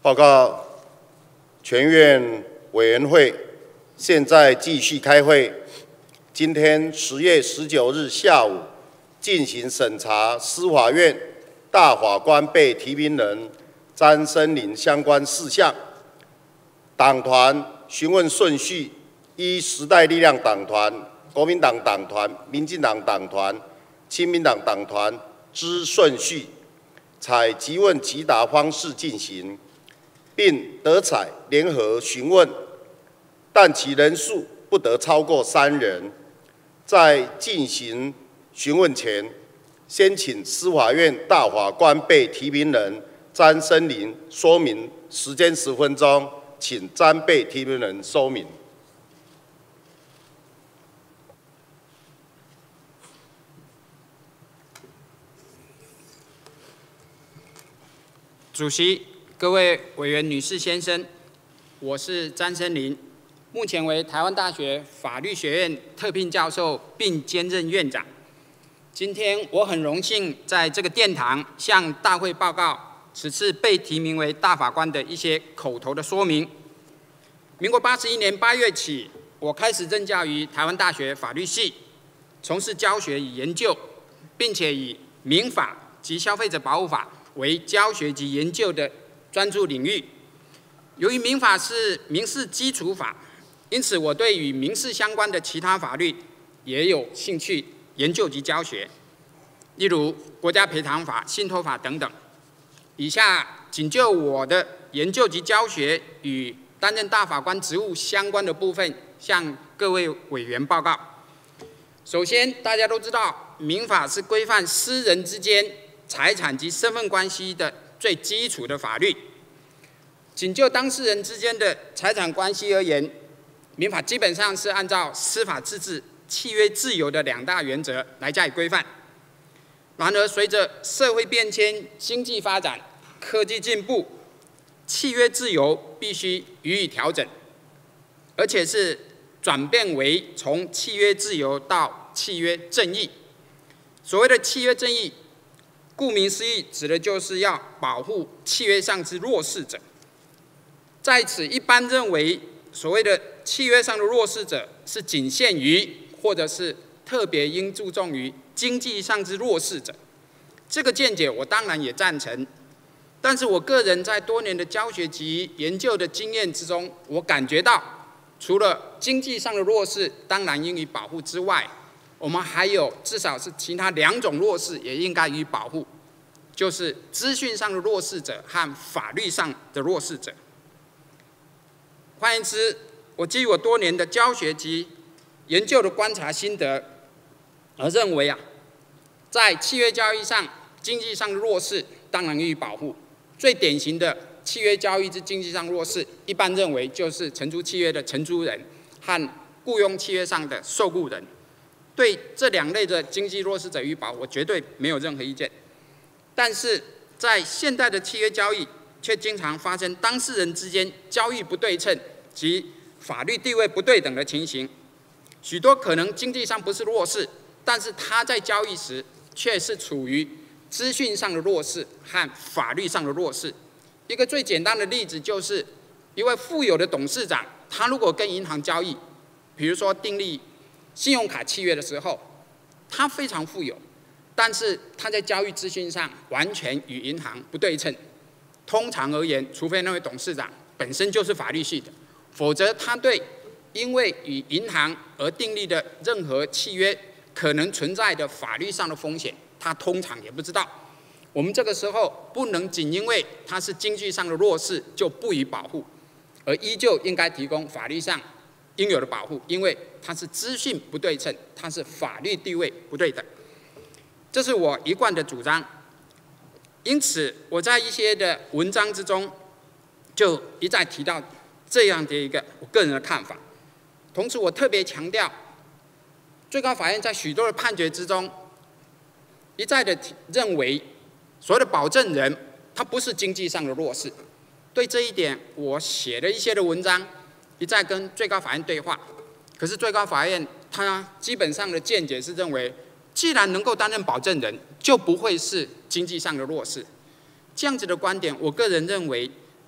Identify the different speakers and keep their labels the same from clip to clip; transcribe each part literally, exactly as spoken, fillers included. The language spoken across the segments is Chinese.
Speaker 1: 报告全院委员会，现在继续开会。今天十月十九日下午进行审查司法院大法官被提名人詹森林相关事项。党团询问顺序依时代力量党团、国民党党团、民进党党团、亲民党党团之顺序，采即问即答方式进行，并得采联合询问，但其人数不得超过三人。在进行询问前，先请司法院大法官被提名人詹森林说明，时间十分钟，请詹被提名人说明。
Speaker 2: 主席、各位委员、女士、先生，我是詹森林，目前为台湾大学法律学院特聘教授，并兼任院长。今天我很荣幸在这个殿堂向大会报告此次被提名为大法官的一些口头的说明。民国八十一年八月起，我开始任教于台湾大学法律系，从事教学与研究，并且以民法及消费者保护法为教学及研究的专注领域。由于民法是民事基础法，因此我对与民事相关的其他法律也有兴趣研究及教学，例如国家赔偿法、信托法等等。以下仅就我的研究及教学与担任大法官职务相关的部分，向各位委员报告。首先，大家都知道，民法是规范私人之间财产及身份关系的最基础的法律。仅就当事人之间的财产关系而言，民法基本上是按照司法自治、契约自由的两大原则来加以规范。然而，随着社会变迁、经济发展、科技进步，契约自由必须予以调整，而且是转变为从契约自由到契约正义。所谓的契约正义，顾名思义，指的就是要保护契约上之弱势者。在此，一般认为，所谓的契约上的弱势者，是仅限于或者是特别应注重于经济上之弱势者。这个见解我当然也赞成，但是我个人在多年的教学及研究的经验之中，我感觉到，除了经济上的弱势当然应予保护之外，我们还有至少是其他两种弱势也应该予以保护，就是资讯上的弱势者和法律上的弱势者。换言之，我基于我多年的教学及研究的观察心得，而认为啊，在契约交易上，经济上的弱势当然予以保护。最典型的契约交易之经济上弱势，一般认为就是承租契约的承租人和雇佣契约上的受雇人。对这两类的经济弱势者予以保护，我绝对没有任何意见。但是在现代的契约交易，却经常发生当事人之间交易不对称及法律地位不对等的情形。许多可能经济上不是弱势，但是他在交易时却是处于资讯上的弱势和法律上的弱势。一个最简单的例子就是，一位富有的董事长，他如果跟银行交易，比如说订立信用卡契约的时候，他非常富有，但是他在交易资讯上完全与银行不对称。通常而言，除非那位董事长本身就是法律系的，否则他对因为与银行而订立的任何契约可能存在的法律上的风险，他通常也不知道。我们这个时候不能仅因为他是经济上的弱势就不予保护，而依旧应该提供法律上应有的保护，因为他是资讯不对称，他是法律地位不对等。这是我一贯的主张。因此，我在一些的文章之中，就一再提到这样的一个我个人的看法。同时，我特别强调，最高法院在许多的判决之中，一再的认为，所谓的保证人，他不是经济上的弱势。对这一点，我写了一些的文章，一再跟最高法院对话。可是最高法院他基本上的见解是认为，既然能够担任保证人，就不会是经济上的弱势。这样子的观点，我个人认为，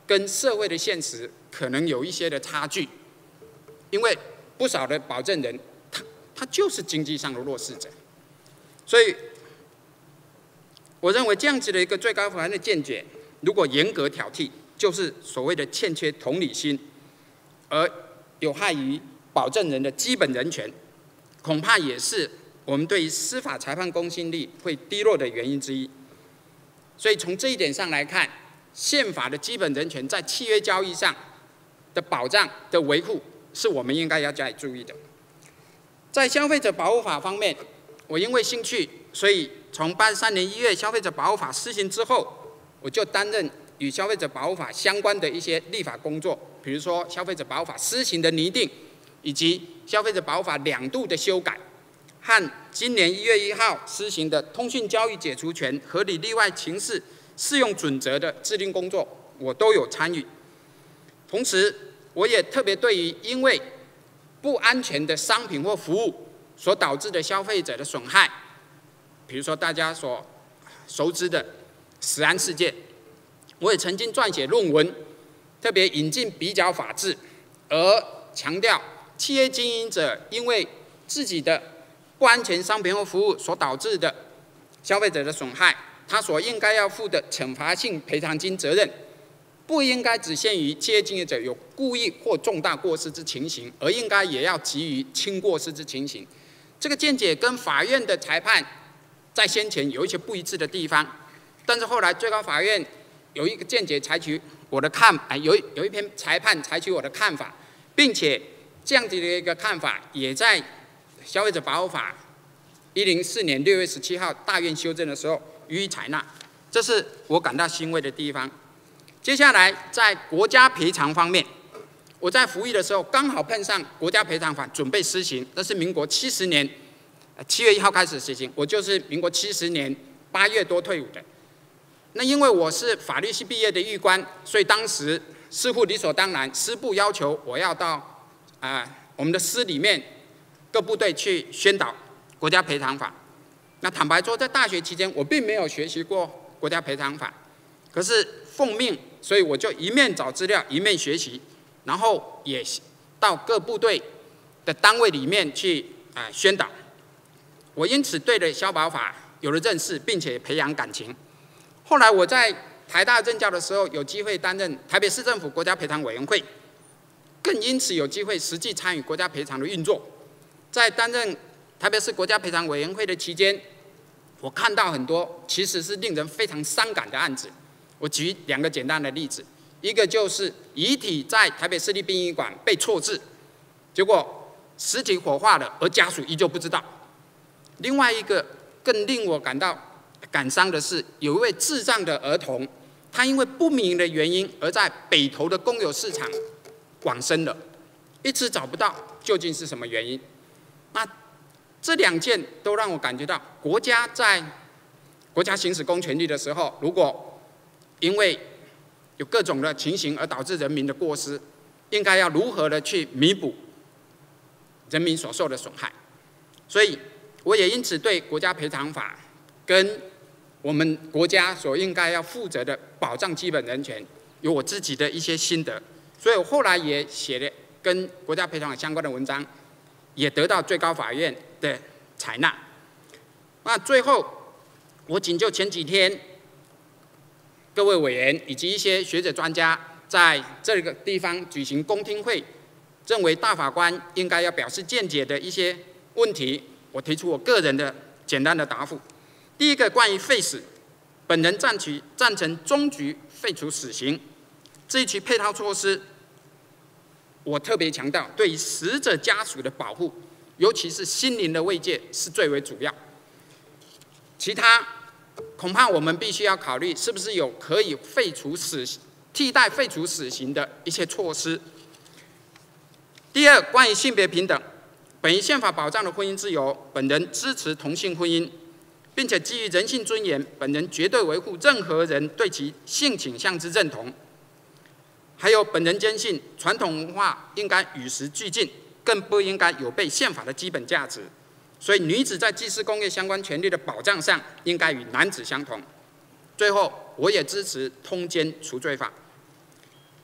Speaker 2: 跟社会的现实可能有一些的差距，因为不少的保证人，他他就是经济上的弱势者，所以我认为这样子的一个最高法院的见解，如果严格挑剔，就是所谓的欠缺同理心，而有害于保证人的基本人权，恐怕也是我们对于司法裁判公信力会低落的原因之一。所以从这一点上来看，宪法的基本人权在契约交易上的保障的维护，是我们应该要加以注意的。在消费者保护法方面，我因为兴趣，所以从八十三年一月消费者保护法施行之后，我就担任与消费者保护法相关的一些立法工作，比如说消费者保护法施行的拟定，以及消费者保护法两度的修改，和今年一月一号施行的通讯交易解除权合理例外情事适用准则的制定工作，我都有参与。同时，我也特别对于因为不安全的商品或服务所导致的消费者的损害，比如说大家所熟知的食安事件，我也曾经撰写论文，特别引进比较法治，而强调企业经营者因为自己的不安全商品或服务所导致的消费者的损害，他所应该要负的惩罚性赔偿金责任，不应该只限于企业经营者有故意或重大过失之情形，而应该也要给予轻过失之情形。这个见解跟法院的裁判在先前有一些不一致的地方，但是后来最高法院有一个见解采取我的看，哎，有有一篇裁判采取我的看法，并且这样子的一个看法也在消费者保护法一零四年六月十七号大院修正的时候予以采纳，这是我感到欣慰的地方。接下来在国家赔偿方面，我在服役的时候刚好碰上国家赔偿法准备施行，那是民国七十年七月一号开始实行，我就是民国七十年八月多退伍的。那因为我是法律系毕业的狱官，所以当时似乎理所当然，师部要求我要到啊、呃、我们的司里面各部队去宣导国家赔偿法。那坦白说，在大学期间我并没有学习过国家赔偿法，可是奉命，所以我就一面找资料，一面学习，然后也到各部队的单位里面去啊、呃、宣导。我因此对了消保法有了认识，并且培养感情。后来我在台大任教的时候，有机会担任台北市政府国家赔偿委员会，更因此有机会实际参与国家赔偿的运作。在担任台北市国家赔偿委员会的期间，我看到很多其实是令人非常伤感的案子。我举两个简单的例子，一个就是遗体在台北市立殡仪馆被错置，结果尸体火化了，而家属依旧不知道。另外一个更令我感到感伤的是，有一位智障的儿童，他因为不明的原因而在北投的公有市场往生了，一直找不到究竟是什么原因。那这两件都让我感觉到，国家在国家行使公权力的时候，如果因为有各种的情形而导致人民的过失，应该要如何的去弥补人民所受的损害。所以我也因此对国家赔偿法跟我们国家所应该要负责的保障基本人权有我自己的一些心得，所以我后来也写了跟国家赔偿法相关的文章，也得到最高法院的采纳。那最后，我仅就前几天各位委员以及一些学者专家在这个地方举行公听会，认为大法官应该要表示见解的一些问题，我提出我个人的简单的答复。第一个，关于废死，本人赞取赞成终局废除死刑，这一其配套措施，我特别强调对于死者家属的保护，尤其是心灵的慰藉是最为主要。其他恐怕我们必须要考虑是不是有可以废除死替代废除死刑的一些措施。第二，关于性别平等，本于宪法保障的婚姻自由，本人支持同性婚姻，并且基于人性尊严，本人绝对维护任何人对其性倾向之认同。还有，本人坚信传统文化应该与时俱进，更不应该有悖宪法的基本价值。所以，女子在祭祀工业相关权利的保障上，应该与男子相同。最后，我也支持通奸除罪法。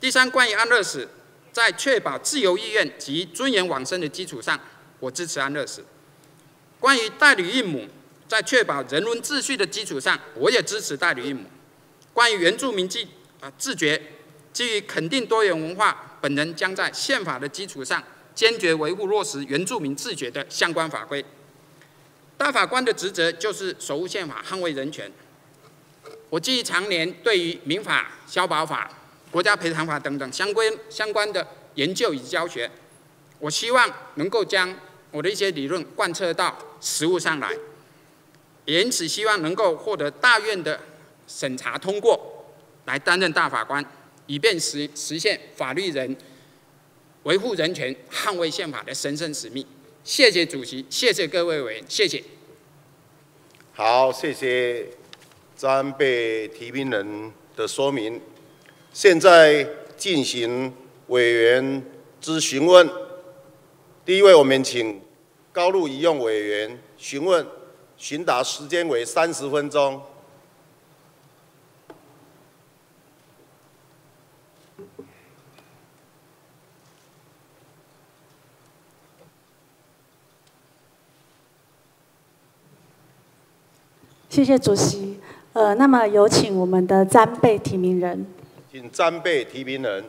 Speaker 2: 第三，关于安乐死，在确保自由意愿及尊严往生的基础上，我支持安乐死。关于代理孕母，在确保人伦秩序的基础上，我也支持代理孕母。关于原住民自啊自觉，基于肯定多元文化，本人将在宪法的基础上，坚决维护落实原住民自觉的相关法规。大法官的职责就是守护宪法，捍卫人权。我基于常年对于民法、消保法、国家赔偿法等等相关相关的研究与教学，我希望能够将我的一些理论贯彻到实务上来，也因此希望能够获得大院的审查通过，来担任大法官，以便实实现法律人维护人权、捍卫宪法的神圣使命。谢谢主席，谢谢各位委员，谢谢。
Speaker 1: 好，谢谢詹被提名人的说明。现在进行委员之询问。第一位，我们请高路一用委员询问，询答时间为三十分钟。
Speaker 3: 谢谢主席。呃，那么有请我们的詹被提名人。
Speaker 1: 请詹被提名人。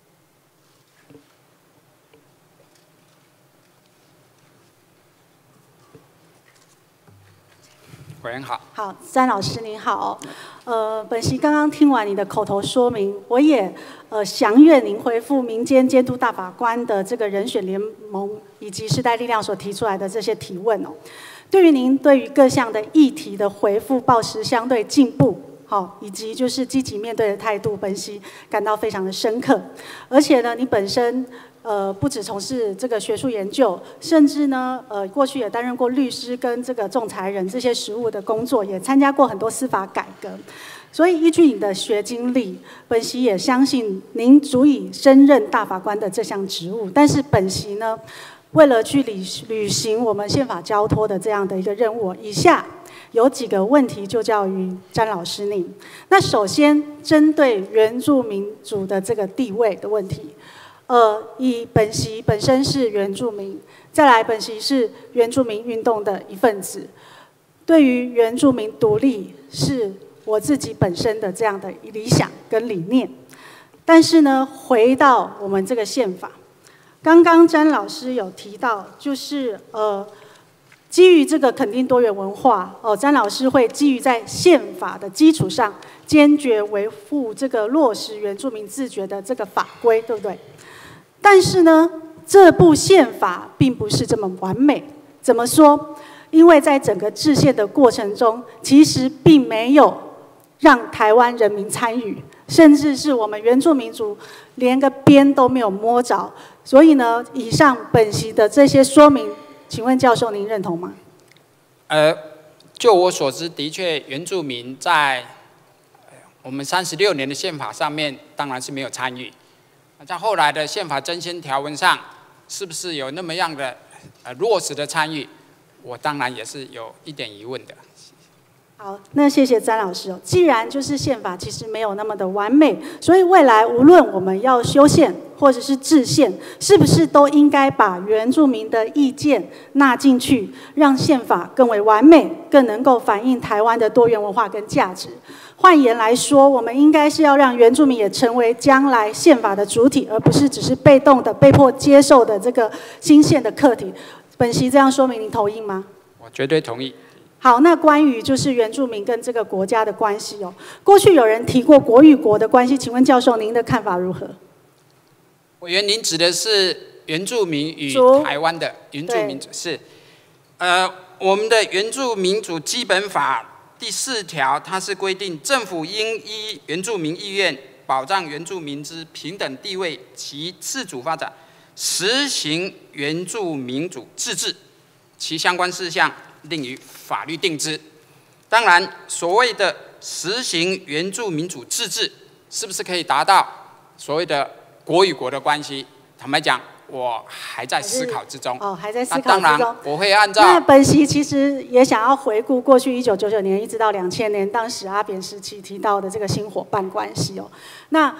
Speaker 2: 委员好。
Speaker 3: 好，詹老师您好。呃，本席刚刚听完你的口头说明，我也呃详阅您回复民间监督大法官的这个人选联盟以及世代力量所提出来的这些提问哦。对于您对于各项的议题的回复，抱持相对进步，好，以及就是积极面对的态度，本席感到非常的深刻。而且呢，你本身呃不只从事这个学术研究，甚至呢呃过去也担任过律师跟这个仲裁人这些实务的工作，也参加过很多司法改革。所以依据你的学经历，本席也相信您足以升任大法官的这项职务。但是本席呢，为了去履履行我们宪法交托的这样的一个任务，以下有几个问题就交于詹老师您。那首先针对原住民族的这个地位的问题，呃，以本席本身是原住民，再来本席是原住民运动的一份子，对于原住民独立是我自己本身的这样的理想跟理念。但是呢，回到我们这个宪法。刚刚詹老师有提到，就是呃，基于这个肯定多元文化，哦，詹老师会基于在宪法的基础上，坚决维护这个落实原住民自觉的这个法规，对不对？但是呢，这部宪法并不是这么完美。怎么说？因为在整个制宪的过程中，其实并没有让台湾人民参与，甚至是我们原住民族连个边都没有摸着。所以呢，以上本席的这些说明，请问教授您认同吗？
Speaker 2: 呃，就我所知，的确原住民在我们三十六年的宪法上面当然是没有参与。在后来的宪法增宪条文上，是不是有那么样的呃落实的参与？我当然也是有一点疑问的。
Speaker 3: 好，那谢谢詹老师哦。既然就是宪法其实没有那么的完美，所以未来无论我们要修宪或者是制宪，是不是都应该把原住民的意见纳进去，让宪法更为完美，更能够反映台湾的多元文化跟价值？换言来说，我们应该是要让原住民也成为将来宪法的主体，而不是只是被动的、被迫接受的这个新宪的课题。本席这样说明，您同意吗？
Speaker 2: 我绝对同意。
Speaker 3: 好，那关于就是原住民跟这个国家的关系哦，过去有人提过国与国的关系，请问教授您的看法如何？
Speaker 2: 委员，您指的是原住民与台湾的原住民族是？呃，我们的原住民族基本法第四条，它是规定政府应依原住民意愿，保障原住民之平等地位及自主发展，实行原住民族自治，其相关事项另于法律定之。当然，所谓的实行原住民主自治，是不是可以达到所谓的国与国的关系？坦白讲，我还在思考之中。
Speaker 3: 哦，还在思考之中。
Speaker 2: 当然，我会按照。
Speaker 3: 那本席其实也想要回顾过去一九九九年一直到两千年，当时阿扁时期提到的这个新伙伴关系哦。那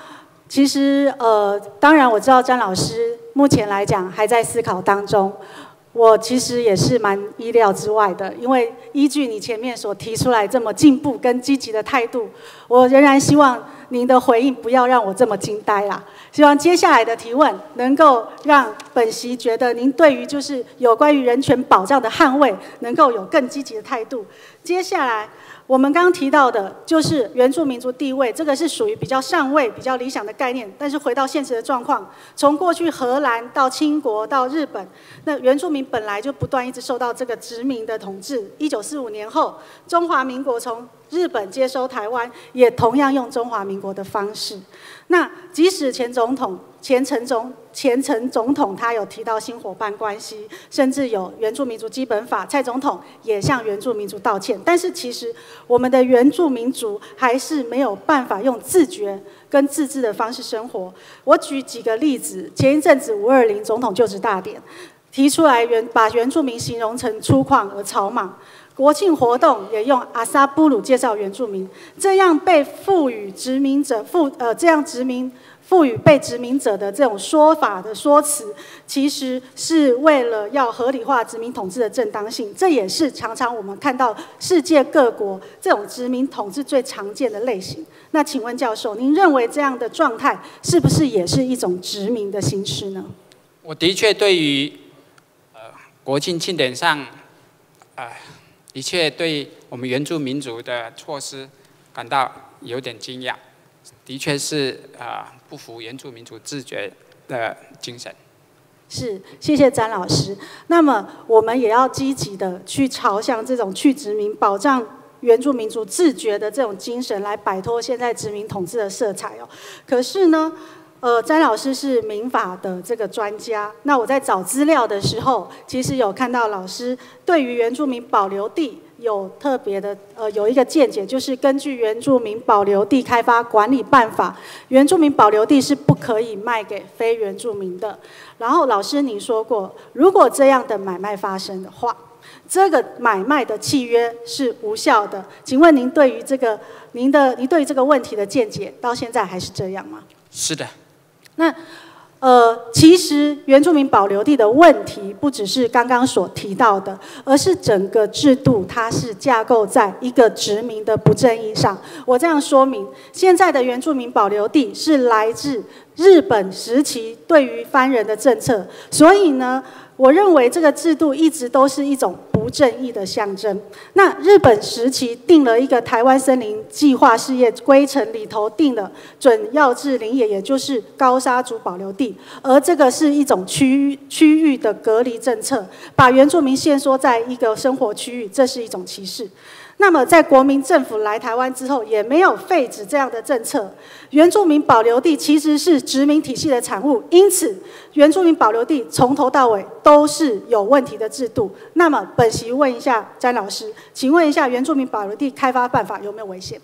Speaker 3: 其实呃，当然我知道詹老师目前来讲还在思考当中。我其实也是蛮意料之外的，因为依据你前面所提出来这么进步跟积极的态度，我仍然希望您的回应不要让我这么惊呆啦。希望接下来的提问能够让本席觉得您对于就是有关于人权保障的捍卫，能够有更积极的态度。接下来我们刚刚提到的就是原住民族地位，这个是属于比较上位、比较理想的概念。但是回到现实的状况，从过去荷兰到清国到日本，那原住民本来就不断一直受到这个殖民的统治。一九四五年后，中华民国从日本接收台湾，也同样用中华民国的方式。那即使前总统、前陈总、前陈总统他有提到新伙伴关系，甚至有原住民族基本法，蔡总统也向原住民族道歉。但是其实我们的原住民族还是没有办法用自觉跟自治的方式生活。我举几个例子，前一阵子五二零总统就职大典提出来原把原住民形容成粗犷而草莽。国庆活动也用阿萨布鲁介绍原住民，这样被赋予殖民者赋呃这样殖民赋予被殖民者的这种说法的说辞，其实是为了要合理化殖民统治的正当性。这也是常常我们看到世界各国这种殖民统治最常见的类型。那请问教授，您认为这样的状态是不是也是一种殖民的形式呢？
Speaker 2: 我的确对于呃国庆庆典上，呃。的确，对我们原住民族的措施感到有点惊讶，的确是啊、呃、不符原住民族自觉的精神。
Speaker 3: 是，谢谢詹老师。那么我们也要积极的去朝向这种去殖民、保障原住民族自觉的这种精神，来摆脱现在殖民统治的色彩哦。可是呢？呃，詹老师是民法的这个专家。那我在找资料的时候，其实有看到老师对于原住民保留地有特别的呃有一个见解，就是根据原住民保留地开发管理办法，原住民保留地是不可以卖给非原住民的。然后老师您说过，如果这样的买卖发生的话，这个买卖的契约是无效的。请问您对于这个您的您对于这个问题的见解，到现在还是这样吗？
Speaker 2: 是的。
Speaker 3: 那，呃，其实原住民保留地的问题不只是刚刚所提到的，而是整个制度它是架构在一个殖民的不正义上。我这样说明，现在的原住民保留地是来自日本时期对于番人的政策，所以呢，我认为这个制度一直都是一种不正义的象征。那日本时期定了一个台湾森林计划事业规程里头定了准要制林野，也就是高沙族保留地，而这个是一种区域区域的隔离政策，把原住民限缩在一个生活区域，这是一种歧视。那么在国民政府来台湾之后，也没有废止这样的政策。原住民保留地其实是殖民体系的产物，因此原住民保留地从头到尾都是有问题的制度。那么本席问一下詹老师，请问一下原住民保留地开发办法有没有违宪？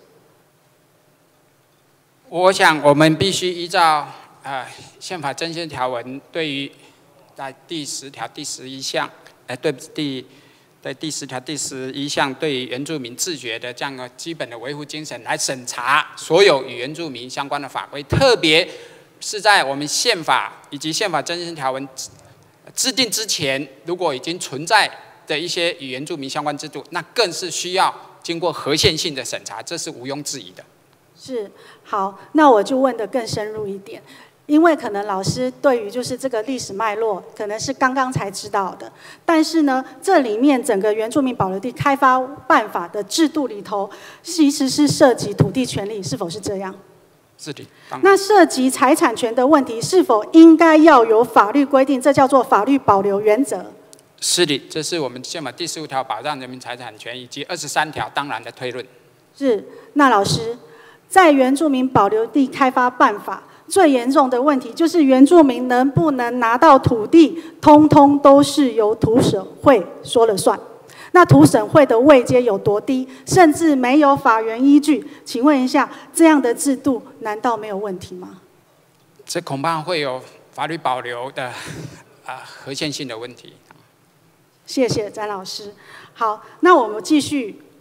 Speaker 2: 我想我们必须依照呃宪法增宪条文对于在第十条第十一项，呃对第。在第十条第十一项对于原住民自觉的这样的基本的维护精神来审查所有与原住民相关的法规，特别是在我们宪法以及宪法增宪条文制定之前，如果已经存在的一些与原住民相关制度，那更是需要经过合宪性的审查，这是毋庸置疑的。
Speaker 3: 是，好，那我就问得更深入一点。因为可能老师对于就是这个历史脉络，可能是刚刚才知道的，但是呢，这里面整个原住民保留地开发办法的制度里头，其实是涉及土地权利，是否是这样？
Speaker 2: 是的。
Speaker 3: 那涉及财产权的问题，是否应该要有法律规定？这叫做法律保留原则。
Speaker 2: 是的，这是我们宪法第十五条保障人民财产权以及二十三条当然的推论。
Speaker 3: 是，那老师，在原住民保留地开发办法。最严重的问题就是原住民能不能拿到土地，通通都是由土审会说了算。那土审会的位阶有多低，甚至没有法源依据？请问一下，这样的制度难道没有问题吗？
Speaker 2: 这恐怕会有法律保留的啊合宪性的问题。
Speaker 3: 谢谢詹老师。好，那我们继续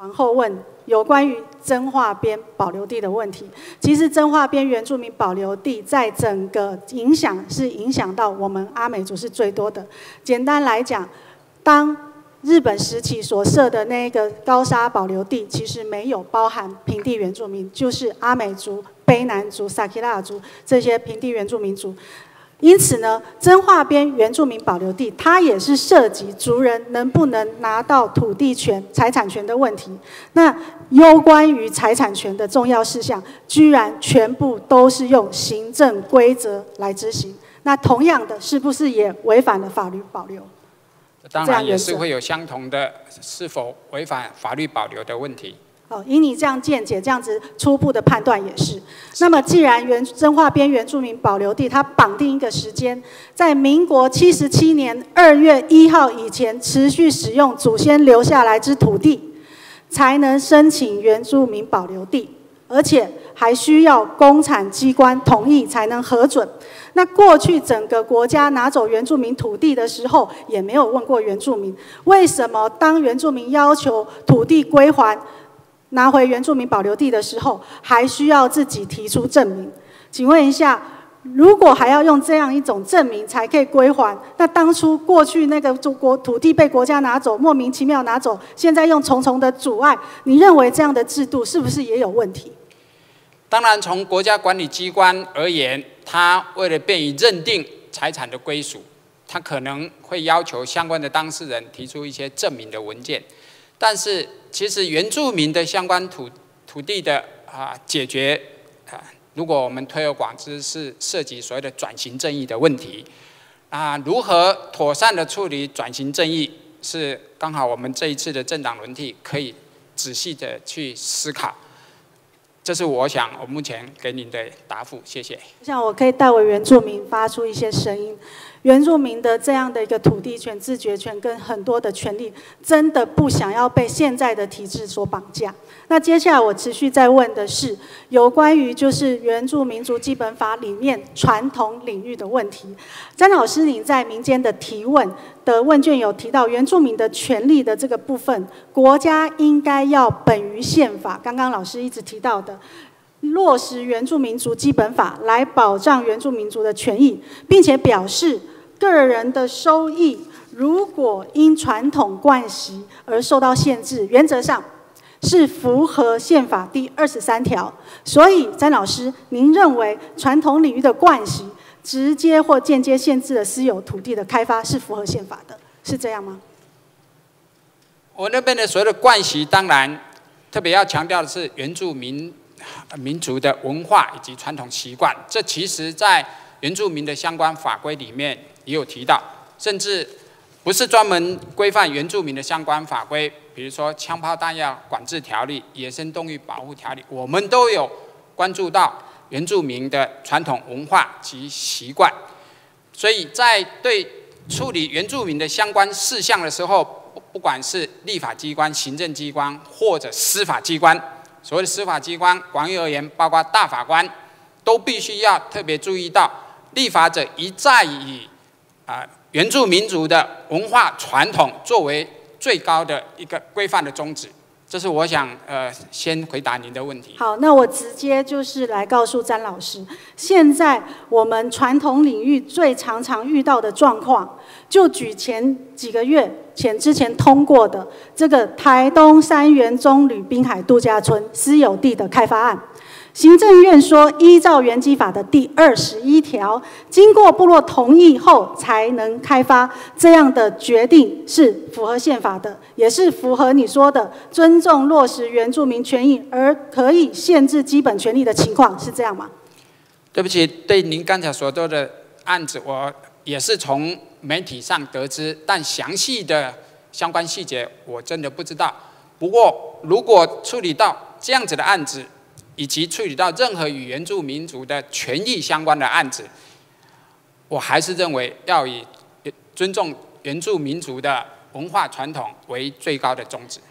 Speaker 3: 往后问有关于彰化边保留地的问题。其实彰化边原住民保留地在整个影响是影响到我们阿美族是最多的。简单来讲，当日本时期所设的那个高沙保留地，其实没有包含平地原住民，就是阿美族、卑南族、萨基拉族这些平地原住民族。因此呢，彰化边原住民保留地，它也是涉及族人能不能拿到土地权、财产权的问题。那有关于财产权的重要事项，居然全部都是用行政规则来执行。那同样的，是不是也违反了法律保留？
Speaker 2: 当然也是会有相同的是否违反法律保留的问题。
Speaker 3: 哦，以你这样见解，这样子初步的判断也是。那么，既然原彰化边原住民保留地，它绑定一个时间，在民国七十七年二月一号以前，持续使用祖先留下来之土地，才能申请原住民保留地，而且还需要公产机关同意才能核准。那过去整个国家拿走原住民土地的时候，也没有问过原住民，为什么当原住民要求土地归还？拿回原住民保留地的时候，还需要自己提出证明。请问一下，如果还要用这样一种证明才可以归还，那当初过去那个国土地被国家拿走，莫名其妙拿走，现在用重重的阻碍，你认为这样的制度是不是也有问题？
Speaker 2: 当然，从国家管理机关而言，它为了便于认定财产的归属，它可能会要求相关的当事人提出一些证明的文件。但是，其实原住民的相关土土地的啊解决啊，如果我们推而广之，是涉及所谓的转型正义的问题啊，如何妥善的处理转型正义，是刚好我们这一次的政党轮替可以仔细的去思考。这是我想我目前给您的答复，谢谢。
Speaker 3: 像我可以代为原住民发出一些声音。原住民的这样的一个土地权、自决权跟很多的权利，真的不想要被现在的体制所绑架。那接下来我持续在问的是，有关于就是原住民族基本法里面传统领域的问题。詹老师，您在民间的提问的问卷有提到原住民的权利的这个部分，国家应该要本于宪法，刚刚老师一直提到的。落实原住民族基本法来保障原住民族的权益，并且表示个人的收益如果因传统惯习而受到限制，原则上是符合宪法第二十三条。所以，詹老师，您认为传统领域的惯习直接或间接限制了私有土地的开发是符合宪法的，是这样吗？
Speaker 2: 我那边的所谓的惯习，当然特别要强调的是原住民。民族的文化以及传统习惯，这其实在原住民的相关法规里面也有提到，甚至不是专门规范原住民的相关法规，比如说枪炮弹药管制条例、野生动物保护条例，我们都有关注到原住民的传统文化及习惯。所以在对处理原住民的相关事项的时候，不管是立法机关、行政机关或者司法机关。所谓的司法机关，广义而言，包括大法官，都必须要特别注意到，立法者一再以啊、呃、原住民族的文化传统作为最高的一个规范的宗旨。这是我想呃先回答您的问题。
Speaker 3: 好，那我直接就是来告诉詹老师，现在我们传统领域最常常遇到的状况，就举前几个月前之前通过的这个台东三元中旅滨海度假村私有地的开发案。行政院说，依照原基法的第二十一条，经过部落同意后才能开发，这样的决定是符合宪法的，也是符合你说的尊重落实原住民权益而可以限制基本权利的情况，是这样吗？
Speaker 2: 对不起，对您刚才所说的案子，我也是从媒体上得知，但详细的相关细节我真的不知道。不过，如果处理到这样子的案子，以及处理到任何与原住民族的权益相关的案子，我还是认为要以尊重原住民族的文化传统为最高的宗旨。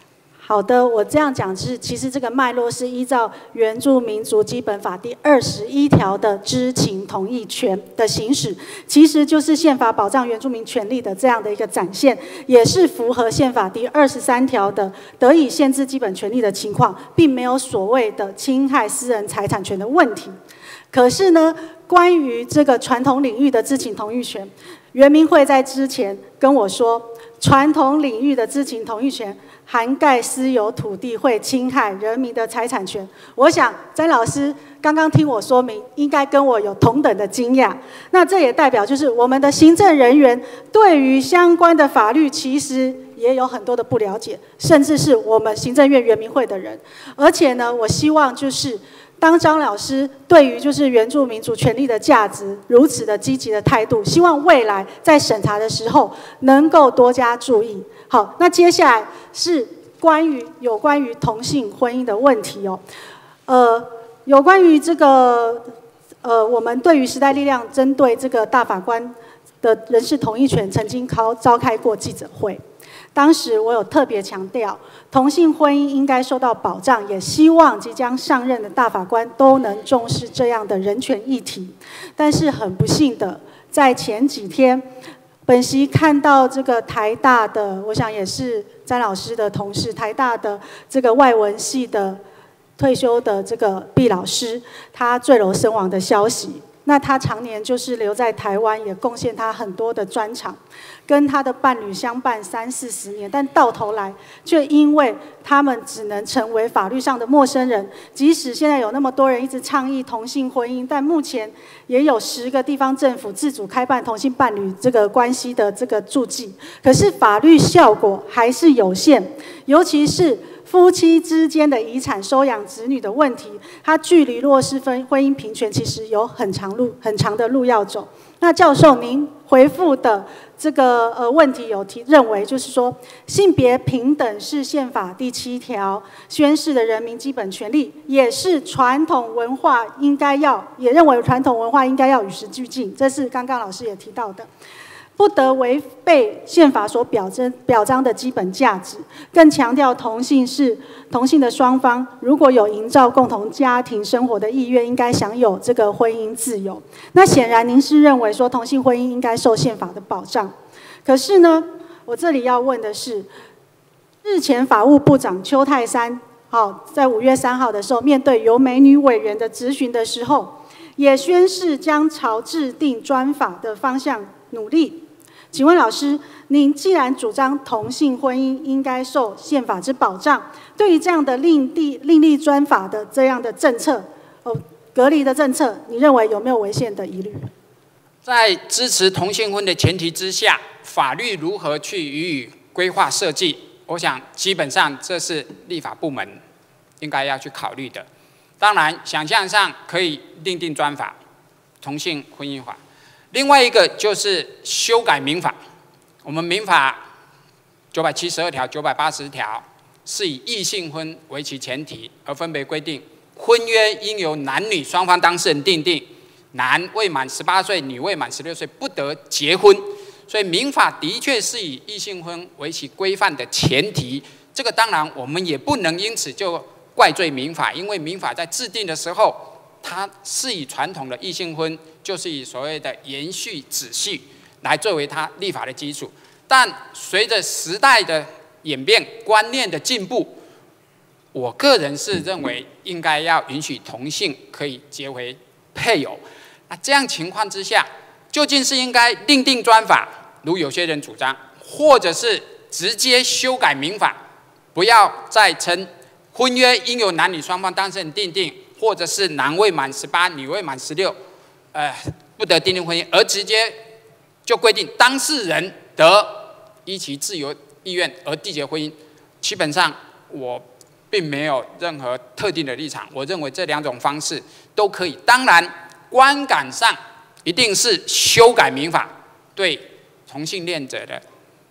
Speaker 3: 好的，我这样讲是，其实这个脉络是依照原住民族基本法第二十一条的知情同意权的行使，其实就是宪法保障原住民权利的这样的一个展现，也是符合宪法第二十三条的得以限制基本权利的情况，并没有所谓的侵害私人财产权的问题。可是呢，关于这个传统领域的知情同意权，原民会在之前跟我说，传统领域的知情同意权涵盖私有土地，会侵害人民的财产权。我想詹老师刚刚听我说明，应该跟我有同等的惊讶。那这也代表就是我们的行政人员对于相关的法律其实也有很多的不了解，甚至是我们行政院原民会的人。而且呢，我希望就是当张老师对于就是原住民族权利的价值如此的积极的态度，希望未来在审查的时候能够多加注意。好，那接下来是关于有关于同性婚姻的问题哦，呃，有关于这个呃，我们对于时代力量针对这个大法官的人事同意权，曾经召召开过记者会。当时我有特别强调，同性婚姻应该受到保障，也希望即将上任的大法官都能重视这样的人权议题。但是很不幸的，在前几天，本席看到这个台大的，我想也是詹老师的同事，台大的这个外文系的退休的这个毕老师，他坠楼身亡的消息。那他常年就是留在台湾，也贡献他很多的专长，跟他的伴侣相伴三四十年，但到头来却因为他们只能成为法律上的陌生人。即使现在有那么多人一直倡议同性婚姻，但目前也有十个地方政府自主开办同性伴侣这个关系的这个注记，可是法律效果还是有限，尤其是夫妻之间的遗产、收养子女的问题，它距离落实婚婚姻平权其实有很长路、很长的路要走。那教授，您回复的这个呃问题有提认为，就是说性别平等是宪法第七条宣示的人民基本权利，也是传统文化应该要，也认为传统文化应该要与时俱进，这是刚刚老师也提到的。不得违背宪法所表征表彰的基本价值，更强调同性是同性的双方如果有营造共同家庭生活的意愿，应该享有这个婚姻自由。那显然您是认为说同性婚姻应该受宪法的保障，可是呢，我这里要问的是，日前法务部长邱泰山，好，在五月三号的时候，面对由美女委员的质询的时候，也宣示将朝制定专法的方向努力。请问老师，您既然主张同性婚姻应该受宪法之保障，对于这样的另立另立专法的这样的政策，哦，隔离的政策，你认为有没有违宪的疑虑？
Speaker 2: 在支持同性婚的前提之下，法律如何去予以规划设计？我想基本上这是立法部门应该要去考虑的。当然，想象上可以另定专法，同性婚姻法。另外一个就是修改民法，我们民法九百七十二条、九百八十条是以异性婚为其前提，而分别规定婚约应由男女双方当事人订定，男未满十八岁，女未满十六岁不得结婚。所以民法的确是以异性婚为其规范的前提。这个当然我们也不能因此就怪罪民法，因为民法在制定的时候，它是以传统的异性婚，就是以所谓的延续子序来作为它立法的基础。但随着时代的演变、观念的进步，我个人是认为应该要允许同性可以结为配偶。那这样情况之下，究竟是应该另定专法，如有些人主张，或者是直接修改民法，不要再称婚约应由男女双方当事人订定，或者是男未满十八，女未满十六，呃，不得订定婚姻，而直接就规定当事人得依其自由意愿而缔结婚姻。基本上我并没有任何特定的立场，我认为这两种方式都可以。当然，观感上一定是修改民法对同性恋者的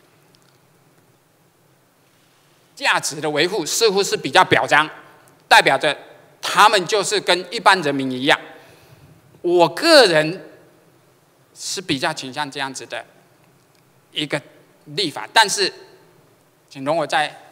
Speaker 2: 价值的维护似乎是比较表彰，代表着他们就是跟一般人民一样。我个人是比较倾向这样子的一个立法，但是请容我再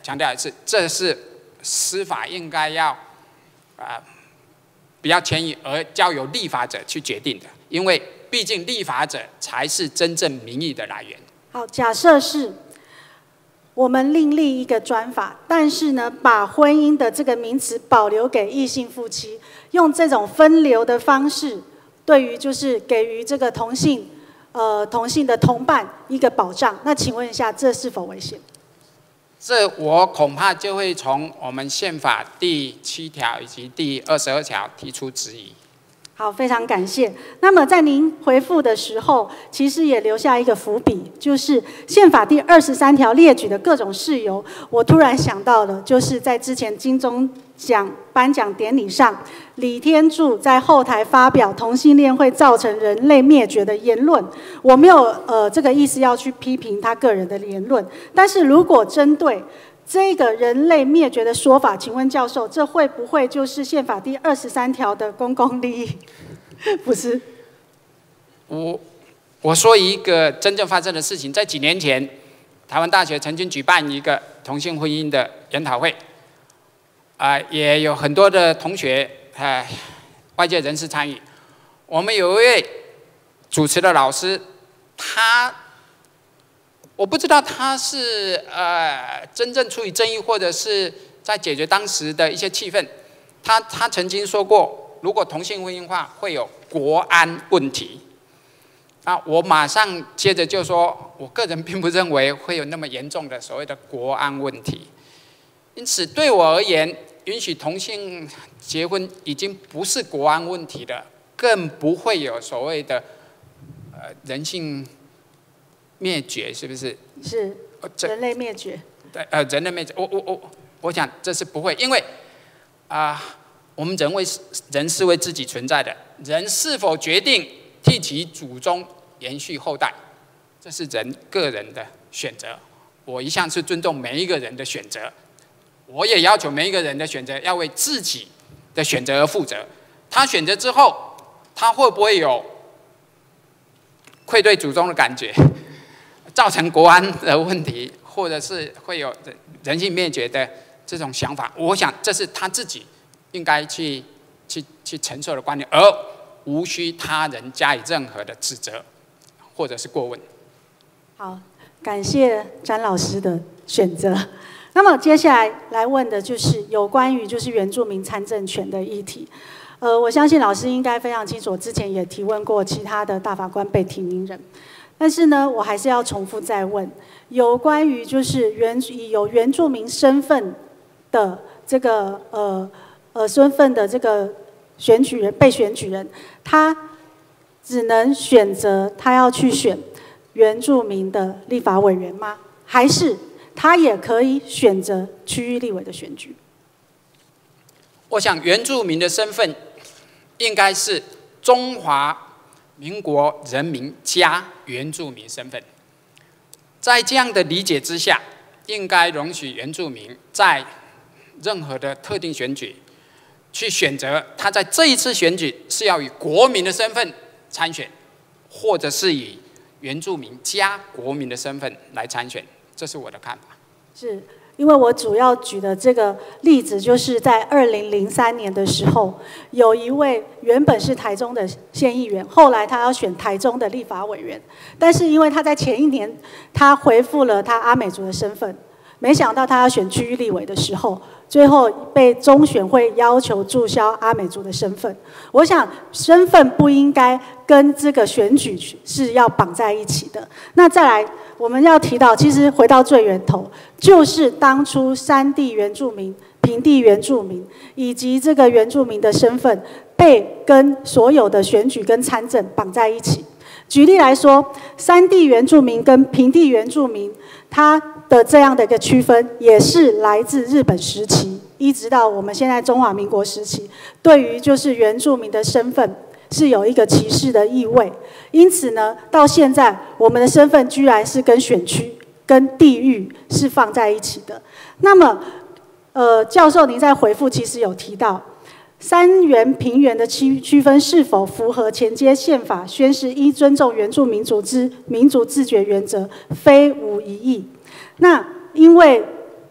Speaker 2: 强调一次，这是司法应该要啊、呃、比较权益，而交由立法者去决定的，因为毕竟立法者才是真正民意的来源。
Speaker 3: 好，假设是我们另立一个专法，但是呢，把婚姻的这个名词保留给异性夫妻，用这种分流的方式，对于就是给予这个同性呃同性的同伴一个保障。那请问一下，这是否违宪？
Speaker 2: 这我恐怕就会从我们宪法第七条以及第二十二条提出质疑。
Speaker 3: 好，非常感谢。那么在您回复的时候，其实也留下一个伏笔，就是宪法第二十三条列举的各种事由。我突然想到了，就是在之前金钟奖颁奖典礼上，李天柱在后台发表同性恋会造成人类灭绝的言论。我没有呃这个意思要去批评他个人的言论，但是如果针对这个人类灭绝的说法，请问教授，这会不会就是宪法第二十三条的公共利益？不是。
Speaker 2: 我我说一个真正发生的事情，在几年前，台湾大学曾经举办一个同性婚姻的研讨会，啊、呃，也有很多的同学呃外界人士参与。我们有一位主持的老师，他。我不知道他是呃真正处理争议，或者是在解决当时的一些气氛。他他曾经说过，如果同性婚姻化会有国安问题。啊，我马上接着就说，我个人并不认为会有那么严重的所谓的国安问题。因此，对我而言，允许同性结婚已经不是国安问题了，更不会有所谓的呃人性灭绝，是不是？
Speaker 3: 是，人类灭绝。
Speaker 2: 对，呃，人类灭绝，我我我，我想这是不会，因为啊、呃，我们人为人是为自己存在的，人是否决定替其祖宗延续后代，这是人个人的选择。我一向是尊重每一个人的选择，我也要求每一个人的选择要为自己的选择而负责。他选择之后，他会不会有愧对祖宗的感觉？造成国安的问题，或者是会有人性灭绝的这种想法，我想这是他自己应该去去去承受的观念，而无需他人加以任何的指责或者是过问。
Speaker 3: 好，感谢詹老师的选择。那么接下来来问的就是有关于就是原住民参政权的议题。呃，我相信老师应该非常清楚，我之前也提问过其他的大法官被提名人。但是呢，我还是要重复再问，有关于就是原有原住民身份的这个呃呃身份的这个选举人被选举人，他只能选择他要去选原住民的立法委员吗？还是他也可以选择区域立委的选举？
Speaker 2: 我想原住民的身份应该是中华民国人民加原住民身份，在这样的理解之下，应该容许原住民在任何的特定选举去选择，他在这一次选举是要以国民的身份参选，或者是以原住民加国民的身份来参选，这是我的看法。
Speaker 3: 是。因为我主要举的这个例子，就是在二零零三年的时候，有一位原本是台中的县议员，后来他要选台中的立法委员，但是因为他在前一年他恢复了他阿美族的身份，没想到他要选区域立委的时候，最后被中选会要求注销阿美族的身份。我想身份不应该跟这个选举是要绑在一起的。那再来，我们要提到，其实回到最源头，就是当初山地原住民、平地原住民以及这个原住民的身份被跟所有的选举跟参政绑在一起。举例来说，山地原住民跟平地原住民，它的这样的一个区分，也是来自日本时期，一直到我们现在中华民国时期，对于就是原住民的身份是有一个歧视的意味。因此呢，到现在我们的身份居然是跟选区、跟地域是放在一起的。那么，呃，教授您在回复其实有提到，三原平原的区区分是否符合前阶宪法宣示依尊重原住民族之民族自决原则，非无疑义。那因为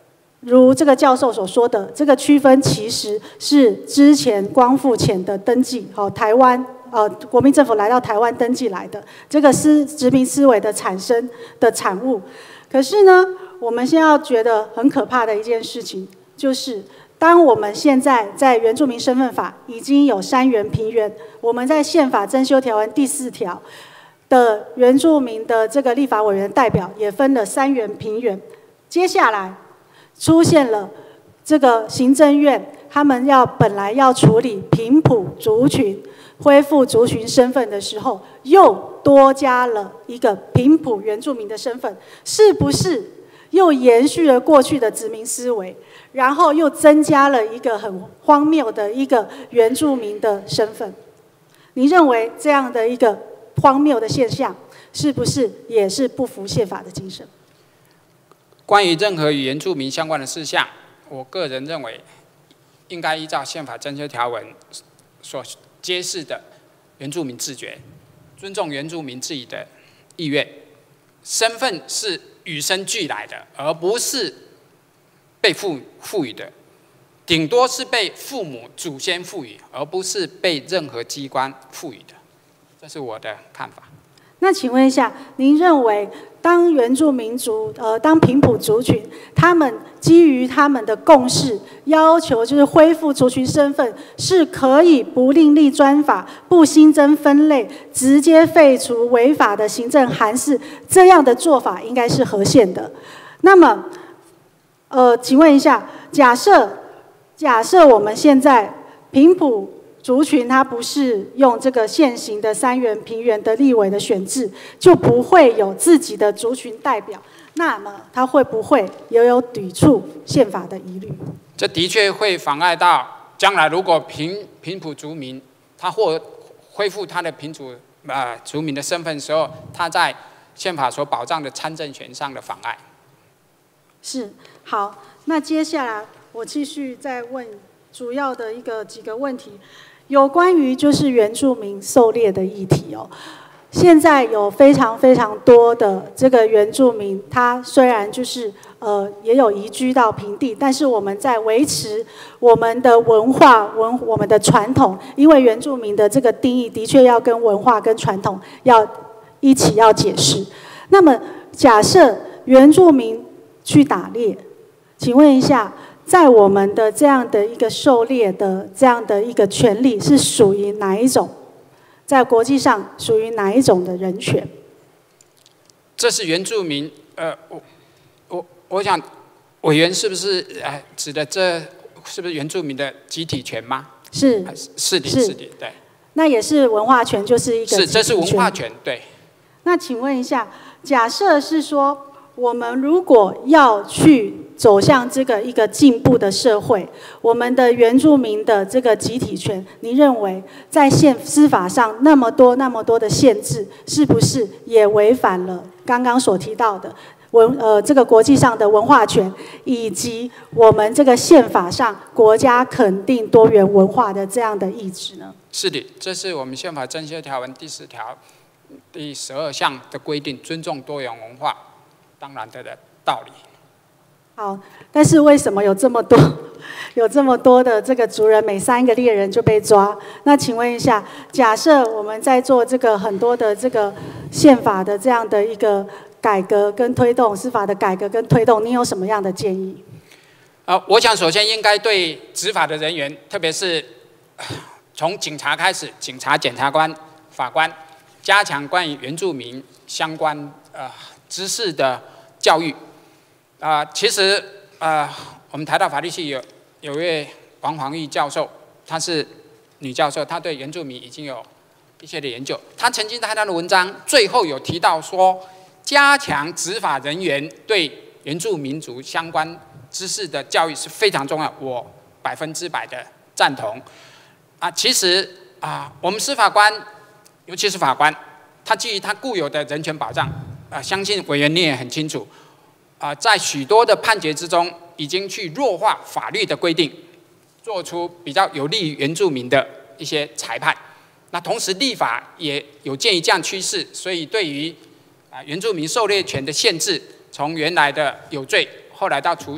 Speaker 3: 如这个教授所说的，这个区分其实是之前光复前的登记，哦，台湾呃国民政府来到台湾登记来的，这个是殖民思维的产生的产物。可是呢，我们现在要觉得很可怕的一件事情，就是当我们现在在原住民身份法已经有山原平原，我们在宪法增修条文第四条的原住民的这个立法委员代表也分了山原平原，接下来出现了这个行政院他们要本来要处理平埔族群恢复族群身份的时候，又多加了一个平埔原住民的身份，是不是又延续了过去的殖民思维，然后又增加了一个很荒谬的一个原住民的身份？你认为这样的一个荒谬的现象，是不是也是不符宪法的精神？
Speaker 2: 关于任何与原住民相关的事项，我个人认为，应该依照宪法增修条文所揭示的原住民自觉，尊重原住民自己的意愿。身份是与生俱来的，而不是被赋赋予的，顶多是被父母、祖先赋予，而不是被任何机关赋予的。这是我的看法。
Speaker 3: 那请问一下，您认为当原住民族呃，当平埔族群，他们基于他们的共识，要求就是恢复族群身份，是可以不另立专法，不新增分类，直接废除违法的行政函释，这样的做法应该是合宪的。那么，呃，请问一下，假设假设我们现在平埔族群它不是用这个现行的三原平原的立委的选制，就不会有自己的族群代表，那么它会不会也有抵触宪法的疑虑？
Speaker 2: 这的确会妨碍到将来如果平平埔族民他或恢复他的平埔呃族民的身份的时候，他在宪法所保障的参政权上的妨碍。
Speaker 3: 是，好，那接下来我继续再问主要的一个几个问题。有关于就是原住民狩猎的议题哦，现在有非常非常多的这个原住民，他虽然就是呃也有移居到平地，但是我们在维持我们的文化文我们的传统，因为原住民的这个定义的确要跟文化跟传统要一起要解释。那么假设原住民去打猎，请问一下，在我们的这样的一个狩猎的这样的一个权利是属于哪一种？在国际上属于哪一种的人权？
Speaker 2: 这是原住民，呃，我我我想，委员是不是呃指的这是不是原住民的集体权吗？
Speaker 3: 是
Speaker 2: 是的，是的，对。
Speaker 3: 那也是文化权，就是一个
Speaker 2: 是，这是文化权，对。
Speaker 3: 那请问一下，假设是说，我们如果要去走向这个一个进步的社会，我们的原住民的这个集体权，您认为在宪司法上那么多那么多的限制，是不是也违反了刚刚所提到的文呃这个国际上的文化权，以及我们这个宪法上国家肯定多元文化的这样的意志呢？
Speaker 2: 是的，这是我们宪法增修条文第四条第十二项的规定，尊重多元文化。当然的道理。
Speaker 3: 好，但是为什么有这么多有这么多的这个族人，每三个猎人就被抓？那请问一下，假设我们在做这个很多的这个宪法的这样的一个改革跟推动，司法的改革跟推动，你有什么样的建议？
Speaker 2: 呃，我想首先应该对执法的人员，特别是从警察开始，警察、检察官、法官，加强关于原住民相关呃知识的教育。啊、呃，其实呃，我们台大法律系有有一位王黄玉教授，她是女教授，她对原住民已经有一些的研究。她曾经在她的文章最后有提到说，加强执法人员对原住民族相关知识的教育是非常重要，我百分之百的赞同。啊，其实啊，我们司法官，尤其是法官，他基于他固有的人权保障，啊，相信委员你也很清楚，啊，在许多的判决之中，已经去弱化法律的规定，做出比较有利于原住民的一些裁判。那同时立法也有鉴于这样趋势，所以对于啊原住民狩猎权的限制，从原来的有罪，后来到除刑，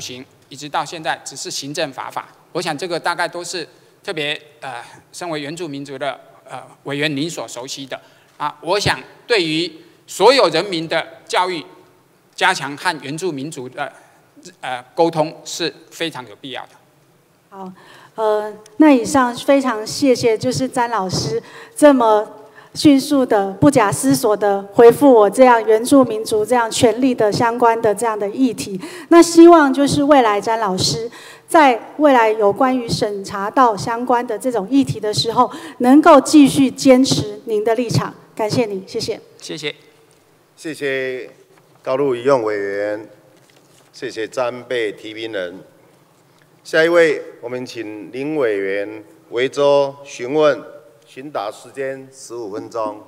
Speaker 2: 一直到现在只是行政罚法。我想这个大概都是特别呃，身为原住民族的呃委员您所熟悉的啊。我想对于所有人民的教育，加强和原住民族的呃沟通是非常有必要的。
Speaker 3: 好，呃，那以上非常谢谢，就是詹老师这么迅速的、不假思索的回复我这样原住民族这样权利的相关的这样的议题。那希望就是未来詹老师在未来有关于审查到相关的这种议题的时候，能够继续坚持您的立场。感谢你，谢谢。
Speaker 2: 谢谢。
Speaker 1: 谢谢高路一用委员，谢谢詹备提名人。下一位，我们请林委员维州询问，询答时间十五分钟。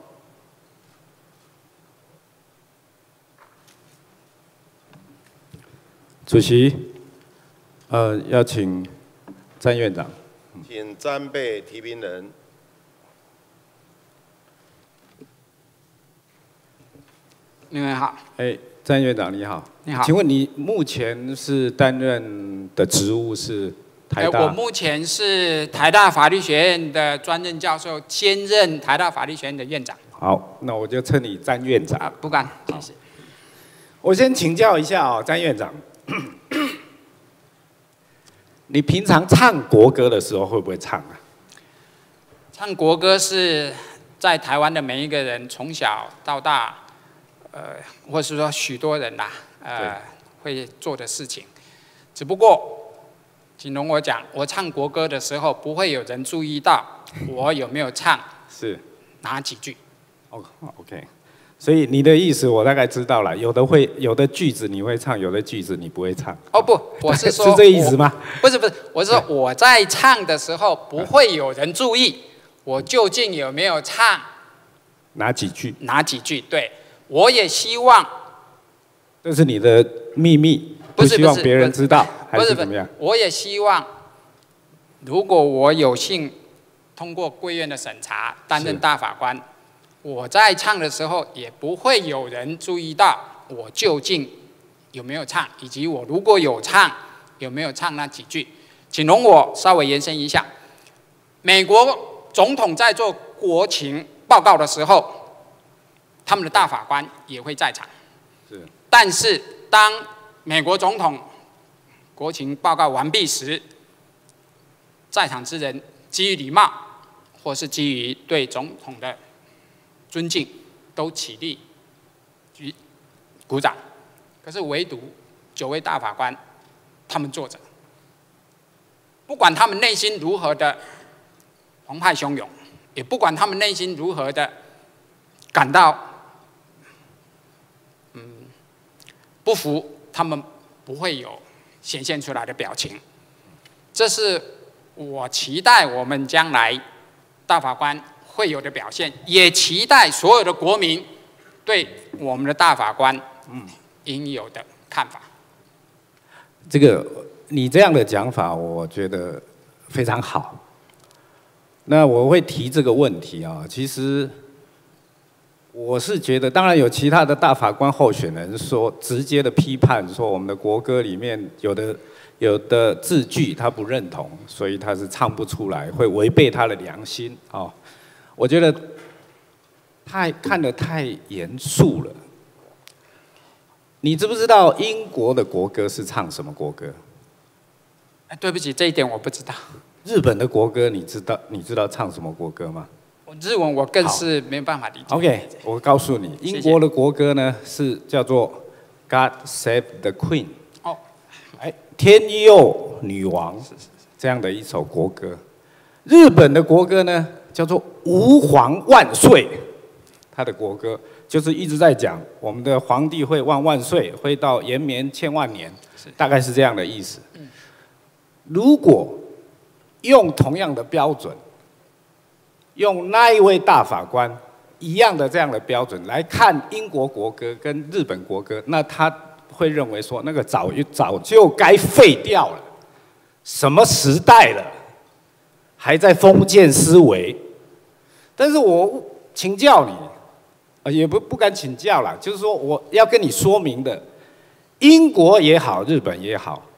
Speaker 4: 主席，呃，要请詹院长。
Speaker 1: 请詹备提名人。
Speaker 2: 你们好。
Speaker 4: 哎，詹院长你好。
Speaker 2: 你好。
Speaker 4: 请问你目前是担任的职务是台大？
Speaker 2: 我目前是台大法律学院的专任教授，兼任台大法律学院的院长。
Speaker 4: 好，那我就称你詹院长。
Speaker 2: 啊，不敢，谢谢。
Speaker 4: 我先请教一下哦，詹院长，你平常唱国歌的时候会不会唱啊？
Speaker 2: 唱国歌是在台湾的每一个人从小到大，呃，或是说许多人呐、啊，呃，会做的事情。只不过，请容我讲，我唱国歌的时候，不会有人注意到我有没有唱
Speaker 4: 是
Speaker 2: 哪几句。
Speaker 4: 哦 ，OK。所以你的意思我大概知道了，有的会，有的句子你会唱，有的句子你不会唱。
Speaker 2: 哦不，我是说
Speaker 4: 是这意思吗？
Speaker 2: 不是不是，我是说我在唱的时候不会有人注意我究竟有没有唱
Speaker 4: 哪几句？
Speaker 2: 哪几句？对，我也希望。
Speaker 4: 这是你的秘密，
Speaker 2: 不是
Speaker 4: 希望别人知道，还是怎么样？
Speaker 2: 我也希望，如果我有幸通过贵院的审查，担任大法官。我在唱的时候，也不会有人注意到我究竟有没有唱，以及我如果有唱，有没有唱那几句。请容我稍微延伸一下，美国总统在做国情报告的时候，他们的大法官也会在场。
Speaker 4: 是。
Speaker 2: 但是当美国总统国情报告完毕时，在场之人基于礼貌，或是基于对总统的尊敬，都起立举鼓掌。可是唯独九位大法官，他们坐着，不管他们内心如何的澎湃汹涌，也不管他们内心如何的感到嗯不服，他们不会有显现出来的表情。这是我期待我们将来大法官会有的表现，也期待所有的国民对我们的大法官嗯应有的看法。
Speaker 4: 这个你这样的讲法，我觉得非常好。那我会提这个问题啊，其实我是觉得，当然有其他的大法官候选人说直接的批判说我们的国歌里面有的有的字句他不认同，所以他是唱不出来，会违背他的良心啊。我觉得太看得太严肃了。你知不知道英国的国歌是唱什么国歌？
Speaker 2: 哎，对不起，这一点我不知道。
Speaker 4: 日本的国歌你知道你知道唱什么国歌吗？
Speaker 2: 日文我更是没有办法理解。
Speaker 4: OK， 我告诉你，英国的国歌呢是叫做 God Save the Queen。
Speaker 2: 哦，
Speaker 4: 哎，天佑女王这样的一首国歌。日本的国歌呢叫做吾皇万岁，他的国歌就是一直在讲我们的皇帝会万万岁，会到延绵千万年，大概是这样的意思。如果用同样的标准，用那一位大法官一样的这样的标准来看英国国歌跟日本国歌，那他会认为说那个早早就该废掉了，什么时代了，还在封建思维。但是我请教你，也不不敢请教啦，就是说我要跟你说明的，英国也好，日本也好，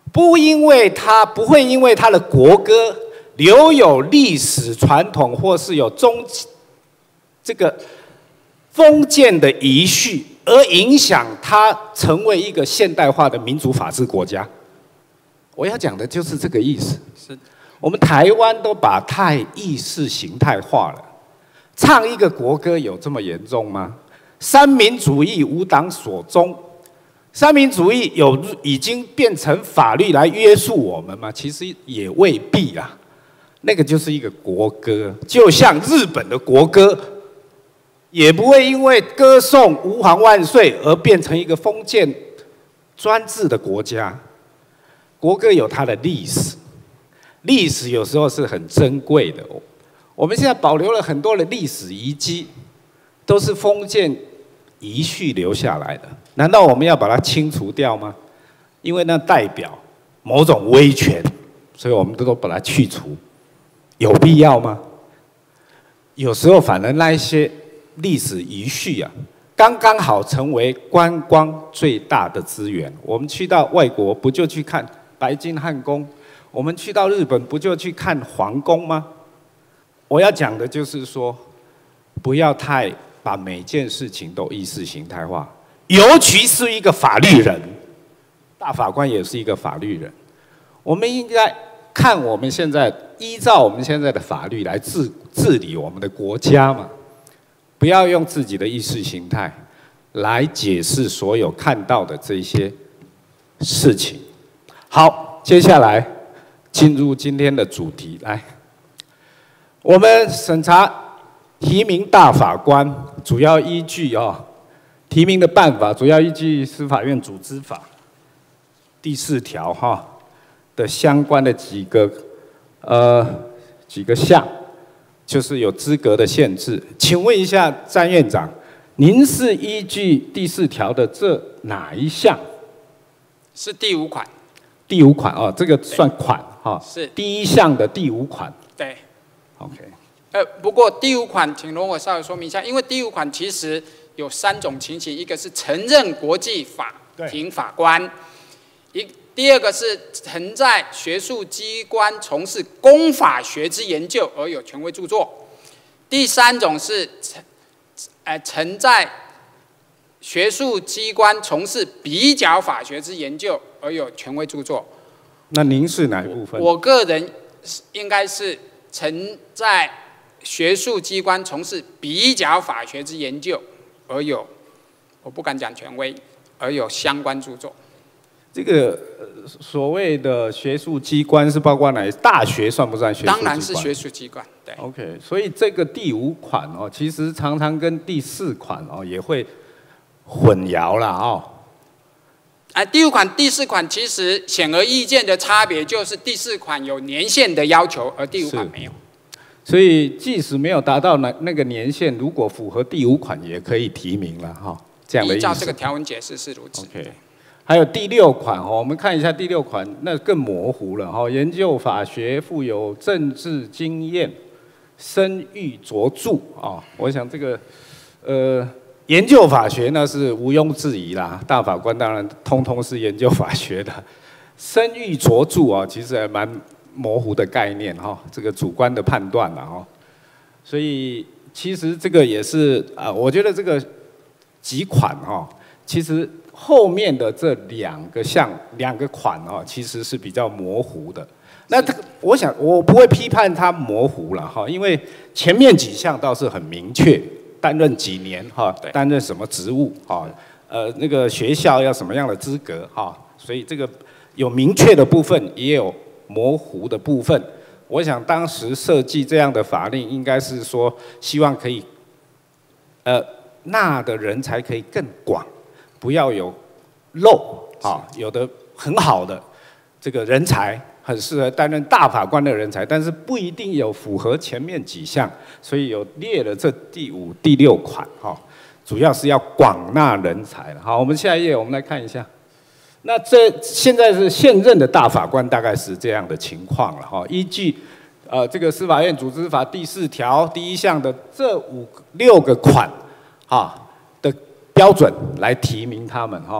Speaker 4: 不因为他不会因为他的国歌留有历史传统，或是有宗这个封建的遗绪，而影响他成为一个现代化的民主法治国家。我要讲的就是这个意思。
Speaker 2: 是，
Speaker 4: 我们台湾都把太意识形态化了。唱一个国歌有这么严重吗？三民主义无党所宗，三民主义有已经变成法律来约束我们吗？其实也未必啊。那个就是一个国歌，就像日本的国歌，也不会因为歌颂吾皇万岁而变成一个封建专制的国家。国歌有它的历史，历史有时候是很珍贵的。我们现在保留了很多的历史遗迹，都是封建遗绪留下来的。难道我们要把它清除掉吗？因为那代表某种威权，所以我们都都把它去除，有必要吗？有时候反而那一些历史遗绪啊，刚刚好成为观光最大的资源。我们去到外国，不就去看白金汉宫？我们去到日本，不就去看皇宫吗？我要讲的就是说，不要太把每件事情都意识形态化，尤其是一个法律人，大法官也是一个法律人。我们应该看我们现在依照我们现在的法律来治治理我们的国家嘛，不要用自己的意识形态来解释所有看到的这些事情。好，接下来进入今天的主题，来。我们审查提名大法官，主要依据啊、哦，提名的办法主要依据司法院组织法第四条哈、哦、的相关的几个呃几个项，就是有资格的限制。请问一下詹院长，您是依据第四条的这哪一项？
Speaker 2: 是第五款。
Speaker 4: 第五款哦，这个算款哈、哦，
Speaker 2: 是
Speaker 4: 第一项的第五款。
Speaker 2: 对。
Speaker 4: OK，
Speaker 2: 呃，不过第五款，请容我稍微说明一下，因为第五款其实有三种情形，一个是承认国际法庭法官，一第二个是曾在学术机关从事公法学之研究而有权威著作，第三种是曾呃曾在学术机关从事比较法学之研究而有权威著作。
Speaker 4: 那您是哪一部分？
Speaker 2: 我, 我个人应该是曾在学术机关从事比较法学之研究，而有，我不敢讲权威，而有相关著作。
Speaker 4: 这个所谓的学术机关是包括哪？大学算不算学术机关？
Speaker 2: 当然是学术机关。对。
Speaker 4: OK， 所以这个第五款哦，其实常常跟第四款哦也会混淆了哦。
Speaker 2: 啊，第五款、第四款其实显而易见的差别就是第四款有年限的要求，而第五款没有。
Speaker 4: 所以即使没有达到那那个年限，如果符合第五款，也可以提名了哈。这样的意思。
Speaker 2: 依照这个条文解释是如此。
Speaker 4: OK， 还有第六款哦，我们看一下第六款，那更模糊了哈。研究法学、富有政治经验、声誉卓著啊，我想这个呃。研究法学那是毋庸置疑啦，大法官当然通通是研究法学的。声誉卓著啊，其实还蛮模糊的概念哈，这个主观的判断啦哈。所以其实这个也是啊，我觉得这个几款哈，其实后面的这两个项两个款哦，其实是比较模糊的。那这个我想我不会批判它模糊了哈，因为前面几项倒是很明确。担任几年哈？担任什么职务哈？呃，那个学校要什么样的资格哈？所以这个有明确的部分，也有模糊的部分。我想当时设计这样的法令，应该是说希望可以，呃，纳的人才可以更广，不要有漏啊。有的很好的这个人才。很适合担任大法官的人才，但是不一定有符合前面几项，所以有列了这第五、第六款哈，主要是要广纳人才了。好，我们下一页我们来看一下，那这现在是现任的大法官大概是这样的情况了哈，依据呃这个司法院组织法第四条第一项的这五六个款啊的标准来提名他们哈。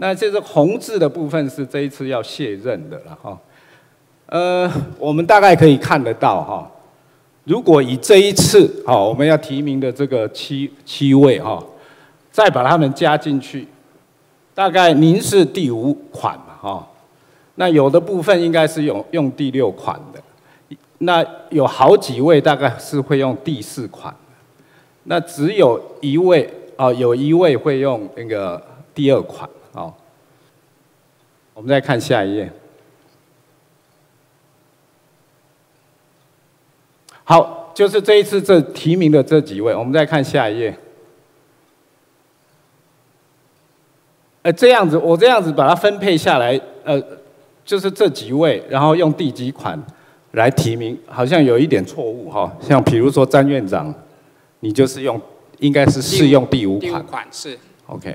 Speaker 4: 那这个红字的部分是这一次要卸任的了哈。呃，我们大概可以看得到哈，如果以这一次哈我们要提名的这个七七位哈，再把他们加进去，大概您是第五款嘛哈，那有的部分应该是用用第六款的，那有好几位大概是会用第四款的，那只有一位哦，有一位会用那个第二款哦。我们再看下一页。好，就是这一次这提名的这几位，我们再看下一页。呃，这样子，我这样子把它分配下来，呃，就是这几位，然后用第几款来提名，好像有一点错误哈。像比如说詹院长，你就是用，应该是适用第五款。
Speaker 2: 第五款是。
Speaker 4: OK。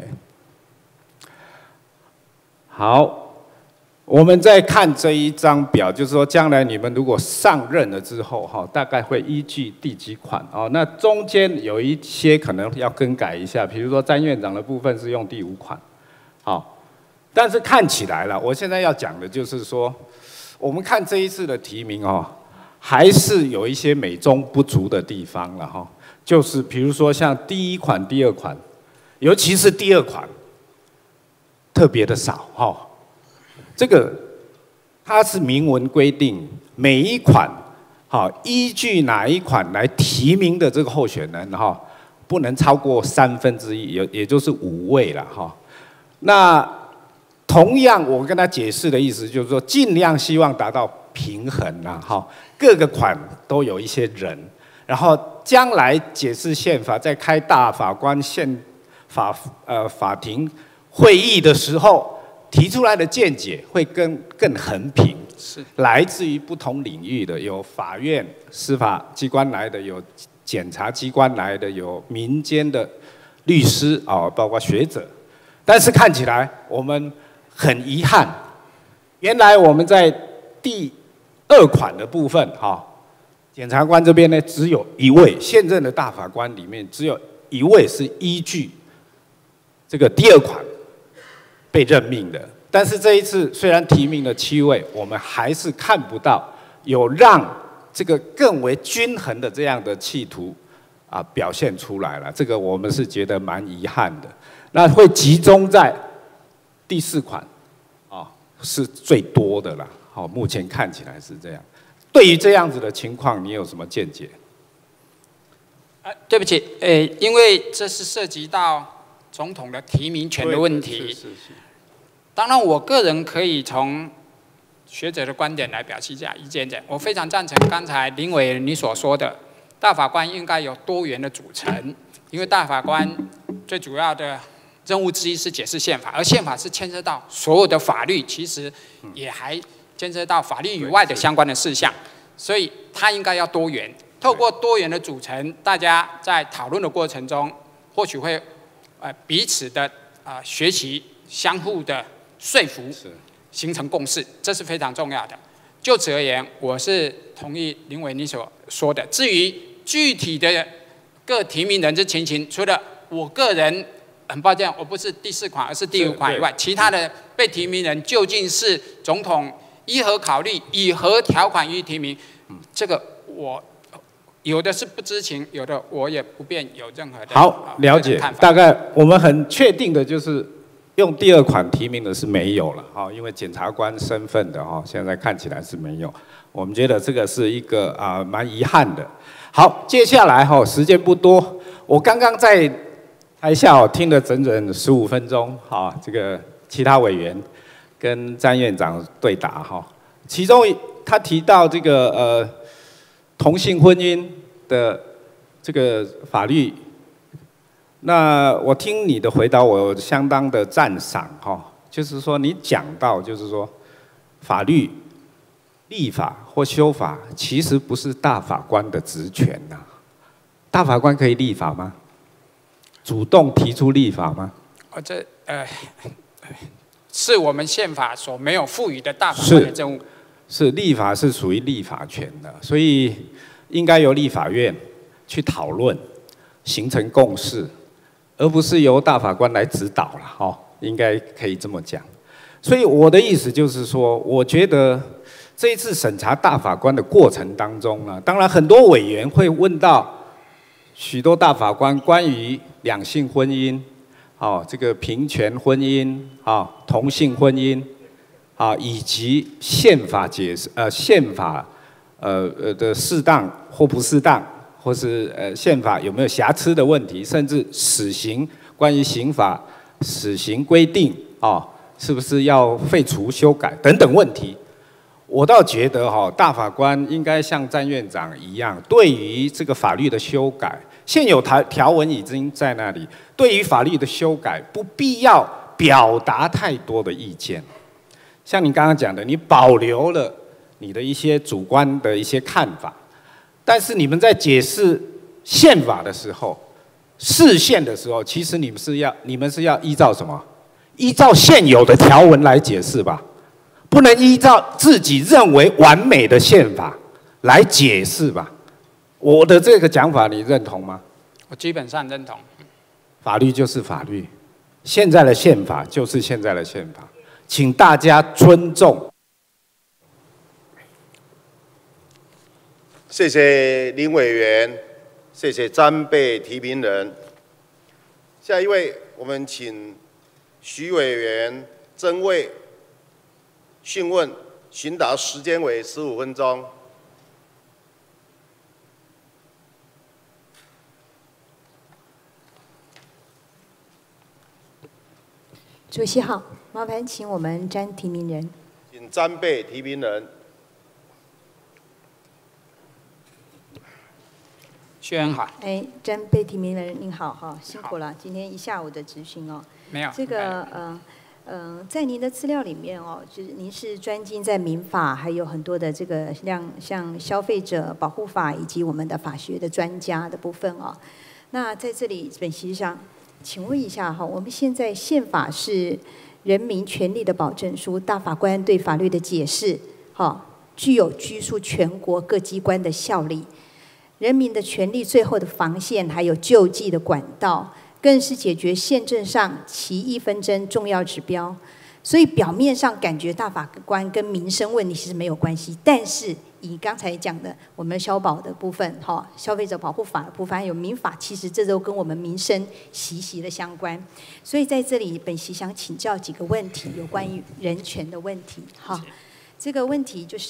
Speaker 4: 好。我们再看这一张表，就是说将来你们如果上任了之后，哈，大概会依据第几款哦。那中间有一些可能要更改一下，比如说詹院长的部分是用第五款，好，但是看起来了，我现在要讲的就是说，我们看这一次的提名哦，还是有一些美中不足的地方了哈。就是比如说像第一款、第二款，尤其是第二款，特别的少哈。这个它是明文规定，每一款好依据哪一款来提名的这个候选人哈，不能超过三分之一，也也就是五位了哈。那同样，我跟他解释的意思就是说，尽量希望达到平衡啦哈，各个款都有一些人，然后将来解释宪法，在开大法官宪法呃法庭会议的时候。提出来的见解会更更横平，
Speaker 2: 是
Speaker 4: 来自于不同领域的，有法院、司法机关来的，有检察机关来的，有民间的律师啊，包括学者。但是看起来我们很遗憾，原来我们在第二款的部分哈，检察官这边呢只有一位，现任的大法官里面只有一位是依据这个第二款。被任命的，但是这一次虽然提名了七位，我们还是看不到有让这个更为均衡的这样的企图啊表现出来了。这个我们是觉得蛮遗憾的。那会集中在第四款啊是最多的了。好，目前看起来是这样。对于这样子的情况，你有什么见解？
Speaker 2: 啊，对不起，呃，因为这是涉及到总统的提名权的问题。是是是。当然，我个人可以从学者的观点来表示一下意见的。我非常赞成刚才林委员你所说的，大法官应该有多元的组成，因为大法官最主要的任务之一是解释宪法，而宪法是牵涉到所有的法律，其实也还牵涉到法律以外的相关的事项，所以它应该要多元。透过多元的组成，大家在讨论的过程中，或许会呃彼此的啊、呃、学习，相互的。说服，形成共识，这是非常重要的。就此而言，我是同意林委你所说的。至于具体的各提名人之情形，除了我个人很抱歉，我不是第四款，而是第五款以外，其他的被提名人究竟是总统依何考虑，以何条款予以提名，这个我有的是不知情，有的我也不便有任何的
Speaker 4: 好了解。大概我们很确定的就是。用第二款提名的是没有了哈，因为检察官身份的哈，现在看起来是没有。我们觉得这个是一个啊蛮遗憾的。好，接下来哈时间不多，我刚刚在台下哦听了整整十五分钟哈，这个其他委员跟詹院长对答哈，其中他提到这个呃同性婚姻的这个法律。那我听你的回答，我相当的赞赏哈，就是说你讲到，就是说法律、立法或修法，其实不是大法官的职权呐。大法官可以立法吗？主动提出立法吗？
Speaker 2: 哦，这呃，是我们宪法所没有赋予的大法官的任务。
Speaker 4: 是，是立法是属于立法权的，所以应该由立法院去讨论，形成共识。而不是由大法官来指导了，哦， 应该可以这么讲。所以我的意思就是说，我觉得这一次审查大法官的过程当中呢，当然很多委员会问到许多大法官关于两性婚姻，哦，这个平权婚姻，啊，同性婚姻，啊，以及宪法解释，呃，宪法，呃呃的适当或不适当，或是呃宪法有没有瑕疵的问题，甚至死刑，关于刑法死刑规定，啊，是不是要废除、修改等等问题。我倒觉得哈，大法官应该像詹院长一样，对于这个法律的修改，现有条条文已经在那里，对于法律的修改，不必要表达太多的意见。像你刚刚讲的，你保留了你的一些主观的一些看法，但是你们在解释宪法的时候，释宪的时候，其实你们是要你们是要依照什么？依照现有的条文来解释吧。不能依照自己认为完美的宪法来解释吧？我的这个讲法你认同吗？
Speaker 2: 我基本上认同。
Speaker 4: 法律就是法律，现在的宪法就是现在的宪法，请大家尊重。
Speaker 1: 谢谢林委员，谢谢詹备提名人。下一位，我们请徐委员曾卫讯问，询答时间为十五分钟。
Speaker 5: 主席好，麻烦请我们詹提名人。
Speaker 1: 请詹备提名人。
Speaker 2: 薛恩好。
Speaker 5: 哎，詹备提名人您好哈，辛苦了，今天一下午的质询哦。
Speaker 2: 没有。
Speaker 5: 这个呃。嗯、呃，在您的资料里面哦，就是您是专精在民法，还有很多的这个像像消费者保护法以及我们的法学的专家的部分哦。那在这里本席上，请问一下哈，我们现在宪法是人民权利的保证书，大法官对法律的解释，哈，具有拘束全国各机关的效力，人民的权利最后的防线，还有救济的管道。更是解决宪政上歧义纷争重要指标，所以表面上感觉大法官跟民生问题其实没有关系，但是以刚才讲的我们消保的部分，哈，消费者保护法的部分，还有民法，其实这都跟我们民生息息的相关。所以在这里，本席想请教几个问题，有关于人权的问题，哈，这个问题就是。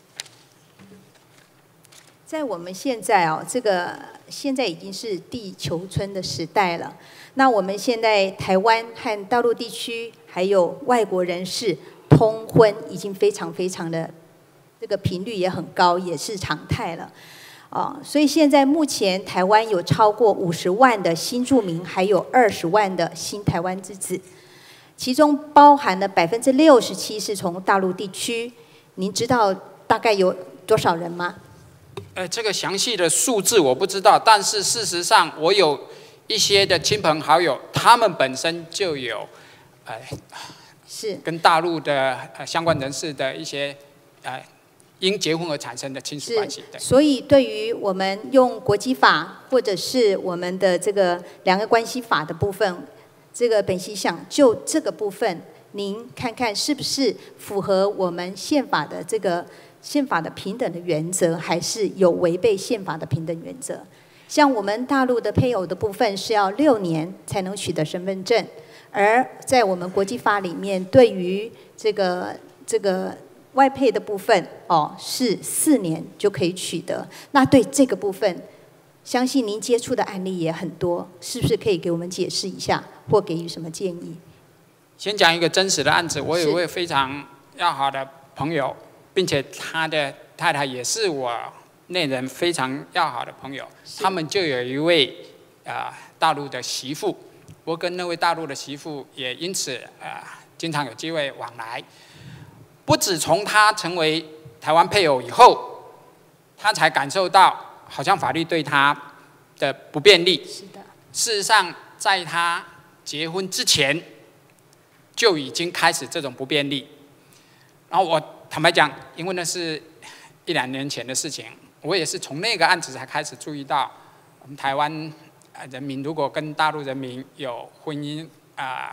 Speaker 5: 在我们现在哦，这个现在已经是地球村的时代了。那我们现在台湾和大陆地区还有外国人士通婚已经非常非常的这个频率也很高，也是常态了。哦，所以现在目前台湾有超过五十万的新住民，还有二十万的新台湾之子，其中包含了百分之六十七是从大陆地区。您知道大概有多少人吗？
Speaker 2: 呃，这个详细的数字我不知道，但是事实上，我有一些的亲朋好友，他们本身就有，呃，
Speaker 5: 是
Speaker 2: 跟大陆的呃相关人士的一些呃因结婚而产生的亲属关系。对。
Speaker 5: 所以，对于我们用国际法或者是我们的这个两岸关系法的部分，这个本席想就这个部分，您看看是不是符合我们宪法的这个。宪法的平等的原则，还是有违背宪法的平等原则。像我们大陆的配偶的部分是要六年才能取得身份证，而在我们国际法里面，对于这个这个外配的部分，哦，是四年就可以取得。那对这个部分，相信您接触的案例也很多，是不是可以给我们解释一下，或给予什么建议？
Speaker 2: 先讲一个真实的案子，我有一位非常要好的朋友。并且他的太太也是我内人非常要好的朋友，他们就有一位呃大陆的媳妇，我跟那位大陆的媳妇也因此呃经常有机会往来。不止从他成为台湾配偶以后，他才感受到好像法律对他的不便利。
Speaker 5: 是的。
Speaker 2: 事实上，在他结婚之前就已经开始这种不便利。然后我坦白讲，因为那是一两年前的事情，我也是从那个案子才开始注意到，我们台湾人民如果跟大陆人民有婚姻啊、呃、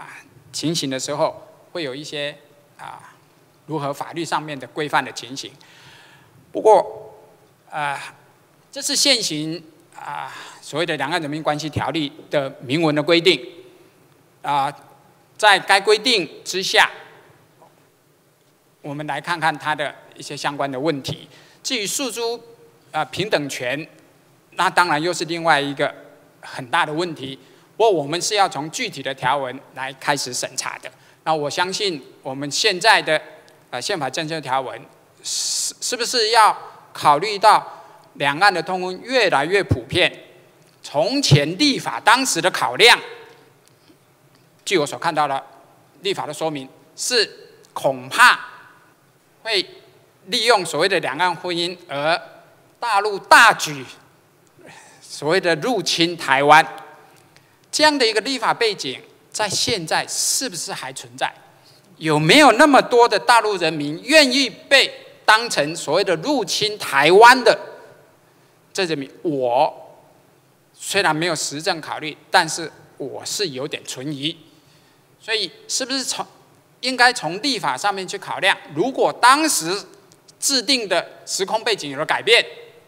Speaker 2: 情形的时候，会有一些啊如何法律上面的规范的情形。不过，啊、呃，这是现行啊、呃、所谓的《两岸人民关系条例》的明文的规定啊、呃，在该规定之下，我们来看看它的一些相关的问题。至于诉诸啊、呃、平等权，那当然又是另外一个很大的问题。不过我们是要从具体的条文来开始审查的。那我相信我们现在的呃宪法政策条文是是不是要考虑到两岸的通婚越来越普遍？从前立法当时的考量，据我所看到的立法的说明是恐怕会利用所谓的两岸婚姻而大陆大举所谓的入侵台湾，这样的一个立法背景，在现在是不是还存在？有没有那么多的大陆人民愿意被当成所谓的入侵台湾的这人民？我虽然没有实证考虑，但是我是有点存疑。所以，是不是从应该从立法上面去考量？如果当时制定的时空背景有了改变，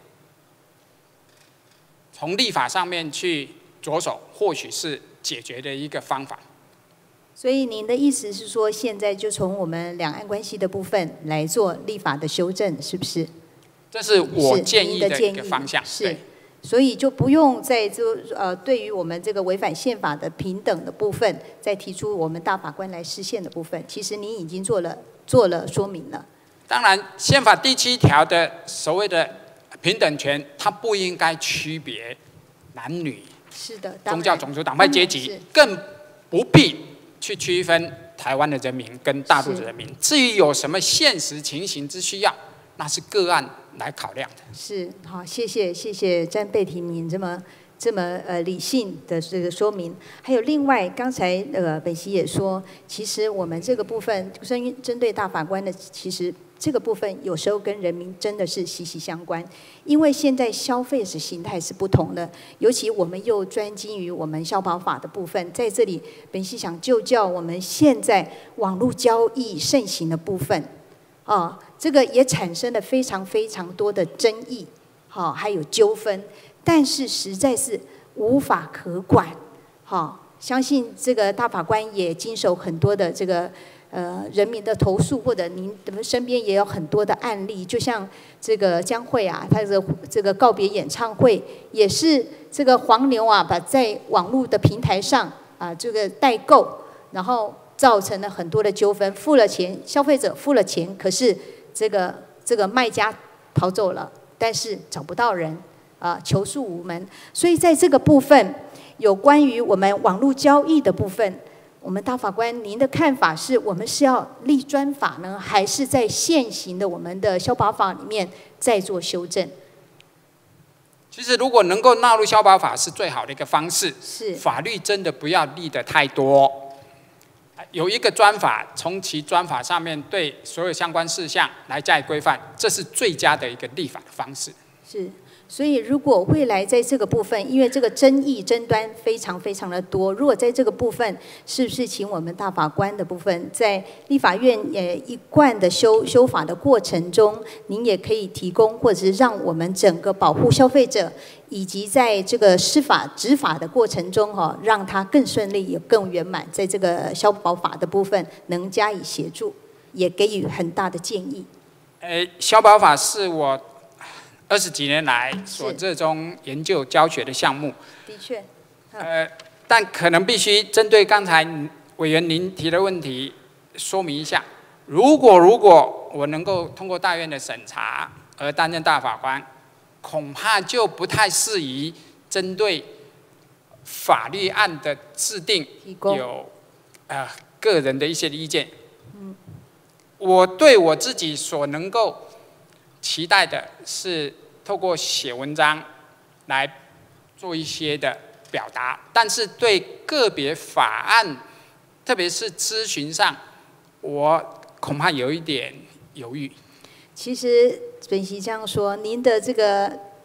Speaker 2: 从立法上面去着手，或许是解决的一个方法。
Speaker 5: 所以您的意思是说，现在就从我们两岸关系的部分来做立法的修正，是不是？
Speaker 2: 这是我建议的一个方向。
Speaker 5: 是，所以就不用在这呃，对于我们这个违反宪法的平等的部分，再提出我们大法官来释宪的部分，其实您已经做了做了说明了。
Speaker 2: 当然，宪法第七条的所谓的平等权，它不应该区别男女、
Speaker 5: 是的，
Speaker 2: 宗教、种族、党派、阶级，更不必去区分台湾的人民跟大陆的人民。至于有什么现实情形之需要，那是个案来考量的。
Speaker 5: 是，好，谢谢谢谢詹贝提名这么这么呃理性的这个说明。还有另外，刚才呃本席也说，其实我们这个部分针针对大法官的，其实这个部分有时候跟人民真的是息息相关，因为现在消费者形态是不同的，尤其我们又专精于我们消保法的部分，在这里本席想就叫我们现在网络交易盛行的部分，啊，这个也产生了非常非常多的争议，好，还有纠纷，但是实在是无法可管，好，相信这个大法官也经手很多的这个。呃，人民的投诉，或者您身边也有很多的案例，就像这个江蕙啊，他的这个告别演唱会，也是这个黄牛啊，把在网络的平台上啊，这个代购，然后造成了很多的纠纷，付了钱，消费者付了钱，可是这个这个卖家跑走了，但是找不到人，啊，求诉无门。所以在这个部分，有关于我们网络交易的部分。我们大法官，您的看法是我们是要立专法呢，还是在现行的我们的消保法里面再做修正？
Speaker 2: 其实，如果能够纳入消保法，是最好的一个方式。
Speaker 5: 是
Speaker 2: 法律真的不要立得太多，有一个专法，从其专法上面对所有相关事项来加以规范，这是最佳的一个立法的方式。
Speaker 5: 是。所以，如果未来在这个部分，因为这个争议争端非常非常的多，如果在这个部分，是不是请我们大法官的部分，在立法院呃一贯的修修法的过程中，您也可以提供，或者是让我们整个保护消费者，以及在这个司法执法的过程中，哈，让它更顺利也更圆满，在这个消保法的部分能加以协助，也给予很大的建议。
Speaker 2: 呃，消保法是我二十几年来所热衷研究教学的项目，
Speaker 5: 的确，
Speaker 2: 呃，但可能必须针对刚才委员您提的问题说明一下。如果如果我能够通过大院的审查而担任大法官，恐怕就不太适宜针对法律案的制定有呃个人的一些意见。嗯，我对我自己所能够期待的是透过写文章来做一些的表达，但是对个别法案，特别是咨询上，我恐怕有一点犹豫。
Speaker 5: 其实本席这样说，您的这个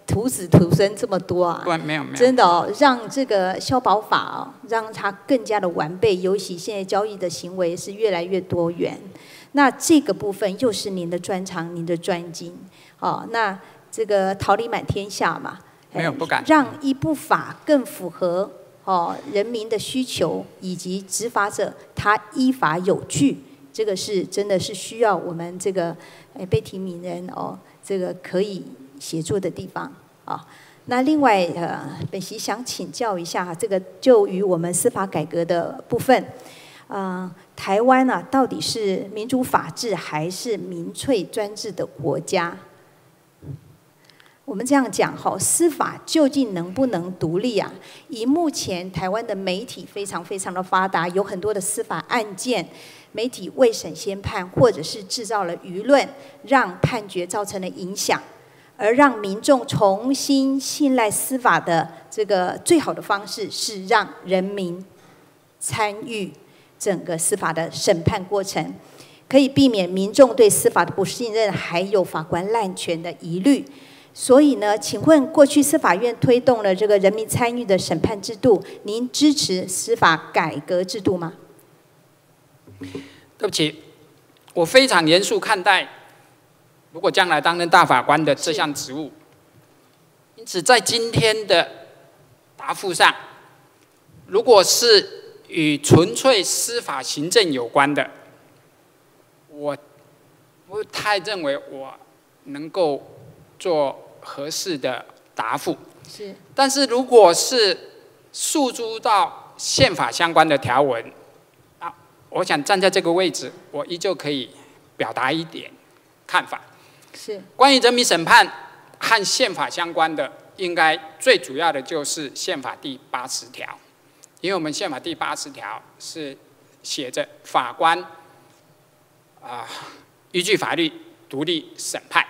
Speaker 5: 徒子徒孙这么多啊，
Speaker 2: 不，没有没有，
Speaker 5: 真的哦，让这个消保法哦，让它更加的完备。尤其现在交易的行为是越来越多元，那这个部分又是您的专长，您的专精哦。那这个桃李满天下嘛，
Speaker 2: 没有不敢，
Speaker 5: 让一部法更符合哦人民的需求，以及执法者他依法有据，这个是真的是需要我们这个诶被提名人哦，这个可以协助的地方啊、哦。那另外呃，本席想请教一下，这个就于我们司法改革的部分，呃，台湾啊到底是民主法治还是民粹专制的国家？我们这样讲哈，司法究竟能不能独立啊？以目前台湾的媒体非常非常的发达，有很多的司法案件，媒体未审先判，或者是制造了舆论，让判决造成了影响。而让民众重新信赖司法的这个最好的方式，是让人民参与整个司法的审判过程，可以避免民众对司法的不信任，还有法官滥权的疑虑。所以呢，请问过去司法院推动了这个人民参与的审判制度，您支持司法改革制度吗？
Speaker 2: 对不起，我非常严肃看待如果将来担任大法官的这项职务，因此在今天的答复上，如果是与纯粹司法行政有关的，我不太认为我能够做合适的答复。
Speaker 5: 是。
Speaker 2: 但是如果是诉诸到宪法相关的条文，啊，我想站在这个位置，我依旧可以表达一点看法。
Speaker 5: 是
Speaker 2: 关于人民审判和宪法相关的，应该最主要的就是宪法第八十条，因为我们宪法第八十条是写着法官啊、呃、依据法律独立审判。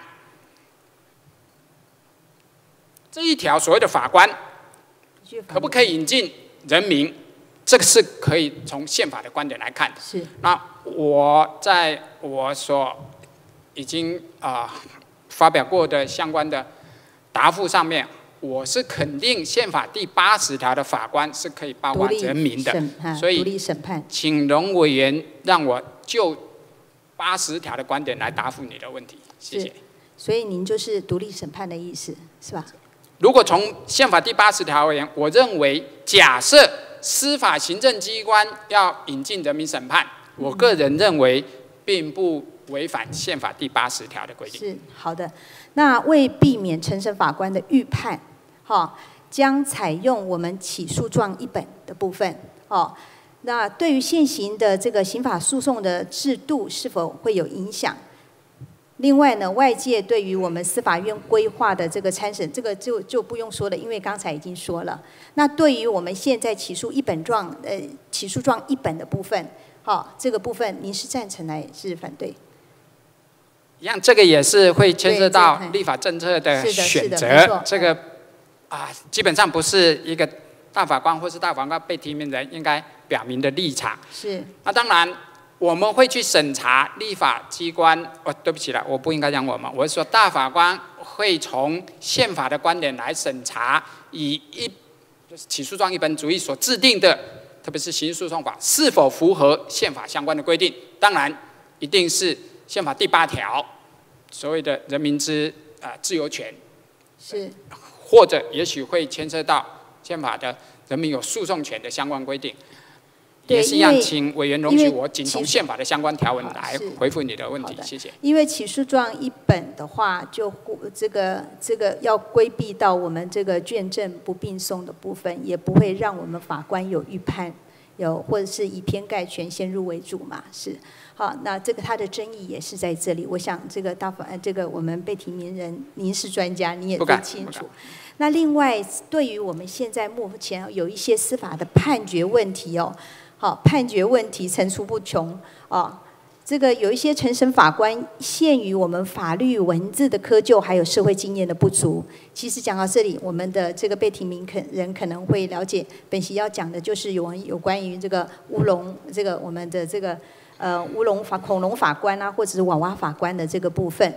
Speaker 2: 这一条所谓的法官可不可以引进人民，这个是可以从宪法的观点来看的。
Speaker 5: 是。
Speaker 2: 那我在我所已经啊、呃、发表过的相关的答复上面，我是肯定宪法第八十条的法官是可以包括人民的，所以
Speaker 5: 独立审判，
Speaker 2: 请容委员让我就八十条的观点来答复你的问题，谢谢。
Speaker 5: 所以您就是独立审判的意思，是吧？
Speaker 2: 如果从宪法第八十条而言，我认为假设司法行政机关要引进人民审判，我个人认为并不违反宪法第八十条的规定。
Speaker 5: 是好的。那为避免承审法官的预判，哈，将采用我们起诉状一本的部分，哦，那对于现行的这个刑法诉讼的制度是否会有影响？另外呢，外界对于我们司法院规划的这个参审，这个就就不用说了，因为刚才已经说了。那对于我们现在起诉一本状，呃，起诉状一本的部分，好、哦，这个部分您是赞成还是反对？
Speaker 2: 一样，这个也是会牵涉到立法政策的选择。这个啊，基本上不是一个大法官或是大法官被提名人应该表明的立场。
Speaker 5: 是。
Speaker 2: 那当然。我们会去审查立法机关，哦，对不起了，我不应该讲我们，我是说大法官会从宪法的观点来审查，以一就是起诉状一本主义所制定的，特别是刑事诉讼法是否符合宪法相关的规定。当然，一定是宪法第八条所谓的人民之啊、呃、自由权，
Speaker 5: 是，
Speaker 2: 或者也许会牵涉到宪法的人民有诉讼权的相关规定。也是一样，请委员容许我仅从宪法的相关条文来回复你的问题，谢谢。
Speaker 5: 因为起诉状一本的话，就这个这个要规避到我们这个卷证不并送的部分，也不会让我们法官有预判，有或者是以偏概全、先入为主嘛，是。好，那这个它的争议也是在这里。我想这个大法，这个我们被提名人，您是专家，你也最清楚。那另外，对于我们现在目前有一些司法的判决问题哦。好，判决问题层出不穷啊、哦！这个有一些承审法官限于我们法律文字的窠臼，还有社会经验的不足。其实讲到这里，我们的这个被提名可人可能会了解，本席要讲的就是有有关于这个乌龙，这个我们的这个呃乌龙法恐龙法官啊，或者是娃娃法官的这个部分。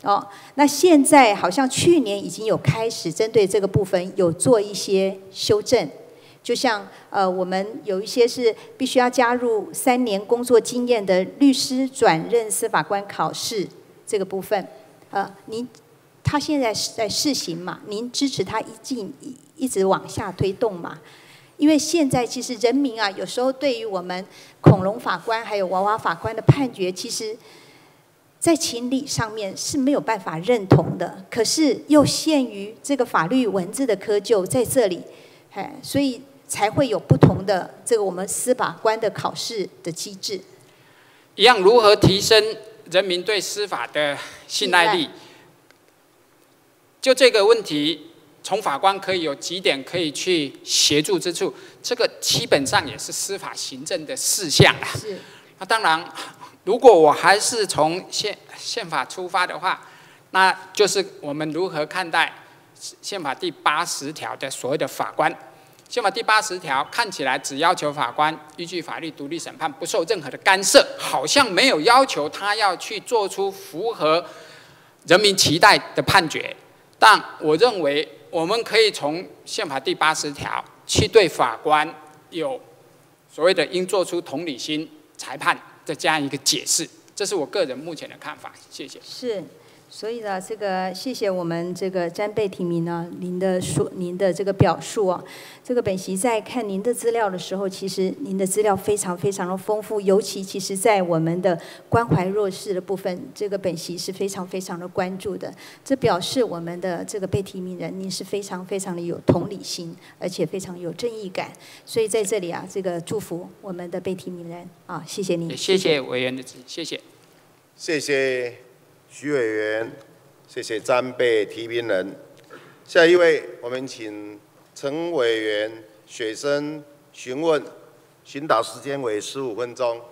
Speaker 5: 哦，那现在好像去年已经有开始针对这个部分有做一些修正，就像呃我们有一些是必须要加入三年工作经验的律师转任司法官考试这个部分，呃，您他现在是在试行嘛？您支持他一进一一直往下推动嘛？因为现在其实人民啊，有时候对于我们恐龙法官还有娃娃法官的判决，其实在情理上面是没有办法认同的，可是又限于这个法律文字的窠臼在这里，哎，所以才会有不同的这个我们司法官的考试的机制。
Speaker 2: 一样，如何提升人民对司法的信赖力？就这个问题，从法官可以有几点可以去协助之处，这个基本上也是司法行政的事项啦。
Speaker 5: 是。
Speaker 2: 那当然，如果我还是从宪宪法出发的话，那就是我们如何看待宪法第八十条的所谓的法官。宪法第八十条看起来只要求法官依据法律独立审判，不受任何的干涉，好像没有要求他要去做出符合人民期待的判决。但我认为，我们可以从宪法第八十条去对法官有所谓的应做出同理心裁判的这样一个解释，这是我个人目前的看法。谢谢。
Speaker 5: 是，所以呢，这个谢谢我们这个詹贝提名呢，您的说您的这个表述啊，这个本席在看您的资料的时候，其实您的资料非常非常的丰富，尤其其实在我们的关怀弱势的部分，这个本席是非常非常的关注的。这表示我们的这个被提名人，您是非常非常的有同理心，而且非常有正义感。所以在这里啊，这个祝福我们的被提名人啊，谢谢您。
Speaker 2: 谢谢委员的指，谢谢。
Speaker 1: 谢谢徐委员，谢谢詹贝提名人。下一位，我们请陈委员学生询问，询答时间为十五分钟。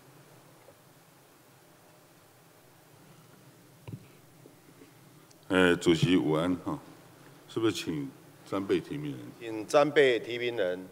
Speaker 6: 呃，主席午安哈，是不是请詹贝提名人？
Speaker 1: 请詹贝提名人。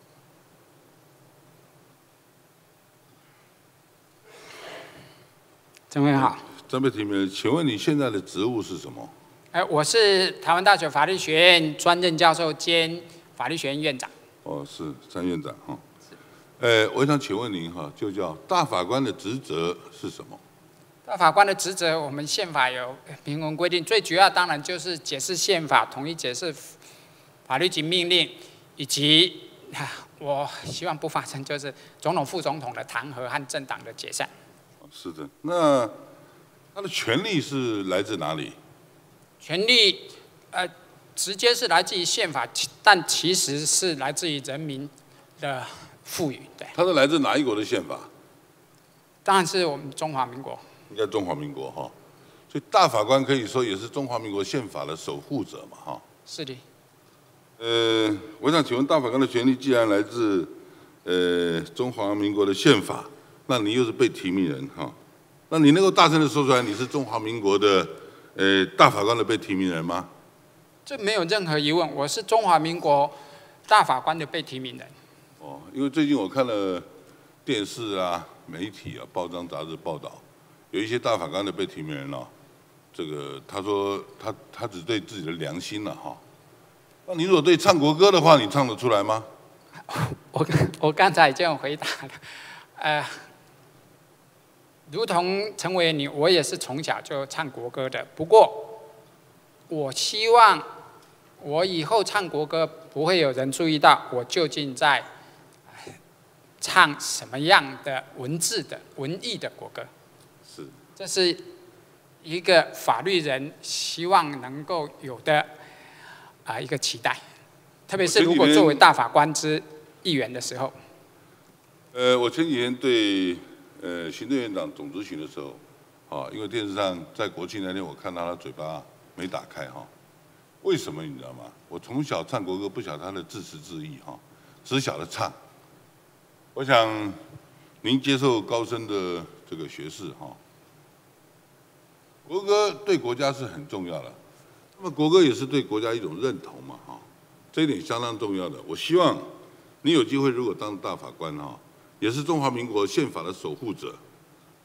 Speaker 2: 陈委员好。
Speaker 6: 詹贝提名人，请问你现在的职务是什么？
Speaker 2: 哎，我是台湾大学法律学院专任教授兼法律学院院长。
Speaker 6: 哦，是詹院长哈。呃，我想请问您哈，就叫大法官的职责是什么？
Speaker 2: 大法官的职责，我们宪法有明文规定，最主要当然就是解释宪法，统一解释法律及命令，以及我希望不发生就是总统、副总统的弹劾和政党的解散。
Speaker 6: 是的，那他的权利是来自哪里？
Speaker 2: 权利，呃，直接是来自于宪法，但其实是来自于人民的赋予。对。
Speaker 6: 它是来自哪一国的宪法？
Speaker 2: 当然是我们中华民国。
Speaker 6: 应该中华民国哈，所以大法官可以说也是中华民国宪法的守护者嘛哈。
Speaker 2: 是的。
Speaker 6: 呃，我想请问，大法官的权利既然来自呃中华民国的宪法，那你又是被提名人哈，那你能够大声的说出来你是中华民国的呃大法官的被提名人吗？
Speaker 2: 这没有任何疑问，我是中华民国大法官的被提名人。
Speaker 6: 哦，因为最近我看了电视啊、媒体啊、报章杂志报道，有一些大法官的被提名人哦，这个他说他他只对自己的良心了、啊、哈。那你如果对唱国歌的话，你唱得出来吗？
Speaker 2: 我我刚才已经有回答了，呃，如同陈委员你，我也是从小就唱国歌的。不过，我希望我以后唱国歌不会有人注意到我究竟在唱什么样的文字的文艺的国歌。
Speaker 6: 是，
Speaker 2: 这是一个法律人希望能够有的啊、呃、一个期待，特别是如果作为大法官之议员的时候。
Speaker 6: 呃，我前几天对呃行政院长总质询的时候，啊，因为电视上在国庆那天我看到他嘴巴没打开哈，为什么你知道吗？我从小唱国歌不晓得他的字词字义哈，只晓得唱。我想您接受高深的这个学士哈，国歌对国家是很重要的，那么国歌也是对国家一种认同嘛哈，这一点相当重要的。我希望你有机会如果当大法官哈，也是中华民国宪法的守护者，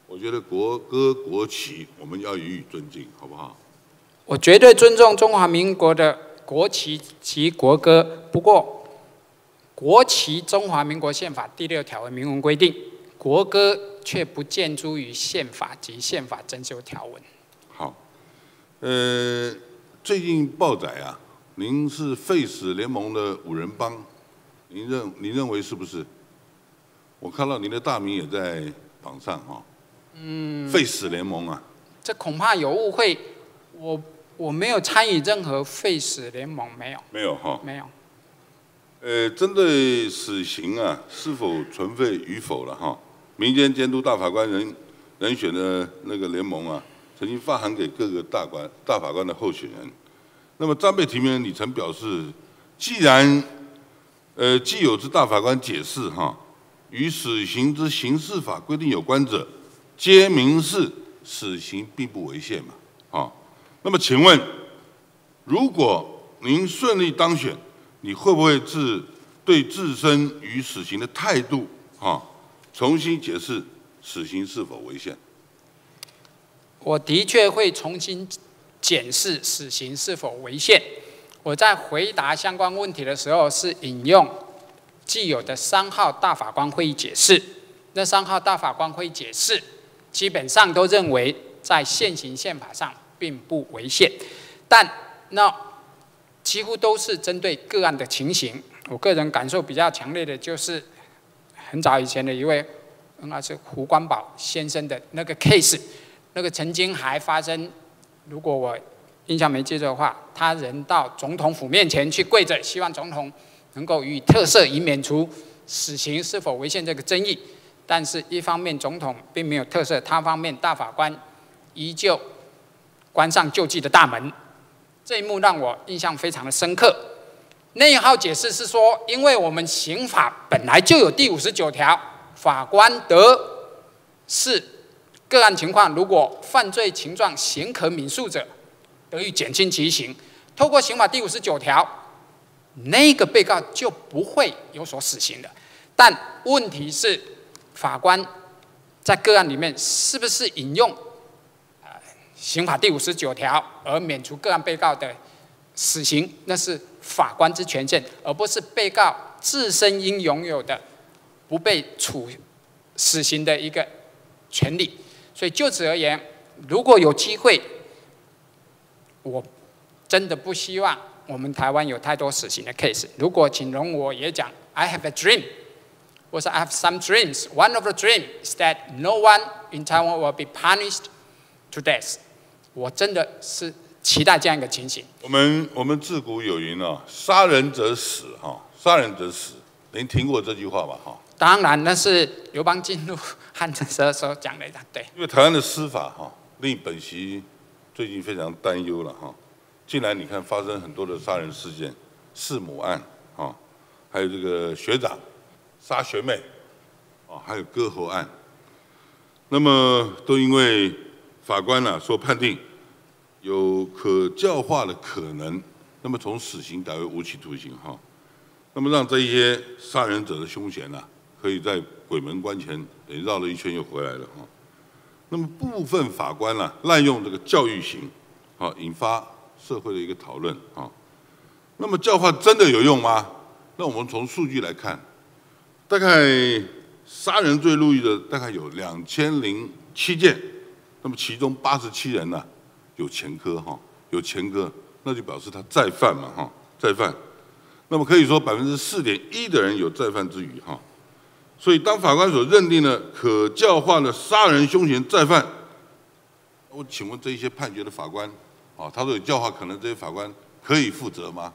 Speaker 6: 我觉得国歌、国旗我们要予以尊敬，好不好？
Speaker 2: 我绝对尊重中华民国的国旗及国歌，不过国旗中华民国宪法第六条的明文规定，国歌却不见诸于宪法及宪法增修条文。
Speaker 6: 好，呃，最近报载啊，您是废死联盟的五人帮，您认您认为是不是？我看到您的大名也在榜上哈、哦。嗯。废死联盟啊。
Speaker 2: 这恐怕有误会，我我没有参与任何废死联盟，没有。
Speaker 6: 没有哈、哦。
Speaker 2: 没有。
Speaker 6: 呃，针对死刑啊是否存废与否了哈，民间监督大法官人人选的那个联盟啊，曾经发函给各个大官大法官的候选人。那么张被提名人李晨表示，既然呃既有之大法官解释哈，与死刑之刑事法规定有关者，皆明示死刑并不违宪嘛，啊，那么请问，如果您顺利当选，你会不会自对自身与死刑的态度啊，重新解释死刑是否违宪？
Speaker 2: 我的确会重新检视死刑是否违宪。我在回答相关问题的时候，是引用既有的三号大法官会议解释。那三号大法官会议解释，基本上都认为在现行宪法上并不违宪，但那几乎都是针对个案的情形。我个人感受比较强烈的就是很早以前的一位，应该是胡光宝先生的那个 case， 那个曾经还发生，如果我印象没记错的话，他人到总统府面前去跪着，希望总统能够予以特赦，以免除死刑是否违宪这个争议。但是，一方面总统并没有特赦，他方面大法官依旧关上救济的大门。这一幕让我印象非常的深刻。那一号解释是说，因为我们刑法本来就有第五十九条，法官得是个案情况，如果犯罪情状刑可敏恕者，得以减轻其刑。透过刑法第五十九条，那个被告就不会有所死刑的。但问题是，法官在个案里面是不是引用刑法第五十九条而免除个案被告的死刑，那是法官之权限，而不是被告自身应拥有的不被处死刑的一个权利。所以就此而言，如果有机会，我真的不希望我们台湾有太多死刑的 case。如果请容我也讲 ，I have a dream， 或是 I have some dreams. One of the dreams is that no one in Taiwan will be punished to death。我真的是期待这样一个情形。
Speaker 6: 我们我们自古有云啊，杀人者死哈，杀人者死。您听过这句话吧？哈。
Speaker 2: 当然，那是刘邦进入汉城的时候讲的，对。
Speaker 6: 因为台湾的司法哈，令本席最近非常担忧了哈。近来你看发生很多的杀人事件，弑母案啊，还有这个学长杀学妹啊，还有割喉案。那么都因为法官呢、啊、说判定有可教化的可能，那么从死刑改为无期徒刑哈，那么让这一些杀人者的凶嫌呢、啊，可以在鬼门关前等于绕了一圈又回来了哈。那么部分法官呢、啊、滥用这个教育刑，啊，引发社会的一个讨论啊。那么教化真的有用吗？那我们从数据来看，大概杀人罪入狱的大概有两千零七件，那么其中八十七人呢、啊、有前科哈，有前科，那就表示他再犯嘛哈，再犯。那么可以说百分之四点一的人有再犯之余哈。所以当法官所认定的可教化的杀人凶嫌再犯，我请问这一些判决的法官啊，他说有教化可能，这些法官可以负责吗？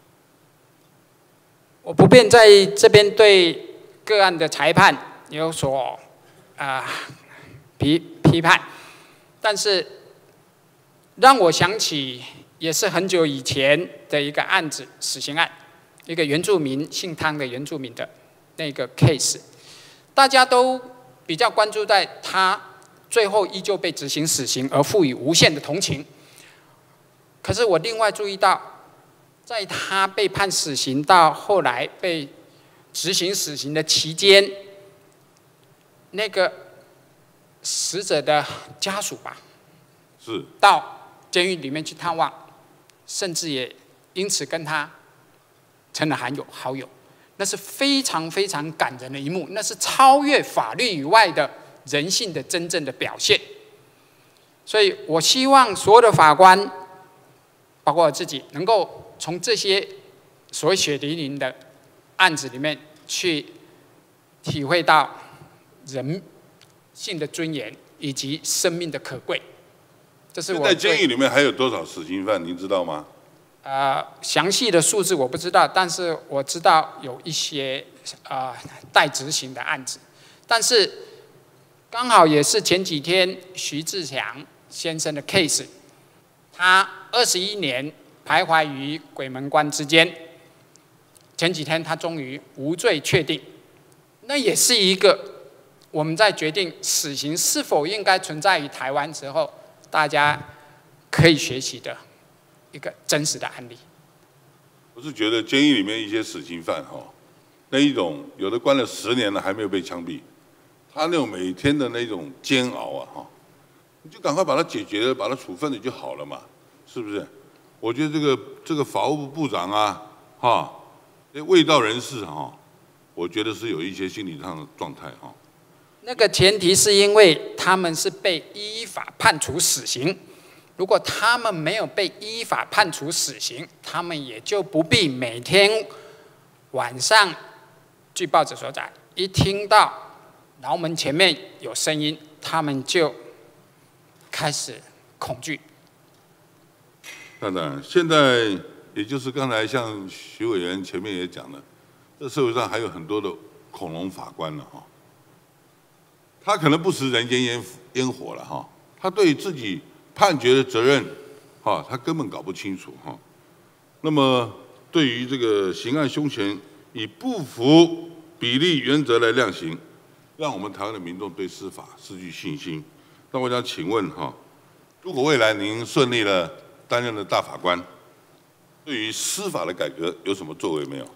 Speaker 2: 我不便在这边对个案的裁判有所啊、呃、批批判，但是让我想起也是很久以前的一个案子，死刑案，一个原住民姓汤的原住民的那个 case， 大家都比较关注在他最后依旧被执行死刑而赋予无限的同情。可是我另外注意到，在他被判死刑到后来被执行死刑的期间，那个死者的家属吧，
Speaker 6: 是
Speaker 2: 到监狱里面去探望，甚至也因此跟他成了好友好友。那是非常非常感人的一幕，那是超越法律以外的人性的真正的表现。所以我希望所有的法官，包括我自己，能够从这些所谓血淋淋的案子里面去体会到人性的尊严以及生命的可贵。这是我
Speaker 6: 在监狱里面还有多少死刑犯，您知道吗？
Speaker 2: 呃，详细的数字我不知道，但是我知道有一些呃待执行的案子，但是刚好也是前几天徐志强先生的 case， 他二十一年徘徊于鬼门关之间，前几天他终于无罪确定，那也是一个我们在决定死刑是否应该存在于台湾时候，大家可以学习的一个真实的案例。
Speaker 6: 我是觉得监狱里面一些死刑犯哈，那一种有的关了十年了还没有被枪毙，他那种每天的那种煎熬啊哈，你就赶快把它解决了，把它处分了就好了嘛，是不是？我觉得这个这个法务部部长啊哈，那卫道人士哈，我觉得是有一些心理上的状态哈。
Speaker 2: 那个前提是因为他们是被依法判处死刑。如果他们没有被依法判处死刑，他们也就不必每天晚上，据报纸所载，一听到牢门前面有声音，他们就开始恐惧。
Speaker 6: 当然，现在也就是刚才像徐委员前面也讲了，这社会上还有很多的恐龙法官了哈，他可能不食人间烟烟火了哈，他对自己判决的责任，哈，他根本搞不清楚哈。那么，对于这个刑案凶嫌以不符比例原则来量刑，让我们台湾的民众对司法失去信心。那我想请问哈，如果未来您顺利了担任了大法官，对于司法的改革有什么作为没有？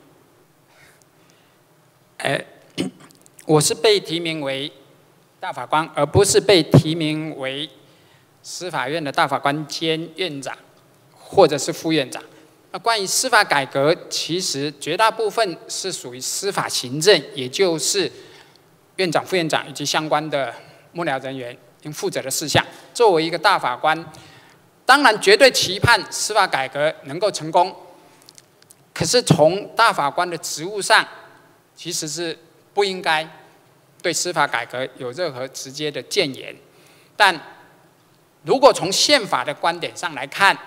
Speaker 2: 呃，我是被提名为大法官，而不是被提名为司法院的大法官兼院长，或者是副院长。那关于司法改革，其实绝大部分是属于司法行政，也就是院长、副院长以及相关的幕僚人员应负责的事项。作为一个大法官，当然绝对期盼司法改革能够成功。可是从大法官的职务上，其实是不应该对司法改革有任何直接的建言。但如果从宪法的观点上来看，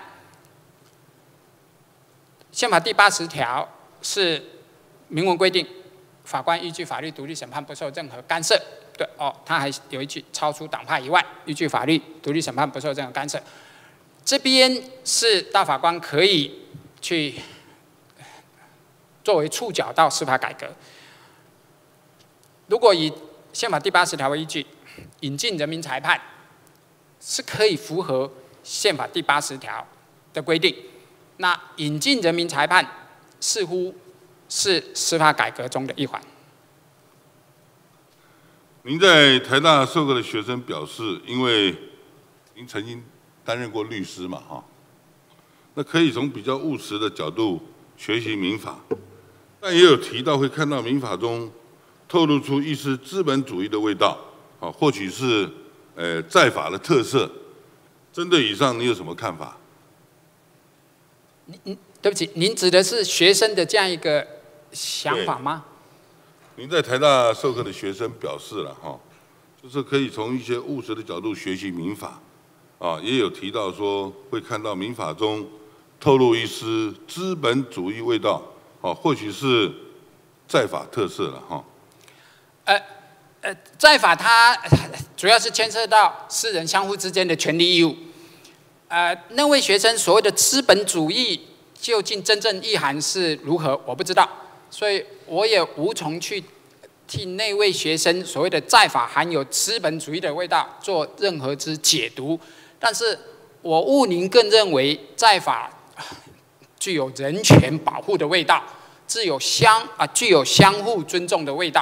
Speaker 2: 宪法第八十条是明文规定，法官依据法律独立审判，不受任何干涉。对哦，他还有一句超出党派以外，依据法律独立审判，不受任何干涉。这边是大法官可以去作为触角到司法改革。如果以宪法第八十条为依据，引进人民裁判是可以符合宪法第八十条的规定。那引进人民裁判似乎是司法改革中的一环。
Speaker 6: 您在台大授课的学生表示，因为您曾经担任过律师嘛，哈，那可以从比较务实的角度学习民法，但也有提到会看到民法中透露出一丝资本主义的味道，啊，或许是呃在法的特色。针对以上，你有什么看法？
Speaker 2: 您对不起，您指的是学生的这样一个想法吗？
Speaker 6: 您在台大授课的学生表示了哈，就是可以从一些务实的角度学习民法，啊，也有提到说会看到民法中透露一丝资本主义味道，啊，或许是在法特色了哈。
Speaker 2: 呃呃，在法它主要是牵涉到私人相互之间的权利义务。呃，那位学生所谓的资本主义究竟真正意涵是如何，我不知道，所以我也无从去替那位学生所谓的在法含有资本主义的味道做任何之解读。但是我务宁更认为在法具有人权保护的味道，具有相啊具有相互尊重的味道。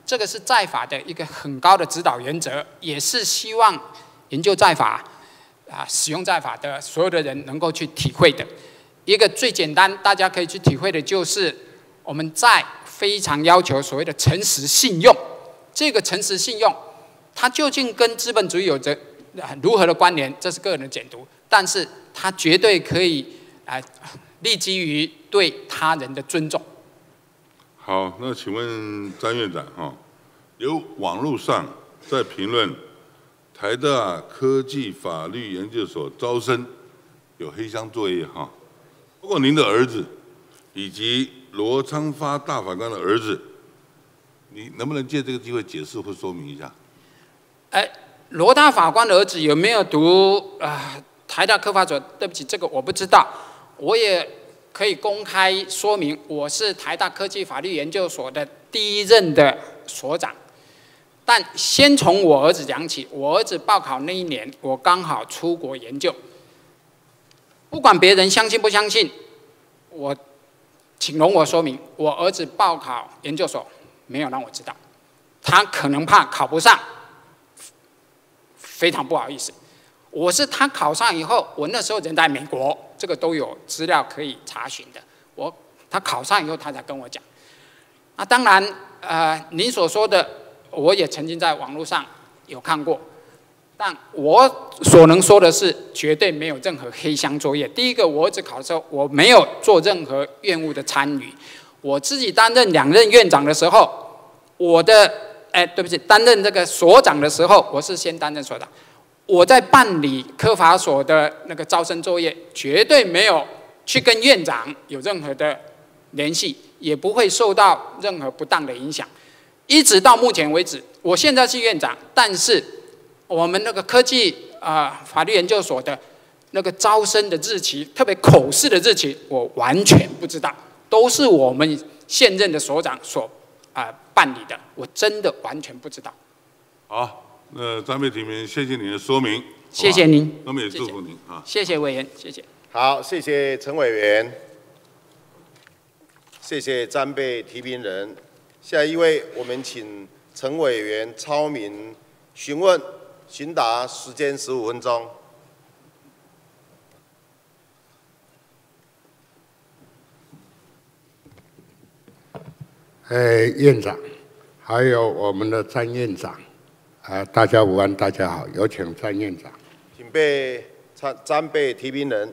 Speaker 2: 这个是在法的一个很高的指导原则，也是希望研究在法啊、使用在法的所有的人能够去体会的。一个最简单大家可以去体会的就是我们在非常要求所谓的诚实信用。这个诚实信用，它究竟跟资本主义有着如何的关联？这是个人的解读，但是它绝对可以啊、立基于对他人的尊重。
Speaker 6: 好，那请问詹院长哈，有网络上在评论台大科技法律研究所招生有黑箱作业哈，包括您的儿子以及罗昌发大法官的儿子，你能不能借这个机会解释或说明一下？
Speaker 2: 哎，罗大法官的儿子有没有读啊、呃、台大科法所？对不起，这个我不知道。我也可以公开说明，我是台大科技法律研究所的第一任的所长。但先从我儿子讲起，我儿子报考那一年，我刚好出国研究。不管别人相信不相信，我请容我说明，我儿子报考研究所没有让我知道，他可能怕考不上，非常不好意思。我是他考上以后，我那时候人在美国，这个都有资料可以查询的。我他考上以后，他才跟我讲。那当然，呃，您所说的，我也曾经在网络上有看过，但我所能说的是，绝对没有任何黑箱作业。第一个，我儿子考的时候，我没有做任何院务的参与。我自己担任两任院长的时候，我的，哎，对不起，担任这个所长的时候，我是先担任所长。我在办理科法所的那个招生作业，绝对没有去跟院长有任何的联系，也不会受到任何不当的影响。一直到目前为止，我现在是院长，但是我们那个科技啊、呃、法律研究所的那个招生的日期，特别口试的日期，我完全不知道，都是我们现任的所长所啊、呃、办理的，我真的完全不知道。
Speaker 6: 好。那张贝提名，谢谢您的说明，
Speaker 2: 谢谢您，
Speaker 6: 那么也祝福您啊，
Speaker 2: 谢谢委员，谢谢。
Speaker 1: 好，谢谢陈委员，谢谢詹贝提名人。下一位，我们请陈委员超明询问，询答时间十五分钟。
Speaker 7: 哎，院长，还有我们的詹院长。啊，大家午安，大家好，有请詹院长。
Speaker 1: 请被詹詹贝提名人。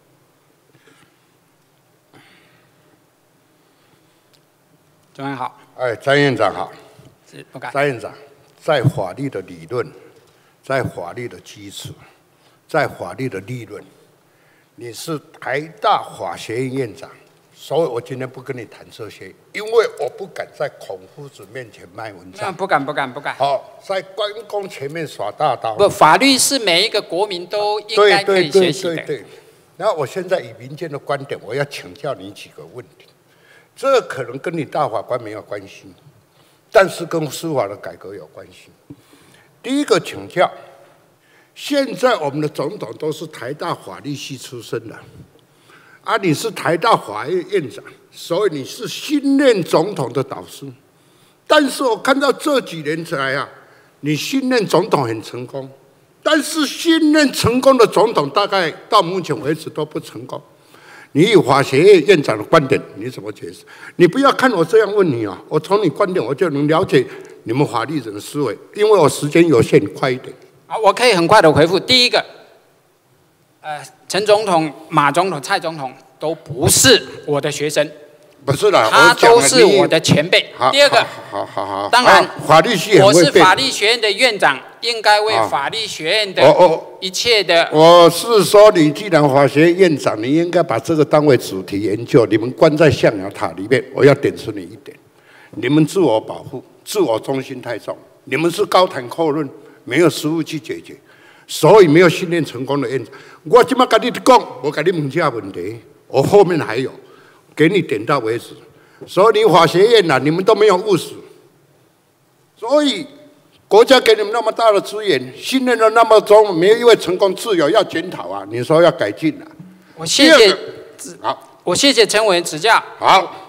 Speaker 2: 中央好。
Speaker 7: 哎，詹院长好。
Speaker 2: 是，不敢。
Speaker 7: 詹院长，在法律的理论，在法律的基础，在法律的理论，你是台大法学院院长。所以我今天不跟你谈这些，因为我不敢在孔夫子面前卖文章。
Speaker 2: 不敢，不敢，不敢。
Speaker 7: 好，在关公前面耍大刀。
Speaker 2: 不，法律是每一个国民都应该可以学习的。对对对对。
Speaker 7: 然后我现在以民间的观点，我要请教你几个问题。这可能跟你大法官没有关系，但是跟司法的改革有关系。第一个请教，现在我们的总统都是台大法律系出身的。啊，你是台大法院院长，所以你是新任总统的导师。但是我看到这几年来啊，你新任总统很成功，但是新任成功的总统大概到目前为止都不成功。你以法学院院长的观点，你怎么解释？你不要看我这样问你啊，我从你观点我就能了解你们法律人的思维，因为我时间有限，快一点。
Speaker 2: 啊，我可以很快的回复。第一个。呃，陈总统、马总统、蔡总统都不是我的学生，
Speaker 7: 不是的，
Speaker 2: 他都是我的前辈。第二个，
Speaker 7: 好好好，
Speaker 2: 当然，
Speaker 7: 法律系
Speaker 2: 我是法律学院的院长，应该为法律学院的一切的。
Speaker 7: 我是说，你既然法学院院长，你应该把这个当为主题研究。你们关在象牙塔里面，我要点出你一点：你们自我保护、自我中心太重，你们是高谈阔论，没有实务去解决。所以没有训练成功的院长，我今麦跟你讲，我跟你问这个问题，我后面还有，给你点到为止。所以你法学院呐、啊，你们都没有务实，所以国家给你们那么大的资源，训练了那么多，没有一位成功，自有要检讨啊！你说要改进啊？
Speaker 2: 我谢谢，好，我谢谢陈委员指教。
Speaker 7: 好，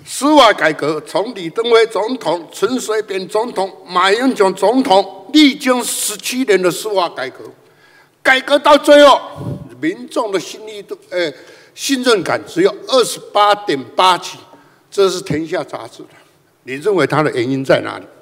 Speaker 7: 司法改革从李登辉总统、陈水扁总统、马英九总统历经十七年的司法改革，改革到最后，民众的信义度，呃，信任感只有二十八点八几，这是《天下》杂志的。你认为它的原因在哪里？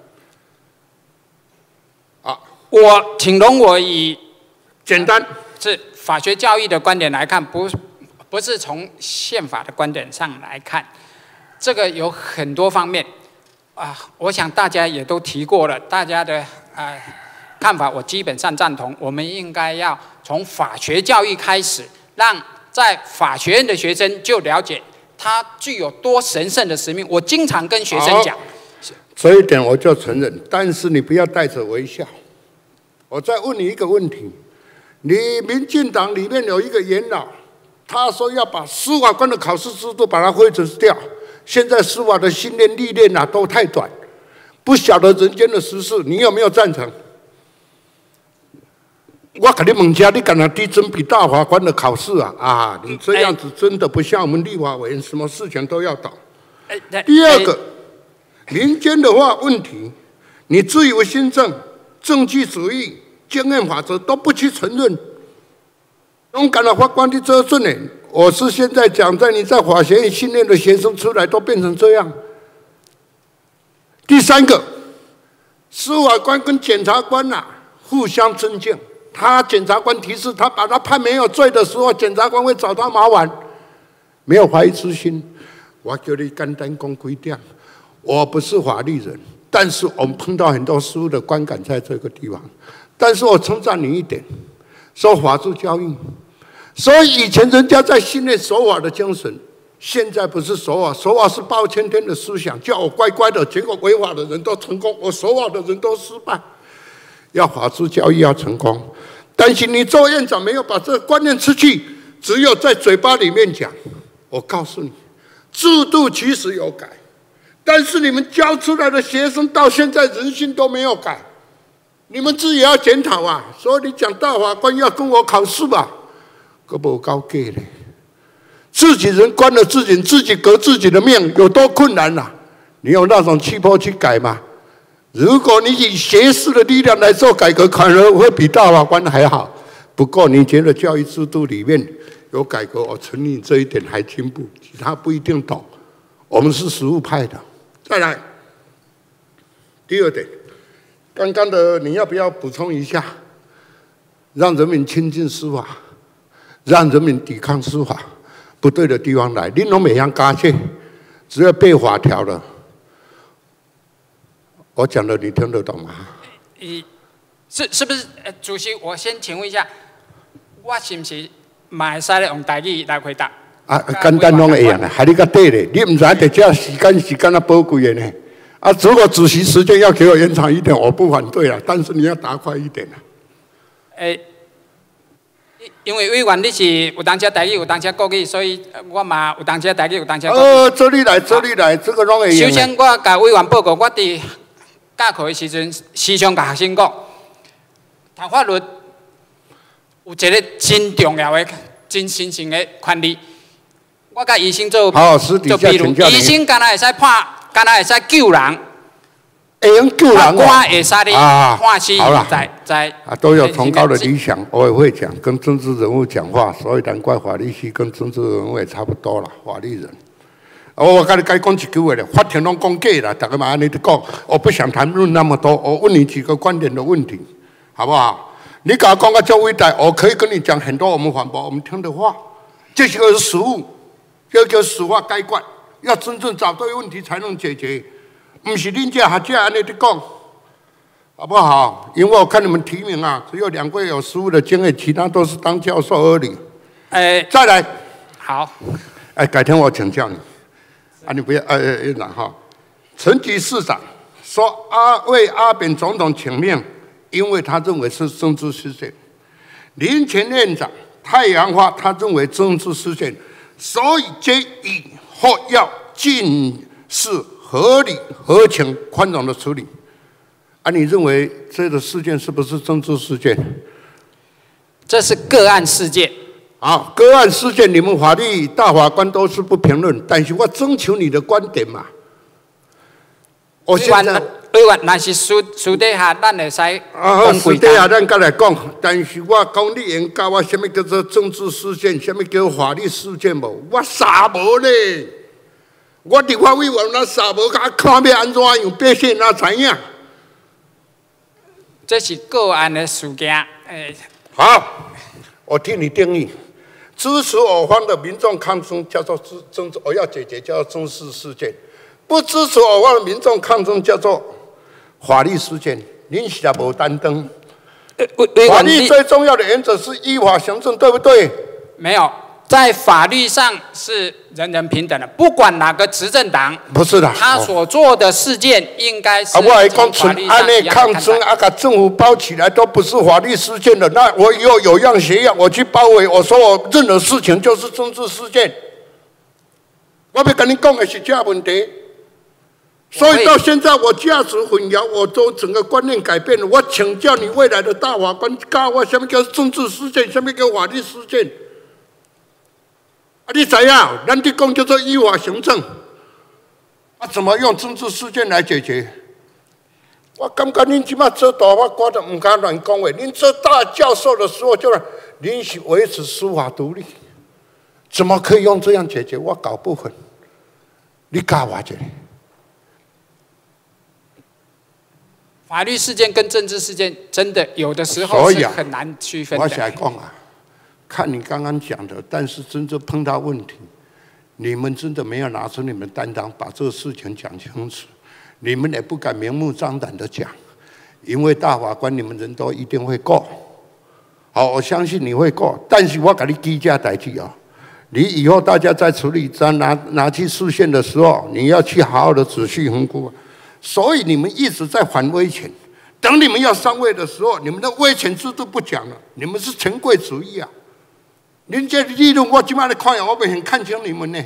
Speaker 7: 啊，
Speaker 2: 我请容我以
Speaker 7: 简单
Speaker 2: 是法学教育的观点来看，不不是从宪法的观点上来看，这个有很多方面啊，我想大家也都提过了，大家的啊看法我基本上赞同，我们应该要从法学教育开始，让在法学院的学生就了解它具有多神圣的使命。我经常跟学生讲，
Speaker 7: 这一点我就承认，但是你不要带着微笑。我再问你一个问题：你民进党里面有一个元老，他说要把司法官的考试制度把它废除掉，现在司法的训练历练啊都太短，不晓得人间的实事，你有没有赞成？我跟你问一下，你敢拿低准备大法官的考试啊？啊，你这样子真的不像我们立法委员，什么事情都要懂。第二个，民间的话问题，你自由新政、政治主义、经验法则都不去承认，勇敢的法官的责任呢？我是现在讲，在你在法学院训练的学生出来都变成这样。第三个，司法官跟检察官呐、啊、互相尊敬。他检察官提示他把他判没有罪的时候，检察官会找他麻烦，没有怀疑之心。我叫你简单讲几点，我不是法律人，但是我们碰到很多事物的观感在这个地方。但是我称赞你一点，说法治教育。所以以前人家在训练守法的精神，现在不是守法，守法是包青天的思想，叫我乖乖的，结果违法的人都成功，我守法的人都失败。要法治教育要成功，但是你做院长没有把这个观念出去，只有在嘴巴里面讲。我告诉你，制度其实有改，但是你们教出来的学生到现在人性都没有改，你们自己要检讨啊！所以你讲大法官要跟我考试吧，可不高给嘞。自己人关了自己，自己革自己的命，有多困难啊？你有那种气魄去改吗？如果你以学士的力量来做改革，可能会比大法官还好。不过，你觉得教育制度里面有改革，我承认这一点还进步，其他不一定懂。我们是实务派的。再来，第二点，刚刚的你要不要补充一下？让人民亲近司法，让人民抵抗司法，不对的地方来，你拢每样加去，只要背法条了。我讲的你听得懂吗？
Speaker 2: 是是不是？呃，主席，我先请问一下，我是不是马使咧用台语来回答？
Speaker 7: 啊，简单拢会用的，还你个对嘞，你唔知得这时间时间啊宝贵的呢。啊，如果主席时间要给我延长一点，我不反对了，但是你要答快一点啊。
Speaker 2: 诶、欸，因为委员你是有当车台语，有当车国语，所以我嘛有当车台语，有当车国语。
Speaker 7: 呃，这里来，这里来，这个拢会用。
Speaker 2: 首先，我甲委员报告，我伫教课的时阵，时常甲学生讲，读法律有一个真重要的、真神圣的权利。我甲医生做做比如，医生敢若会使判，敢若会使救人，
Speaker 7: 会用救人哦。
Speaker 2: 官会使你判死在在。
Speaker 7: 啊，都有崇高的理想，我也会讲，跟政治人物讲话，所以难怪法律系跟政治人物也差不多了，法律人。我跟你该讲一句话了，法庭拢讲假啦，大家嘛安尼在讲，我不想谈论那么多，我问你几个观点的问题，好不好？你给我讲个叫伟大，我可以跟你讲很多我们反驳我们听的话，这些个是实务，要叫实话概括，要真正找对问题才能解决，不是恁这学者安尼在讲，好不好？因为我看你们提名啊，只有两位有实务的经验，其他都是当教授而已。
Speaker 2: 哎，
Speaker 7: 再来，
Speaker 2: 好，
Speaker 7: 哎，改天我请教你。啊，你不要，呃呃，院长哈，陈吉市长说阿为阿扁总统请命，因为他认为是政治事件。林前院长太阳花，他认为政治事件，所以这以后要尽是合理、合情、宽容的处理。啊，你认为这个事件是不是政治事件？
Speaker 2: 这是个案事件。
Speaker 7: 好，个案事件，你们法律大法官都是不评论，但是我征求你的观点嘛。我现在，
Speaker 2: 委员，那是私私底下，咱会使
Speaker 7: 啊，私底下咱再来讲，但是我讲你应教我什么叫做政治事件，什么叫法律事件无？我啥无咧？我立法委员那啥无，甲看要安怎样，百姓哪知影？
Speaker 2: 这是个案的事件，诶。
Speaker 7: 好，我替你定义。支持我方的民众抗争叫做政治，我要解决叫做政治事件；不支持我方的民众抗争叫做法律事件。您是也无担当。法律最重要的原则是依法行政，对不对？
Speaker 2: 没有，在法律上是人人平等的，不管哪个执政党。
Speaker 7: 不是的，
Speaker 2: 他所做的事件应该是。
Speaker 7: 啊，我还讲纯按内抗争啊，把政府包起来都不是法律事件的。那我以后有样学样，我去包围，我说我任何事情就是政治事件。我要跟你讲的是这个问题。所以到现在我价值混淆，我都整个观念改变了。我请教你未来的大法官，教我什么叫政治事件，什么叫法律事件？啊，你知影？咱的讲叫做依法行政。啊，怎么用政治事件来解决？我感觉恁即马做大法官的唔敢乱讲话。恁做大教授的时候，就是恁是维持司法独立，怎么可以用这样解决？我搞不混。你教我一下。
Speaker 2: 法律事件跟政治事件真的有的时候是很难区分的。
Speaker 7: 我想讲啊，看你刚刚讲的，但是真正碰到问题，你们真的没有拿出你们担当，把这个事情讲清楚。你们也不敢明目张胆的讲，因为大法官你们人都一定会过。好，我相信你会过，但是我给你记下代志啊，你以后大家在处理在拿拿去视线的时候，你要去好好的仔细评估。所以你们一直在反威权，等你们要上位的时候，你们的威权制度不讲了，你们是权贵主义啊！您这理论我今晚来看呀，我没很看清你们呢。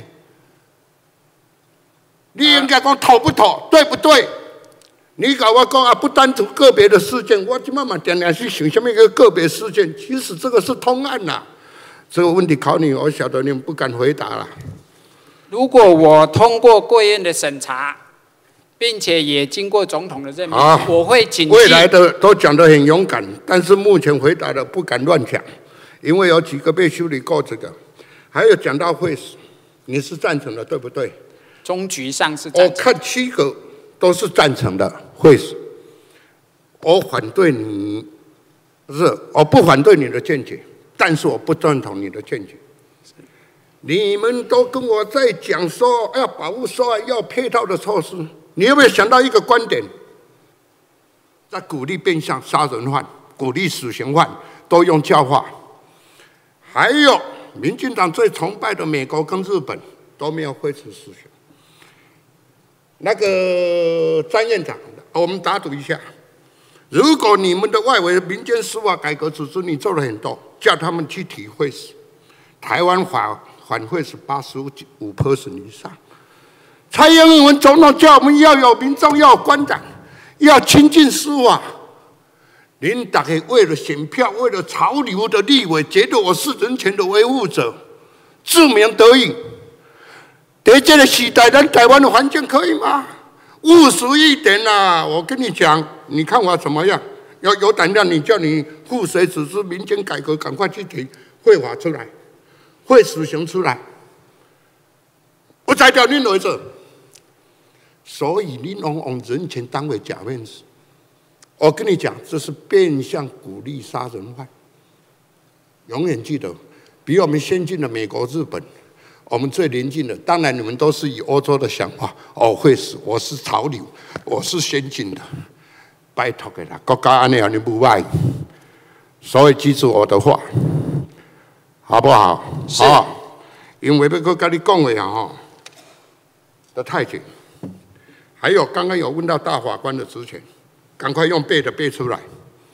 Speaker 7: 你应该讲妥不妥，对不对？你搞我讲啊，不单独个别的事件，我今晚嘛点点去想什么一个个别事件，其实这个是通案呐、啊。这个问题考你，我晓得你们不敢回答了。
Speaker 2: 如果我通过贵院的审查，并且也经过总统的任命，
Speaker 7: 啊、
Speaker 2: 我会谨记。
Speaker 7: 未来的都讲得很勇敢，但是目前回答的不敢乱讲，因为有几个被修理过这个，还有讲到会死，你是赞成的对不对？
Speaker 2: 终局上是赞成的。
Speaker 7: 我看七个都是赞成的会死，我反对你，不是我不反对你的见解，但是我不赞同你的见解。你们都跟我在讲说要保护受害，要配套的措施。你有没有想到一个观点？在鼓励变相杀人犯、鼓励死刑犯都用教化，还有民进党最崇拜的美国跟日本都没有废除死刑。那个张院长，我们打赌一下，如果你们的外围民间司法改革组织你做了很多，叫他们去提会死，台湾法反会是八十五 percent 以上。蔡英文总统叫我们要有民众，要有官长，要亲近司法。您大概为了选票，为了潮流的立委，觉得我是人权的维护者，自鸣得意。在这个时代，咱台湾的环境可以吗？务实一点啊！我跟你讲，你看我怎么样？要有胆量，你叫你护谁组织民间改革，赶快去提会法出来，会死刑出来。我才叫你来做。所以你拢用人权当为假面子，我跟你讲，这是变相鼓励杀人犯。永远记得，比我们先进的美国、日本，我们最邻近的，当然你们都是以欧洲的想法，哦，会死，我是潮流，我是先进的，拜托的啦，国家安尼你不爱，所以记住我的话，好不好？好，因为要搁跟你讲的啊，吼，的太紧。还有刚刚有问到大法官的职权，赶快用背的背出来。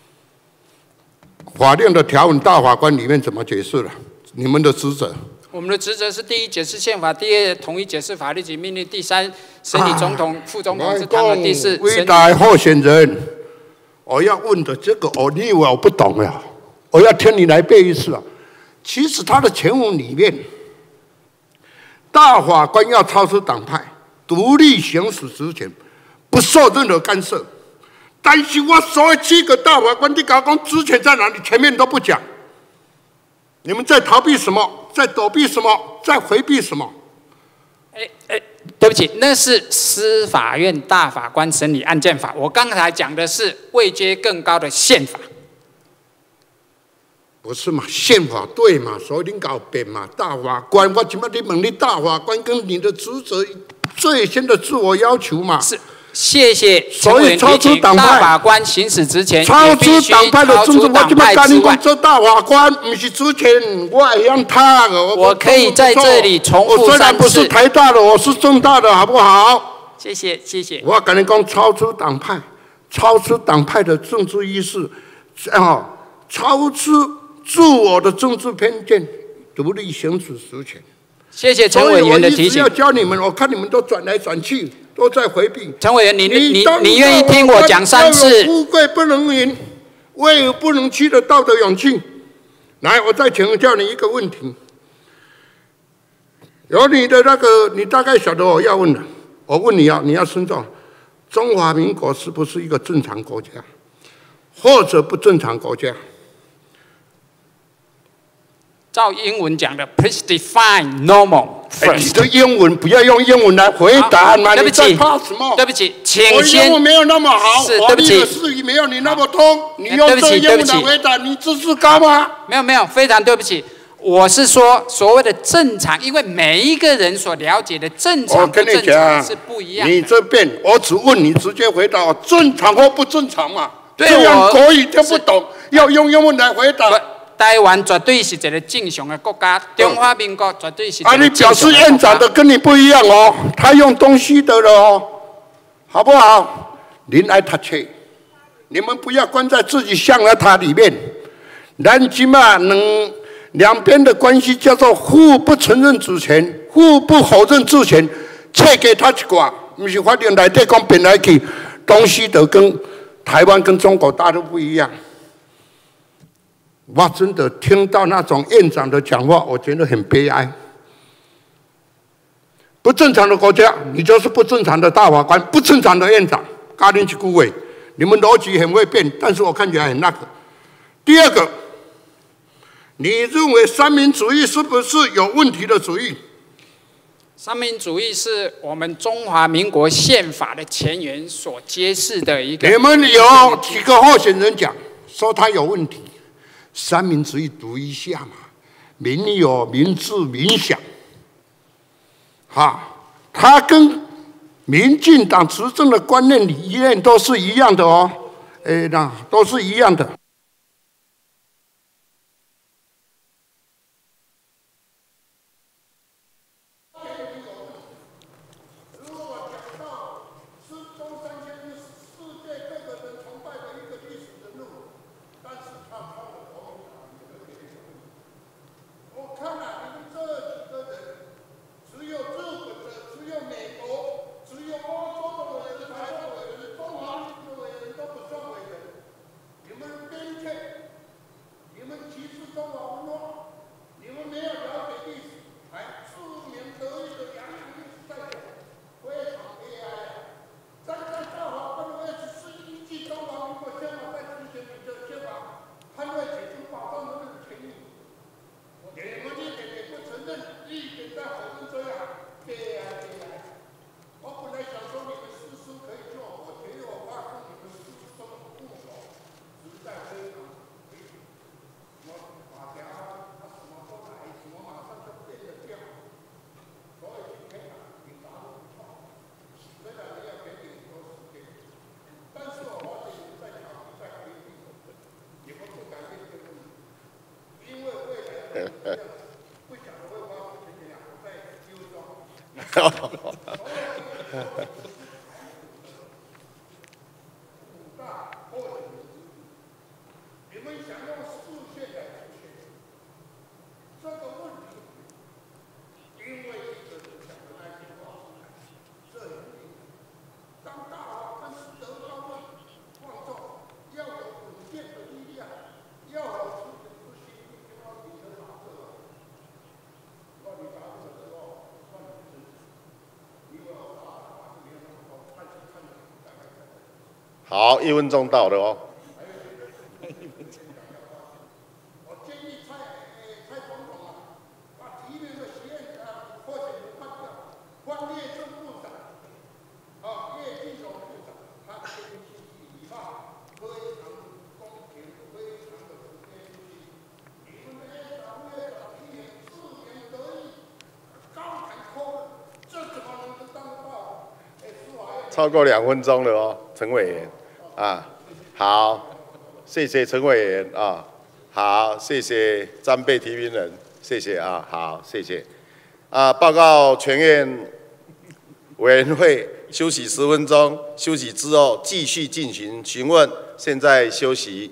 Speaker 7: 法令的条文，大法官里面怎么解释了？你们的职责？
Speaker 2: 我们的职责是：第一，解释宪法；第二，统一解释法律及命令；第三，审理总统、啊、副总统之弹劾；第四，
Speaker 7: 伟大候选人，我要问的这个，我你以为我不懂呀？我要听你来背一次啊！ 其实他的前文里面，大法官要超出党派，独立行使职权，不受任何干涉。但是我所谓七个大法官，你搞讲职权在哪里？前面都不讲。你们在逃避什么？在躲避什么？在回避什么？
Speaker 2: 哎哎，对不起，那是司法院大法官审理案件法。我刚才讲的是位阶更高的宪法。
Speaker 7: 不是嘛？宪法对嘛？所以你搞变嘛？大法官，我今麦你问你大法官跟你的职责最先的自我要求嘛？
Speaker 2: 是。谢谢陈
Speaker 7: 所
Speaker 2: 委员提醒，大法官行使职权
Speaker 7: 超出党派的政治，我今麦跟你讲，做大法官不是职权，我会让他的。
Speaker 2: 我可以在这里重复三次。
Speaker 7: 我虽然不是台大的，我是政大的，好不好？
Speaker 2: 谢谢谢谢。
Speaker 7: 我跟你讲，超出党派，超出党派的政治意识，啊，超出自我的政治偏见，独立行使职权。
Speaker 2: 谢谢陈委员的提醒。
Speaker 7: 所以我一直要教你们，我看你们都转来转去。都在回避。
Speaker 2: 陈委员，你你你你愿意听我讲三次？
Speaker 7: 富贵不能淫，为而不能屈的道德勇气。来，我再请教你一个问题。有你的那个，你大概晓得我要问的。我问你啊，你要慎重。中华民国是不是一个正常国家，或者不正常国家？
Speaker 2: 照英文讲的 ，please define normal first。
Speaker 7: 你的英文不要用英文来回答嘛？
Speaker 2: 对不起，对不起，请先。
Speaker 7: 我英文没有那么好，
Speaker 2: 是对不起，
Speaker 7: 事语没有你那么通。你用这个英文来回答，你知识高吗？
Speaker 2: 没有没有，非常对不起。我是说所谓的正常，因为每一个人所了解的正常不正常是不一样的。
Speaker 7: 你这边我只问你，直接回答正常或不正常嘛？
Speaker 2: 对，
Speaker 7: 这样国语听不懂，要用英文来回答。
Speaker 2: 台湾绝对是一个正常的国家，中华民国绝对是一个正常的国家。
Speaker 7: 啊，你表示院长的跟你不一样哦，他用东西的了哦，好不好？您来读册，你们不要关在自己象牙塔里面。咱起码能两边的关系叫做互不承认主权，互不否认主权，切给他一寡，不是法庭内底讲变来去，东西德跟台湾跟中国大陆不一样。我真的听到那种院长的讲话，我觉得很悲哀。不正常的国家，你就是不正常的大法官，不正常的院长，家庭去顾委，你们逻辑很会变，但是我看起来很那个。第二个，你认为三民主义是不是有问题的主义？
Speaker 2: 三民主义是我们中华民国宪法的前缘所揭示的一个。
Speaker 7: 你们有几个候选人讲说他有问题？三民主义读一下嘛，民有、民治、民享，哈，他跟民进党执政的观念理念都是一样的哦，哎，那都是一样的。
Speaker 1: 好，一分钟到了哦。超过两分钟了哦，陈委员，啊，好，谢谢陈委员啊，好，谢谢詹备提名人，谢谢啊，好，谢谢，啊，报告全院委员会休息十分钟，休息之后继续进行询问，现在休息。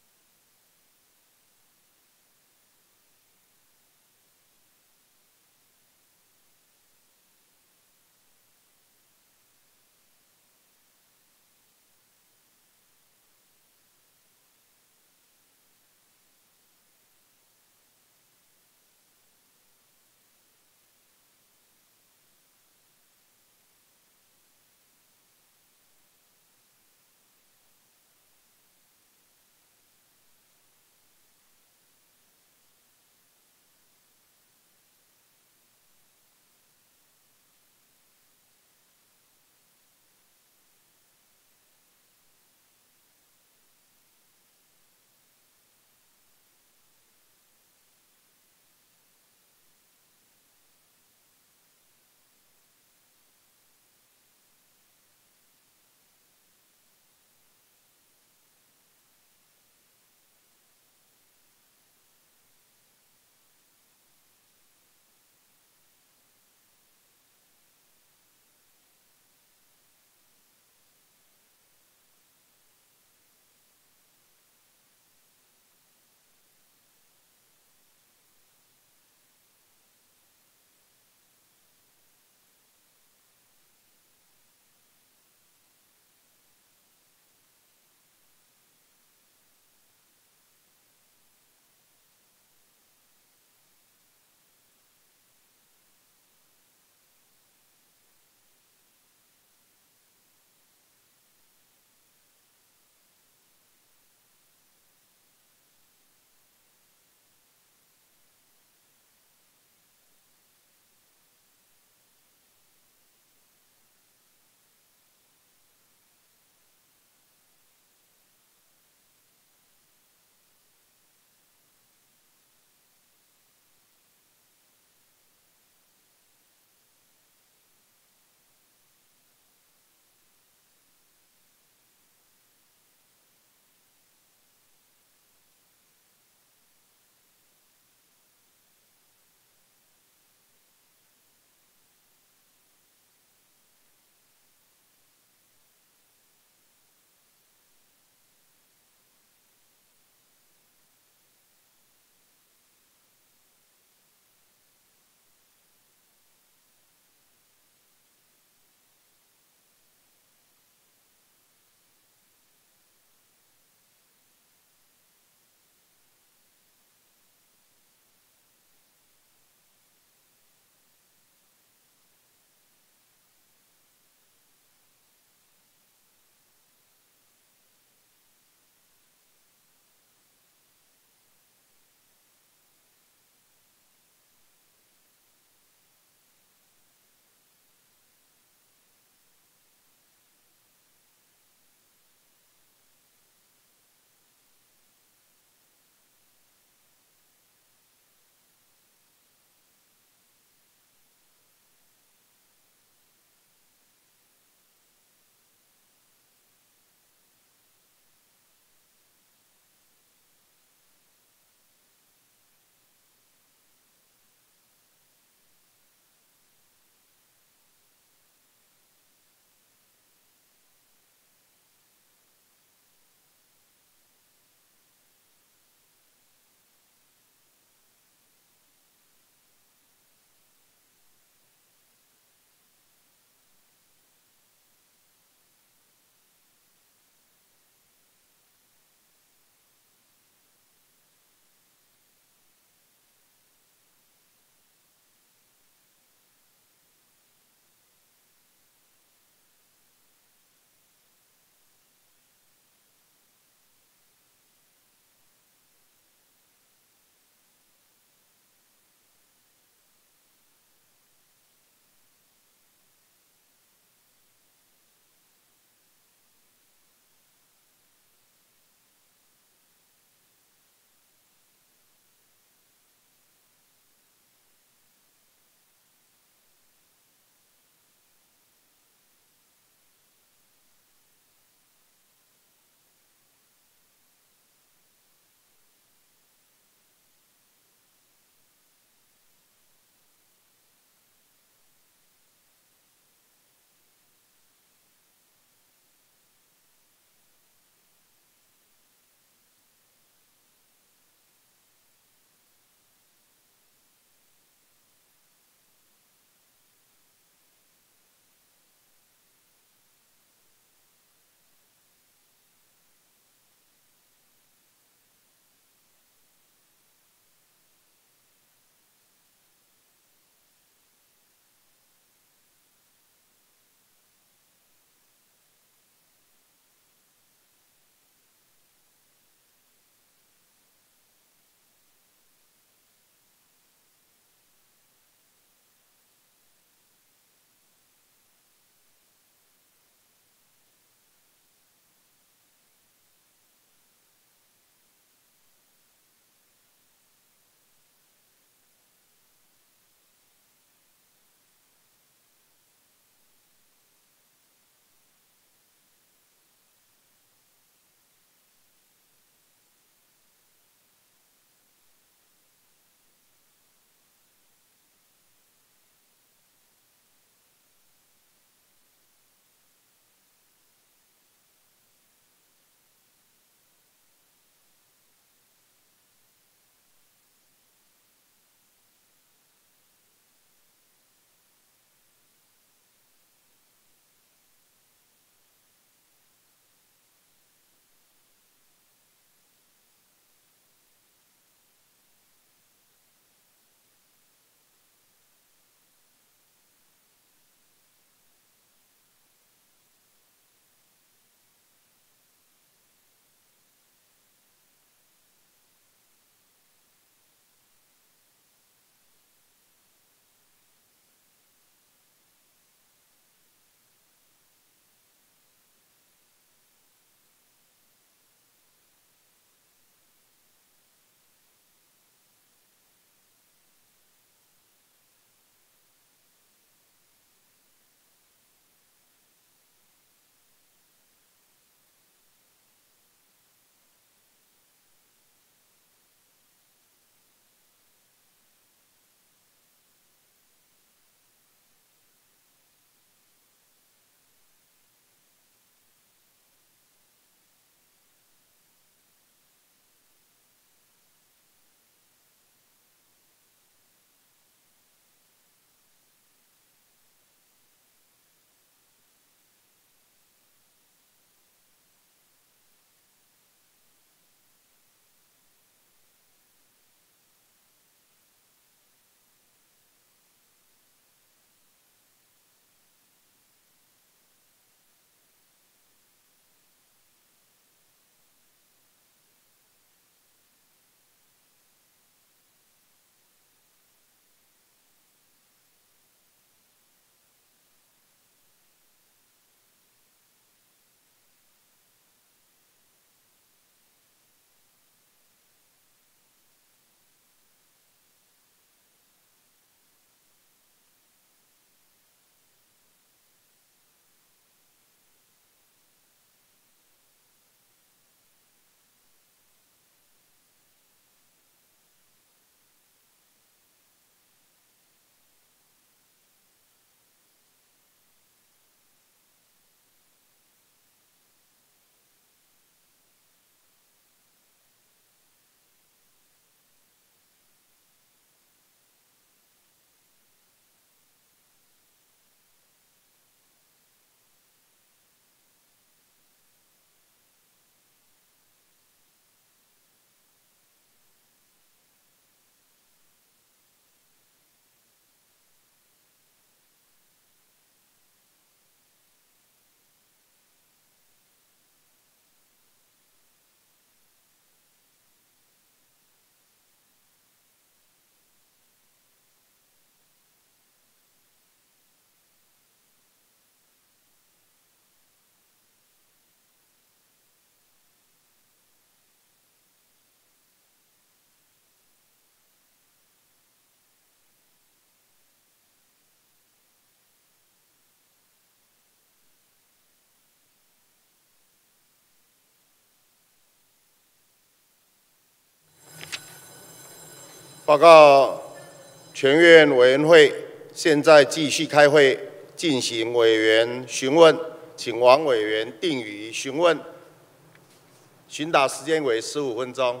Speaker 1: 报告全院委员会，现在继续开会进行委员询问，请王委员定于询问。询答时间为十五分钟。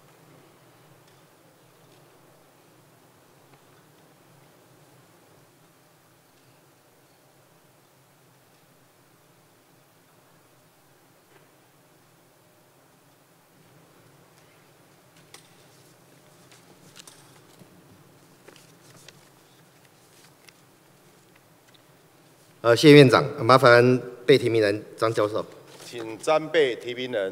Speaker 8: 呃，谢院长，麻烦被提名人张教授，
Speaker 1: 请詹被提名人。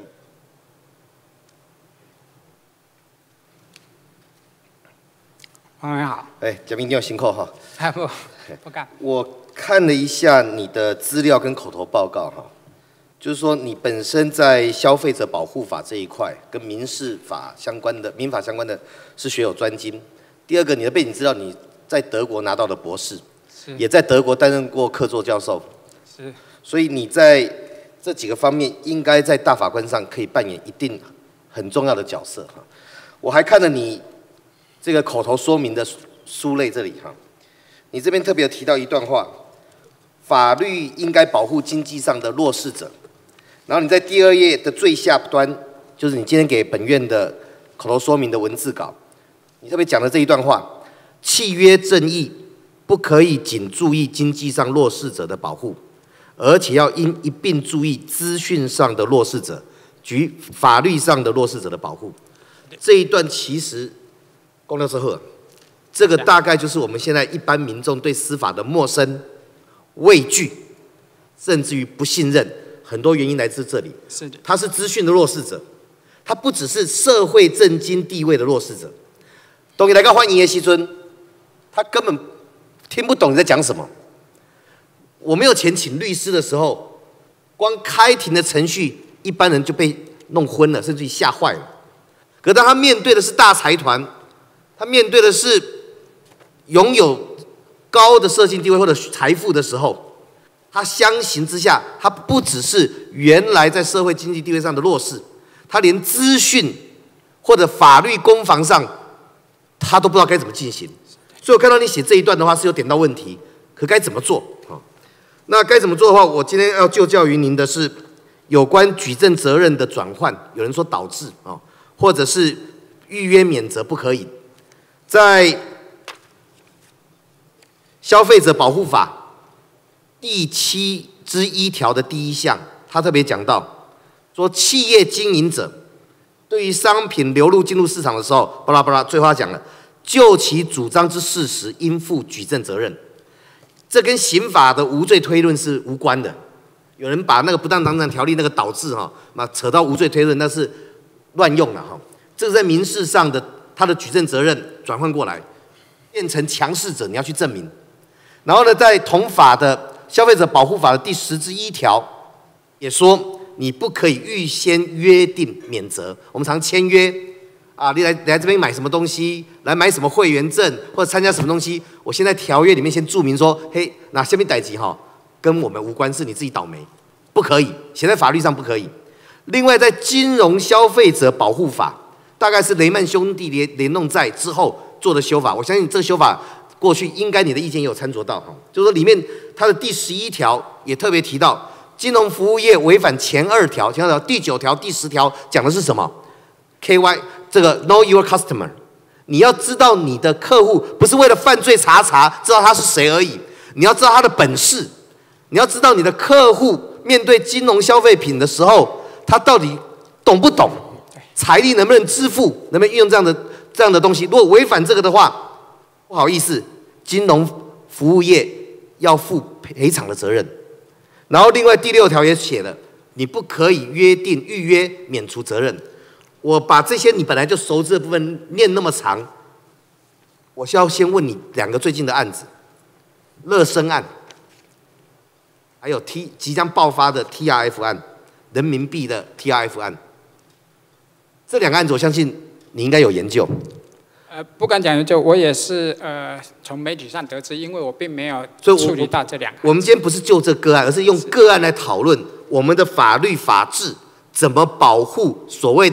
Speaker 2: 王委员好。
Speaker 8: 哎，嘉宾一定要辛苦哈。
Speaker 2: 哎不，不敢。
Speaker 8: 我看了一下你的资料跟口头报告哈，就是说你本身在消费者保护法这一块跟民事法相关的、民法相关的是学有专精。第二个，你的背景资料你在德国拿到的博士。也在德国担任过客座教授，
Speaker 2: 是，
Speaker 8: 所以你在这几个方面应该在大法官上可以扮演一定很重要的角色哈。我还看了你这个口头说明的书类这里哈，你这边特别提到一段话，法律应该保护经济上的弱势者，然后你在第二页的最下端，就是你今天给本院的口头说明的文字稿，你特别讲了这一段话，契约正义。不可以仅注意经济上弱势者的保护，而且要因一并注意资讯上的弱势者及法律上的弱势者的保护。这一段其实，公道之后，这个大概就是我们现在一般民众对司法的陌生、畏惧，甚至于不信任，很多原因来自这里。
Speaker 2: 是的，
Speaker 8: 他是资讯的弱势者，他不只是社会政经地位的弱势者。董你来个欢迎叶希尊，他根本。听不懂你在讲什么。我没有钱请律师的时候，光开庭的程序，一般人就被弄昏了，甚至于吓坏了。可当他面对的是大财团，他面对的是拥有高的社经地位或者财富的时候，他相形之下，他不只是原来在社会经济地位上的弱势，他连资讯或者法律攻防上，他都不知道该怎么进行。所以我看到你写这一段的话是有点到问题，可该怎么做？好，那该怎么做的话，我今天要就教于您的是有关举证责任的转换，有人说导致啊，或者是预约免责不可以。在消费者保护法第七之一条的第一项，他特别讲到说，企业经营者对于商品流入进入市场的时候，巴拉巴拉，最后他讲了。就其主张之事实，应负举证责任。这跟刑法的无罪推论是无关的。有人把那个不当当当条例那个导致哈，那扯到无罪推论，那是乱用了哈。这个在民事上的他的举证责任转换过来，变成强势者你要去证明。然后呢，在同法的消费者保护法的第十之一条也说，你不可以预先约定免责。我们常签约。啊，你来来这边买什么东西，来买什么会员证或者参加什么东西，我现在条约里面先注明说，嘿，那下面代级哈，跟我们无关，是你自己倒霉，不可以，写在法律上不可以。另外，在金融消费者保护法，大概是雷曼兄弟联联动债之后做的修法，我相信这个修法过去应该你的意见也有参酌到哈，就是说里面它的第十一条也特别提到，金融服务业违反前二条，前二条第九条、第十条讲的是什么 ？K Y。这个 Know Your Customer， 你要知道你的客户不是为了犯罪查查，知道他是谁而已，你要知道他的本事，你要知道你的客户面对金融消费品的时候，他到底懂不懂，财力能不能支付，能不能运用这样的这样的东西。如果违反这个的话，不好意思，金融服务业要负赔偿的责任。然后另外第六条也写了，你不可以约定预约免除责任。我把这些你本来就熟知的部分念那么长，我需要先问你两个最近的案子，乐生案，还有 T 即将爆发的 T R F 案，人民币的 T R F 案，这两个案子我相信你应该有研究。
Speaker 2: 呃，不敢讲研究，我也是呃从媒体上得知，因为我并没有处理到这两个。
Speaker 8: 我们今天不是就这个案，而是用个案来讨论我们的法律法治怎么保护所谓的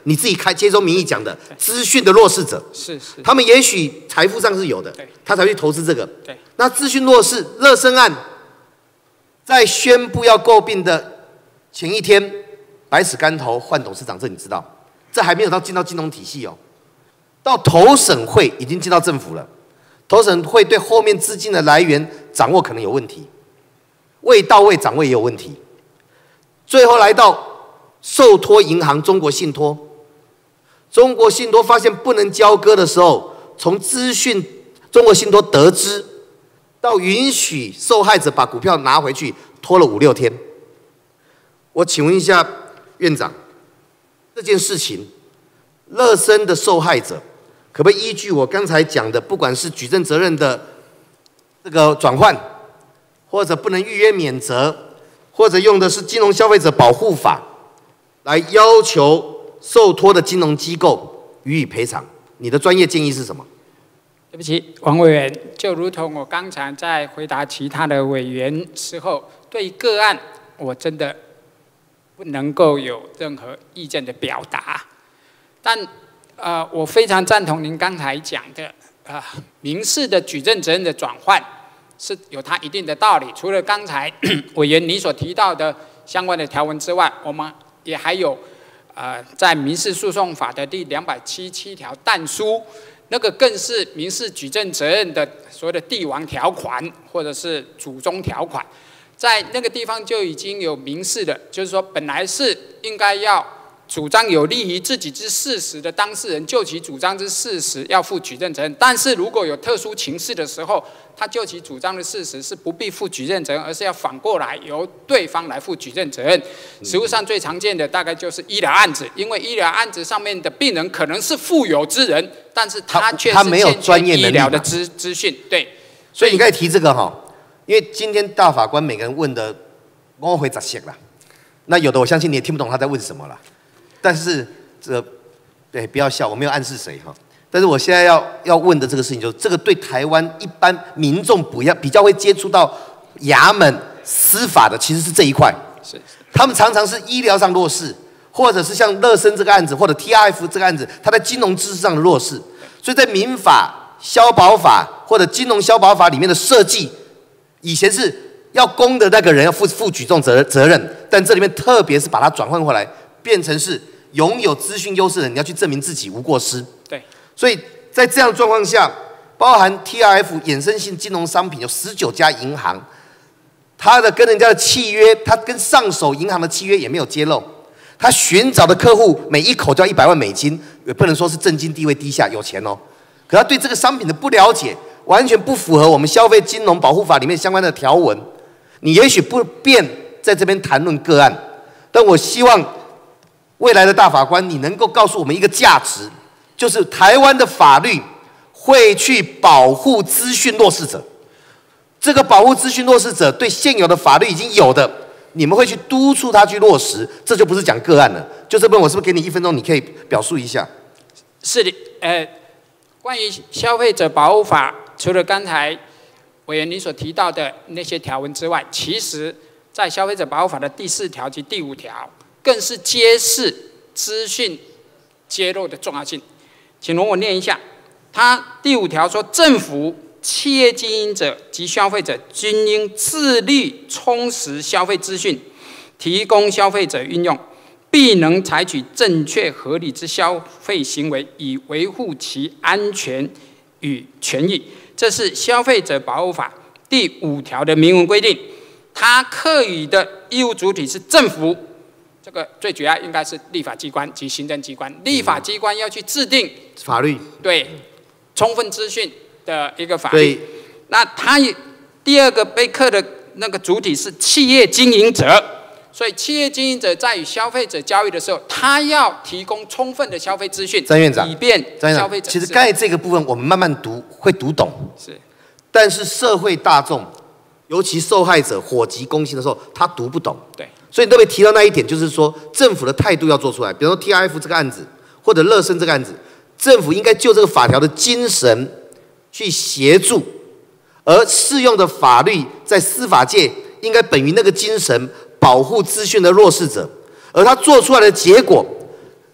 Speaker 8: 你自己开接收民意讲的资讯的弱势者，
Speaker 2: 是是，
Speaker 8: 他们也许财富上是有的，他才会去投资这个。
Speaker 2: 对，
Speaker 8: 那资讯弱势热身案，在宣布要购并的前一天，百尺竿头换董事长，这你知道？这还没有到进到金融体系哦，到投审会已经进到政府了，投审会对后面资金的来源掌握可能有问题，未到位掌握也有问题，最后来到受托银行中国信托。中国信托发现不能交割的时候，从资讯中国信托得知，到允许受害者把股票拿回去，拖了五六天。我请问一下院长，这件事情，乐生的受害者可不可以依据我刚才讲的，不管是举证责任的这个转换，或者不能预约免责，或者用的是金融消费者保护法，来要求受托的金融机构予以赔偿？你的专业建议是什么？
Speaker 2: 对不起，王委员，就如同我刚才在回答其他的委员时候，对于个案，我真的不能够有任何意见的表达。但呃，我非常赞同您刚才讲的，呃，民事的举证责任的转换是有它一定的道理。除了刚才委员你所提到的相关的条文之外，我们也还有。呃，在民事诉讼法的第两百七十七条但书，那个更是民事举证责任的所谓的帝王条款，或者是祖宗条款，在那个地方就已经有明示的，就是说本来是应该要主张有利于自己之事实的当事人，就其主张之事实要负举证责任，但是如果有特殊情势的时候，他就其主张的事实是不必负举证责任，而是要反过来由对方来负举证责任。实务上最常见的大概就是医疗案子，因为医疗案子上面的病人可能是富有之人，但是他却是欠缺医疗的资资讯。对，
Speaker 8: 所以你刚才提这个哈，因为今天大法官每个人问的，我会咋写啦？那有的我相信你也听不懂他在问什么啦。但是这对不要笑，我没有暗示谁哈。但是我现在要要问的这个事情，就是这个对台湾一般民众不要比较会接触到衙门司法的，其实是这一块。
Speaker 2: 是，
Speaker 8: 他们常常是医疗上弱势，或者是像乐生这个案子，或者 T R F 这个案子，他在金融知识上的弱势。所以在民法、消保法或者金融消保法里面的设计，以前是要公的那个人要负负举重责责任，但这里面特别是把它转换回来，变成是拥有资讯优势的人，你要去证明自己无过失。
Speaker 2: 对。
Speaker 8: 所以在这样的状况下，包含 T R F 衍生性金融商品有十九家银行，他的跟人家的契约，他跟上手银行的契约也没有揭露，他寻找的客户每一口就要一百万美金，也不能说是政经地位低下，有钱哦。可他对这个商品的不了解，完全不符合我们消费金融保护法里面相关的条文。你也许不便在这边谈论个案，但我希望未来的大法官，你能够告诉我们一个价值。就是台湾的法律会去保护资讯弱势者，这个保护资讯弱势者对现有的法律已经有的，你们会去督促他去落实，这就不是讲个案了。就这边我是不是给你一分钟，你可以表述一下？
Speaker 2: 是的，呃，关于消费者保护法，除了刚才委员你所提到的那些条文之外，其实在消费者保护法的第四条及第五条，更是揭示资讯揭露的重要性。请容我念一下，它第五条说，政府、企业经营者及消费者均应自律充实消费资讯，提供消费者运用，必能采取正确合理之消费行为，以维护其安全与权益。这是消费者保护法第五条的明文规定，它课予的义务主体是政府。这个最主要应该是立法机关及行政机关，立法机关要去制定
Speaker 8: 法律，
Speaker 2: 对充分资讯的一个法律。那它第二个被课的那个主体是企业经营者，所以企业经营者在与消费者交易的时候，他要提供充分的消费资讯，
Speaker 8: 张院长，
Speaker 2: 以便消费者。
Speaker 8: 其实刚才这个部分我们慢慢读会读懂，
Speaker 2: 是，
Speaker 8: 但是社会大众，尤其受害者火急攻心的时候，他读不懂。
Speaker 2: 对。
Speaker 8: 所以特别提到那一点，就是说政府的态度要做出来。比如说 T R F 这个案子，或者乐生这个案子，政府应该就这个法条的精神去协助，而适用的法律在司法界应该本于那个精神，保护资讯的弱势者。而他做出来的结果，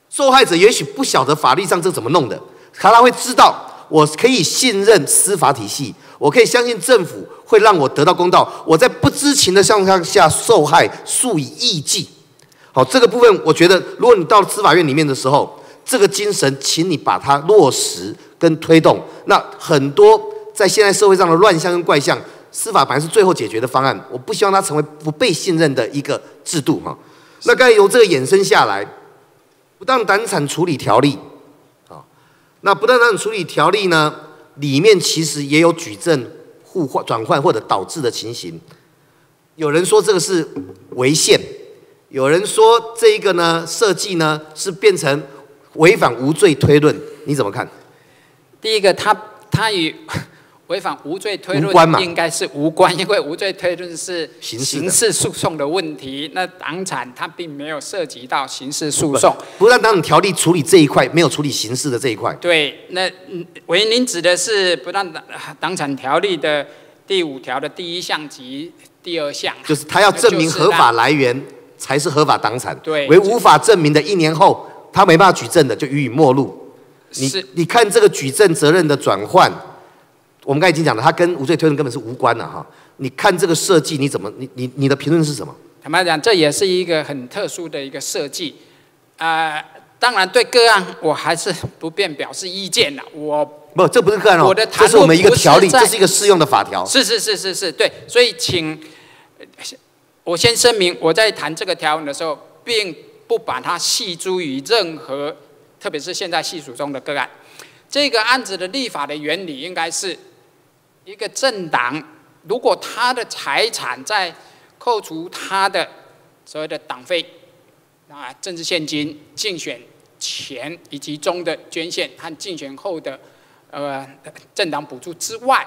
Speaker 8: 受害者也许不晓得法律上这怎么弄的，可他会知道我可以信任司法体系，我可以相信政府会让我得到公道，我在不知情的状况下受害，数以亿计。好，这个部分我觉得，如果你到司法院里面的时候，这个精神，请你把它落实跟推动。那很多在现在社会上的乱象跟怪象，司法本来是最后解决的方案，我不希望它成为不被信任的一个制度哈。那刚才由这个衍生下来，不当党产处理条例，啊，那不当党产处理条例呢，里面其实也有举证互换、转换或者导致的情形。有人说这个是违宪，有人说这一个呢设计呢是变成违反无罪推论，你怎么看？
Speaker 2: 第一个，他他与违反无罪推论应该是无关，因为无罪推论是刑事诉讼的问题，那党产它并没有涉及到刑事诉讼。
Speaker 8: 不让党产条例处理这一块，没有处理刑事的这一块。
Speaker 2: 对，那委员您指的是不让党党产条例的第五条的第一项及第二项，
Speaker 8: 就是他要证明合法来源才是合法党产，
Speaker 2: 对，
Speaker 8: 为无法证明的一年后他没办法举证的，就予以没入。你你看这个举证责任的转换。我们刚才已经讲了，它跟无罪推论根本是无关的哈。你看这个设计，你怎么你你你的评论是什么？
Speaker 2: 坦白讲，这也是一个很特殊的一个设计，呃，当然对个案我还是不便表示意见了。我
Speaker 8: 不，这不是个案哦，
Speaker 2: 我的
Speaker 8: 这是我们一个条例，这是一个适用的法条。
Speaker 2: 是是是是是，对，所以请我先声明，我在谈这个条文的时候，并不把它系诸于任何，特别是现在系属中的个案。这个案子的立法的原理应该是。一个政党，如果他的财产在扣除他的所谓的党费、啊政治现金、竞选前以及中的捐献和竞选后的呃政党补助之外，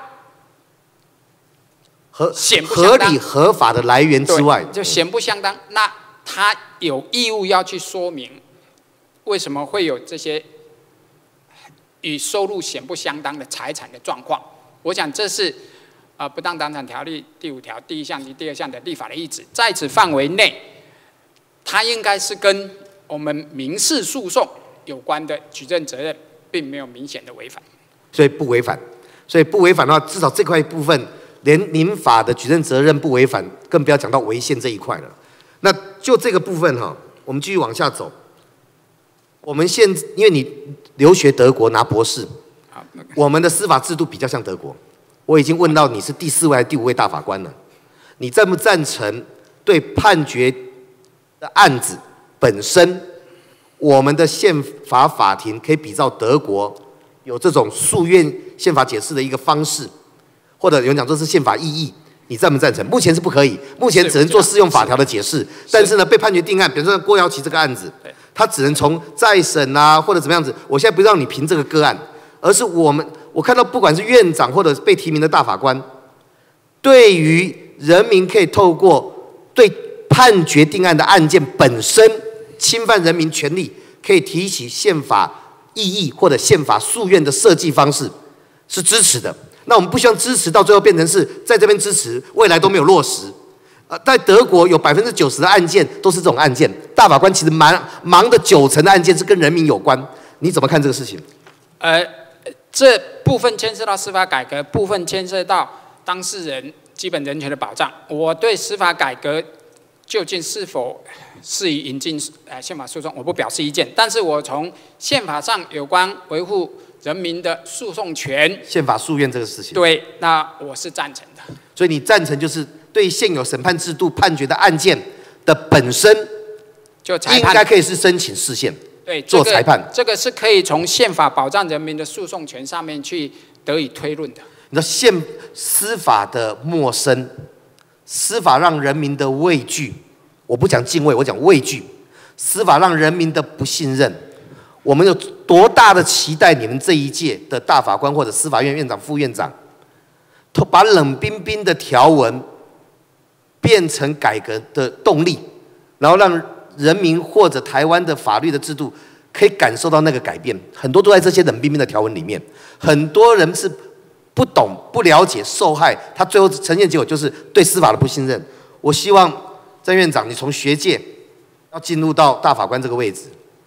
Speaker 8: 合合理合法的来源之外，
Speaker 2: 就显不相当。那他有义务要去说明为什么会有这些与收入显不相当的财产的状况。我想这是呃不当党产条例第五条第一项及第二项的立法的意旨，在此范围内，它应该是跟我们民事诉讼有关的举证责任，并没有明显的违反，
Speaker 8: 所以不违反，所以不违反的话，至少这块部分连民法的举证责任不违反，更不要讲到违宪这一块了。那就这个部分哈，我们继续往下走。我们现因为你留学德国拿博士。我们的司法制度比较像德国，我已经问到你是第四位还是第五位大法官了，你赞不赞成对判决的案子本身，我们的宪法法庭可以比照德国有这种诉愿宪法解释的一个方式，或者有人讲这是宪法异议，你赞不赞成？目前是不可以，目前只能做适用法条的解释，但是呢，被判决定案，比如说郭瑶琪这个案子，他只能从再审啊或者怎么样子，我现在不让你评这个个案。而是我们，我看到不管是院长或者被提名的大法官，对于人民可以透过对判决定案的案件本身侵犯人民权利，可以提起宪法异议或者宪法诉愿的设计方式，是支持的。那我们不希望支持到最后变成是在这边支持，未来都没有落实。呃，在德国有百分之九十的案件都是这种案件，大法官其实忙忙的九成的案件是跟人民有关，你怎么看这个事情？
Speaker 2: 呃。这部分牵涉到司法改革，部分牵涉到当事人基本人权的保障。我对司法改革究竟是否适宜引进呃宪法诉讼，我不表示意见。但是我从宪法上有关维护人民的诉讼权，
Speaker 8: 宪法诉愿这个事情，
Speaker 2: 对，那我是赞成的。
Speaker 8: 所以你赞成就是对现有审判制度判决的案件的本身，
Speaker 2: 就裁判
Speaker 8: 应该可以是申请释宪。
Speaker 2: 对，
Speaker 8: 做裁判、
Speaker 2: 这个，这个是可以从宪法保障人民的诉讼权上面去得以推论的。
Speaker 8: 你知道宪司法的陌生，司法让人民的畏惧，我不讲敬畏，我讲畏惧。司法让人民的不信任，我们有多大的期待你们这一届的大法官或者司法院院长、副院长，把冷冰冰的条文变成改革的动力，然后让人民或者台湾的法律的制度可以感受到那个改变，很多都在这些冷冰冰的条文里面。很多人是不懂、不了解、受害，他最后呈现结果就是对司法的不信任。我希望詹院长，你从学界要进入到大法官这个位置，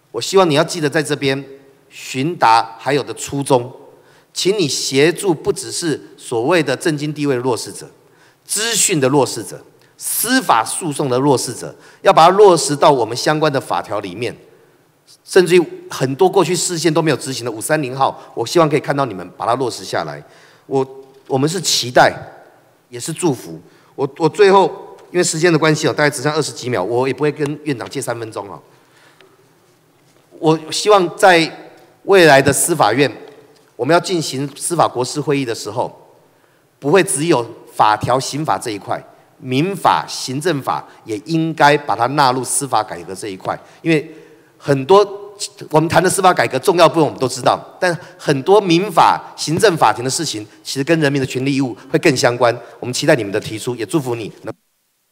Speaker 8: 我希望你要记得在这边询答还有的初衷，请你协助不只是所谓的政经地位的弱势者、资讯的弱势者、司法诉讼的弱势者，要把它落实到我们相关的法条里面，甚至于很多过去市县都没有执行的五三零号，我希望可以看到你们把它落实下来。我我们是期待，也是祝福。我我最后因为时间的关系哦，大概只剩二十几秒，我也不会跟院长借三分钟哦。我希望在未来的司法院，我们要进行司法国是会议的时候，不会只有法条刑法这一块，民法、行政法也应该把它纳入司法改革这一块，因为很多我们谈的司法改革重要部分我们都知道，但很多民法、行政法庭的事情，其实跟人民的权利义务会更相关。我们期待你们的提出，也祝福你能。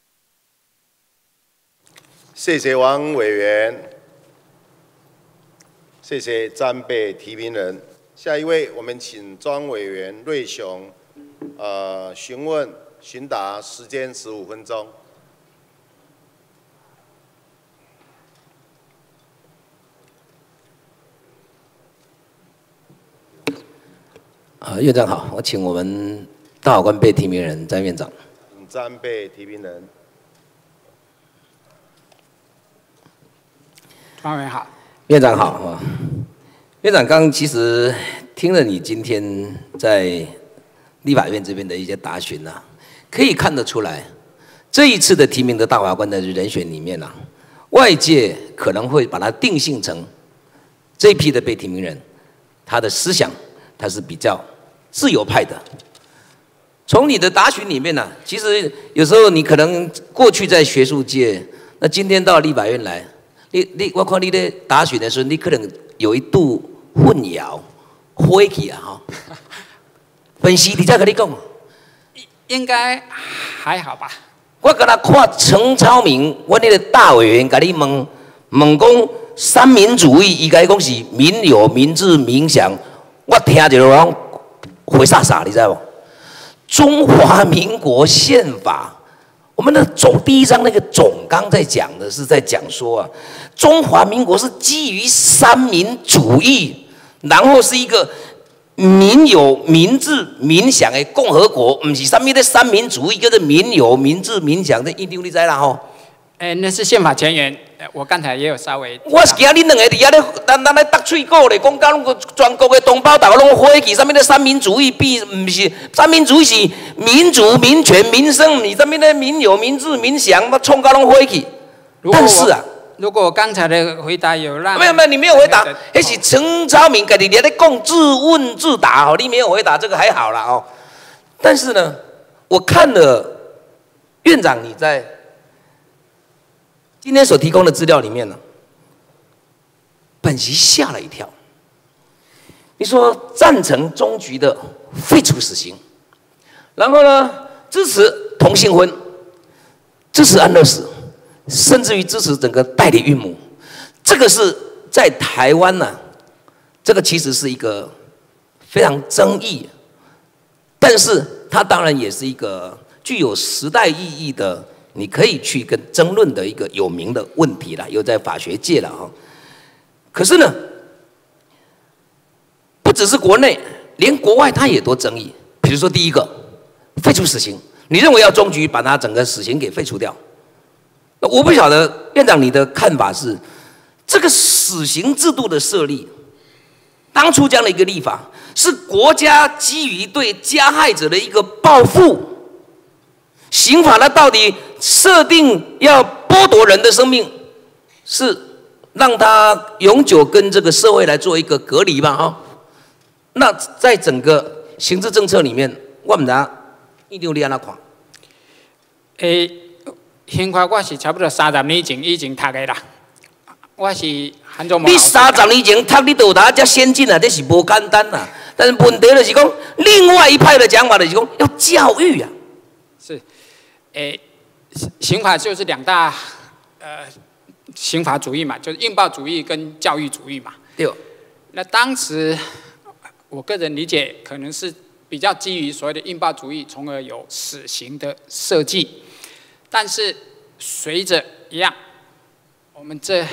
Speaker 1: 谢谢王委员，谢谢詹备提名人。下一位，我们请庄委员瑞雄，呃，询问询答时间十五分钟。
Speaker 9: 呃，院长好，我请我们大法官被提名人詹院长。
Speaker 1: 詹备提名人。
Speaker 2: 庄委员好。
Speaker 9: 院长好啊。院长刚其实听了你今天在立法院这边的一些答询啊，可以看得出来，这一次的提名的大法官的人选里面啊，外界可能会把它定性成这一批的被提名人，他的思想他是比较自由派的。从你的答询里面呢、啊，其实有时候你可能过去在学术界，那今天到立法院来，你你我看你在答询的时候，你可能有一度混淆、灰去啊哈。分析你再跟你讲，
Speaker 2: 应该还好吧。
Speaker 9: 我刚才看陈超明，我那个大委员跟你问问讲三民主义，伊甲你讲是民有、民治、民享，我听着就讲回煞煞，你知道不？中华民国宪法，我们的总第一章那个总纲在讲的是在讲说啊，中华民国是基于三民主义，然后是一个民有、民治、民享的共和国，不是什么的三民主义，叫做民有、民治、民享的，一定你知啦吼。
Speaker 2: 哎，那是宪法前言，我刚才也有稍微。
Speaker 9: 我是惊你两个伫遐咧，咱咱咧搭喙鼓咧，讲讲全国的同胞大家拢火起，什么的三民主义，必不是三民主义是民主、民权、民生，你什么的民有、民治、民享，那冲到拢火起。但是啊。
Speaker 2: 如果我刚才的回答有让
Speaker 9: 没有没有，你没有回答，那是陈超明家己在讲自问自答哦，你没有回答这个还好啦哦。但是呢，我看了院长你在今天所提供的资料里面呢，本席吓了一跳。你说赞成终局的废除死刑，然后呢支持同性婚，支持安乐死。甚至于支持整个代理孕母，这个是在台湾呢、啊，这个其实是一个非常争议，但是它当然也是一个具有时代意义的，你可以去跟争论的一个有名的问题了，又在法学界了哈。可是呢，不只是国内，连国外它也多争议。比如说第一个，废除死刑，你认为要终局把它整个死刑给废除掉？我不晓得院长你的看法是，这个死刑制度的设立，当初这样的一个立法，是国家基于对加害者的一个报复。刑法它到底设定要剥夺人的生命，是让他永久跟这个社会来做一个隔离吧？哈，那在整个刑事政策里面，我们拿一六年那看，
Speaker 2: 诶。刑法我是差不多三十年前以前读的啦，我是韩总。
Speaker 9: 你三十年前读，你都有他遮先进啊，这是无简单啊。但是问题就是讲，另外一派的讲法就是讲要教育啊。
Speaker 2: 是，诶，刑法就是两大呃刑法主义嘛，就是应报主义跟教育主义嘛。
Speaker 9: 对。
Speaker 2: 那当时我个人理解，可能是比较基于所谓的应报主义，从而有死刑的设计。但是随着一样，我们这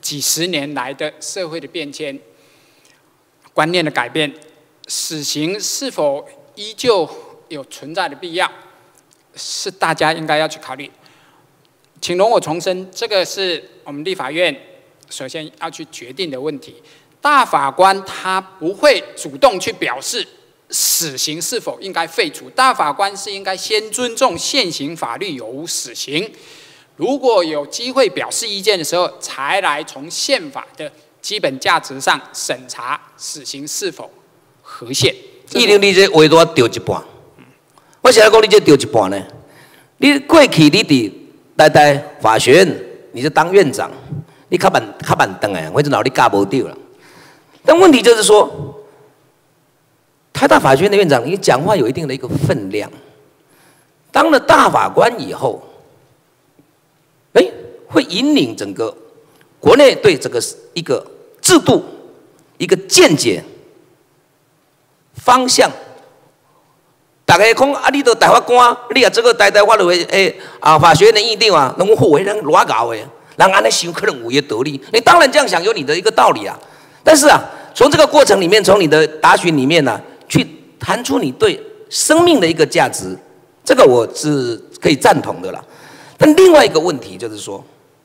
Speaker 2: 几十年来的社会的变迁、观念的改变，死刑是否依旧有存在的必要，是大家应该要去考虑。请容我重申，这个是我们立法院首先要去决定的问题。大法官他不会主动去表示死刑是否应该废除，大法官是应该先尊重现行法律有无死刑，如果有机会表示意见的时候，才来从宪法的基本价值上审查死刑是否合宪。
Speaker 9: 一定你这话多丢一半，我现在讲你这丢一半呢？你过去你伫台大法学院，你是当院长，你较慢较慢当哎，我就老你教无掉了。但问题就是说，台大法学院的院长，你讲话有一定的一个分量。当了大法官以后，哎，会引领整个国内对这个一个制度、一个见解、方向。大家讲啊，你都大法官，你也这个台大法律诶啊法学院的议定啊，能够为人乱搞诶，人安尼想可能有些道理。你当然这样想有你的一个道理啊，但是啊，从这个过程里面，从你的答询里面呢、啊，去谈出你对生命的一个价值，这个我是可以赞同的啦。但另外一个问题就是说，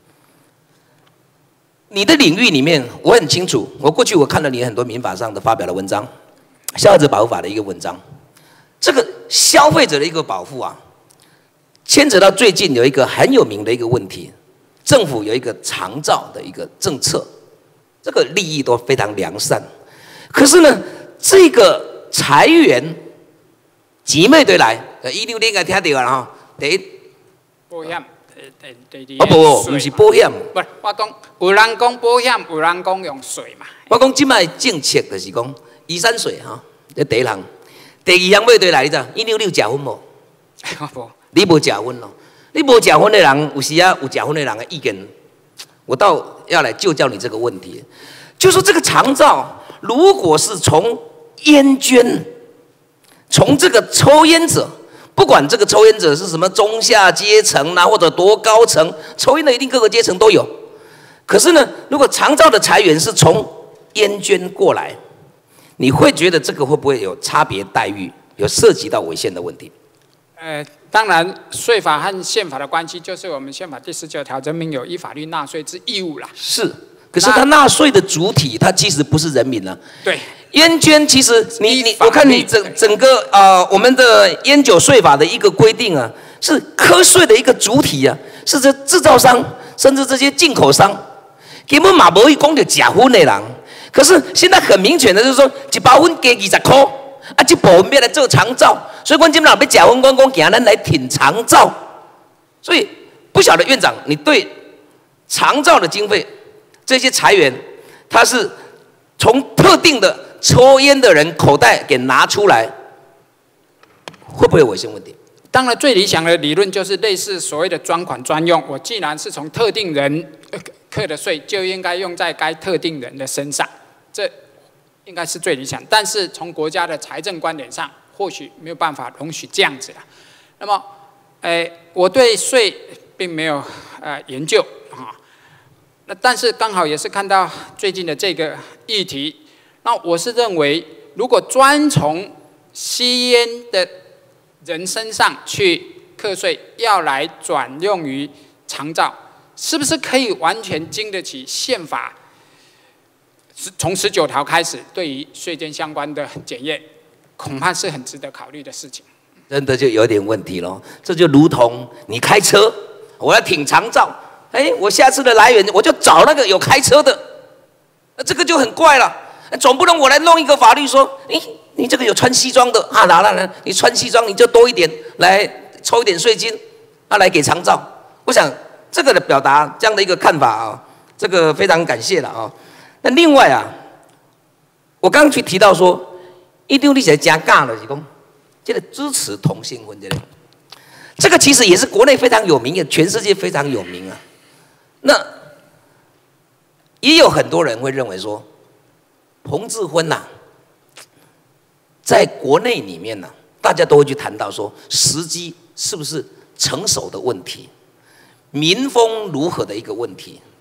Speaker 9: 你的领域里面，我很清楚，我过去我看了你很多民法上的发表的文章，消费者保护法的一个文章。这个消费者的一个保护啊，牵扯到最近有一个很有名的一个问题，政府有一个长照的一个政策，这个利益都非常良善，可是呢，这个裁员姊妹对来，一六年应该听到了哈，第一
Speaker 2: 保险，第第
Speaker 9: 啊不，不是保险，
Speaker 2: 不是我讲，有人讲保险，有人讲用税嘛。
Speaker 9: 我讲今麦政策就是讲遗产税哈，这第一项。第二项要对来，你知？一六六食薰无？
Speaker 2: 无，
Speaker 9: 你无食薰咯？你无食薰的人，有时啊有食薰的人的意见，我倒要来就教你这个问题。就说这个长照，如果是从烟捐，从这个抽烟者，不管这个抽烟者是什么中下阶层啊，或者多高层，抽烟的一定各个阶层都有。可是呢，如果长照的裁员是从烟捐过来，你会觉得这个会不会有差别待遇，有涉及到违宪的问题？
Speaker 2: 呃，当然，税法和宪法的关系，就是我们宪法第十九条，人民有依法律纳税之义务啦。
Speaker 9: 是，可是他纳税的主体，他其实不是人民啊。
Speaker 2: 对，
Speaker 9: 烟捐其实你你，我看你整整个呃我们的烟酒税法的一个规定啊，是课税的一个主体啊，是这制造商，甚至这些进口商，根本嘛不会讲到假婚的人。可是现在很明显的就是说，一包粉加二十块，啊，这部分要来做长照，所以我今日要假婚，我讲今咱来挺长照。所以不晓得院长，你对长照的经费这些裁员，它是从特定的抽烟的人口袋给拿出来，会不会有违宪问题？
Speaker 2: 当然，最理想的理论就是类似所谓的专款专用。我既然是从特定人课的税，就应该用在该特定人的身上。这应该是最理想，但是从国家的财政观点上，或许没有办法容许这样子啦。那么，诶，我对税并没有呃研究啊，那但是刚好也是看到最近的这个议题，那我是认为，如果专从吸烟的人身上去课税，要来转用于长照，是不是可以完全经得起宪法？从十九条开始，对于税捐相关的检验，恐怕是很值得考虑的事情。
Speaker 9: 真的就有点问题咯，这就如同你开车，我要挺长照，哎，我下次的来源我就找那个有开车的，那这个就很怪了。总不能我来弄一个法律说，哎，你这个有穿西装的啊，哪来呢？你穿西装你就多一点来抽一点税金，啊，来给长照。我想这个的表达这样的一个看法啊，这个非常感谢了啊。那另外啊，我刚刚去提到说，一定你是加尬了，是讲这个支持同性婚这个，这个其实也是国内非常有名，也全世界非常有名啊。那也有很多人会认为说，同志婚呐、啊，在国内里面呢、啊，大家都会去谈到说，时机是不是成熟的问题，民风如何的一个问题。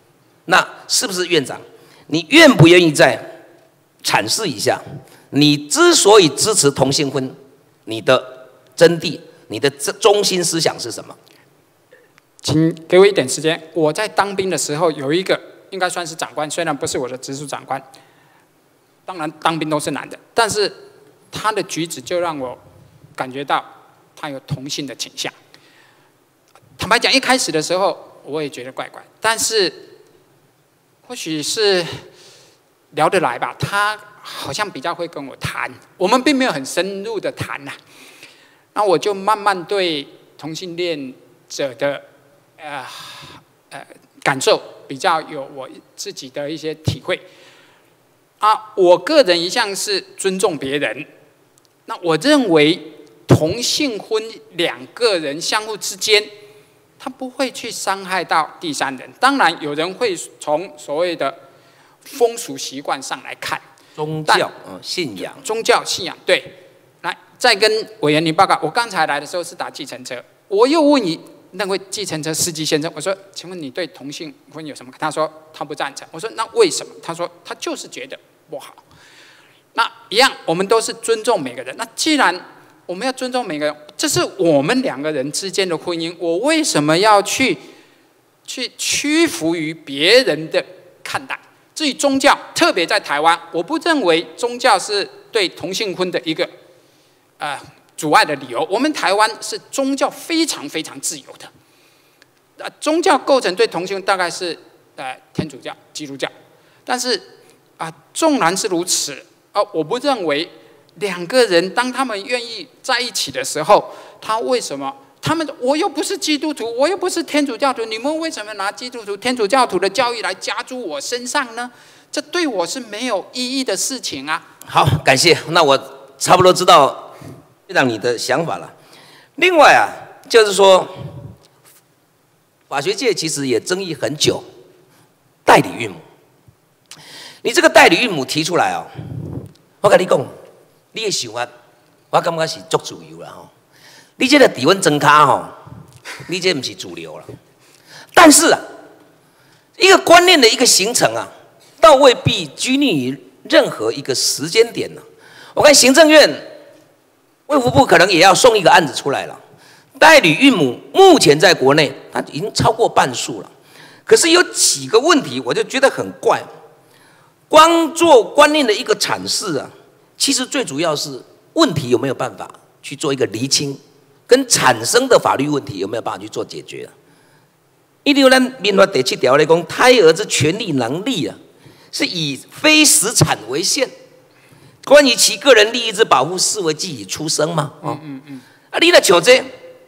Speaker 9: 那是不是院长，你愿不愿意再阐释一下，你之所以支持同性婚，你的真谛，你的中心思想是什么？
Speaker 2: 请给我一点时间。我在当兵的时候有一个应该算是长官，虽然不是我的直属长官，当然当兵都是男的，但是他的举止就让我感觉到他有同性的倾向。坦白讲，一开始的时候我也觉得怪怪，但是或许是聊得来吧，他好像比较会跟我谈，我们并没有很深入的谈呐、啊。那我就慢慢对同性恋者的呃呃感受比较有我自己的一些体会啊。我个人一向是尊重别人，那我认为同性婚两个人相互之间，他不会去伤害到第三人。当然，有人会从所谓的风俗习惯上来看，
Speaker 9: 宗教、嗯、信仰、
Speaker 2: 宗教信仰对。来，再跟委员您报告，我刚才来的时候是打计程车，我又问你那位计程车司机先生，我说，请问你对同性婚有什么？他说他不赞成。我说那为什么？他说他就是觉得不好。那一样，我们都是尊重每个人。那既然我们要尊重每个人，这是我们两个人之间的婚姻，我为什么要去去屈服于别人的看待？至于宗教，特别在台湾，我不认为宗教是对同性婚的一个呃阻碍的理由。我们台湾是宗教非常非常自由的，呃，宗教构成对同性大概是呃天主教、基督教，但是啊、呃，纵然是如此，啊、呃，我不认为两个人当他们愿意在一起的时候，他为什么？他们我又不是基督徒，我又不是天主教徒，你们为什么拿基督徒、天主教徒的教义来加诸我身上呢？这对我是没有意义的事情啊。
Speaker 9: 好，感谢。那我差不多知道院长你的想法了。另外啊，就是说，法学界其实也争议很久，代理孕母。你这个代理孕母提出来哦，我跟你讲，你的想法，我感觉是足自由啦吼。你这个底温增卡吼，你这不是主流了。但是啊，一个观念的一个形成啊，倒未必拘泥于任何一个时间点呢、啊。我看行政院、卫福部可能也要送一个案子出来了。代理孕母目前在国内，它已经超过半数了。可是有几个问题，我就觉得很怪。光做观念的一个阐释啊，其实最主要是问题有没有办法去做一个厘清。跟产生的法律问题有没有办法去做解决？因为咱民法第七条来讲，胎儿之权利能力啊，是以非死产为限。关于其个人利益之保护，视为既已出生嘛。哦，嗯嗯。啊，你来像这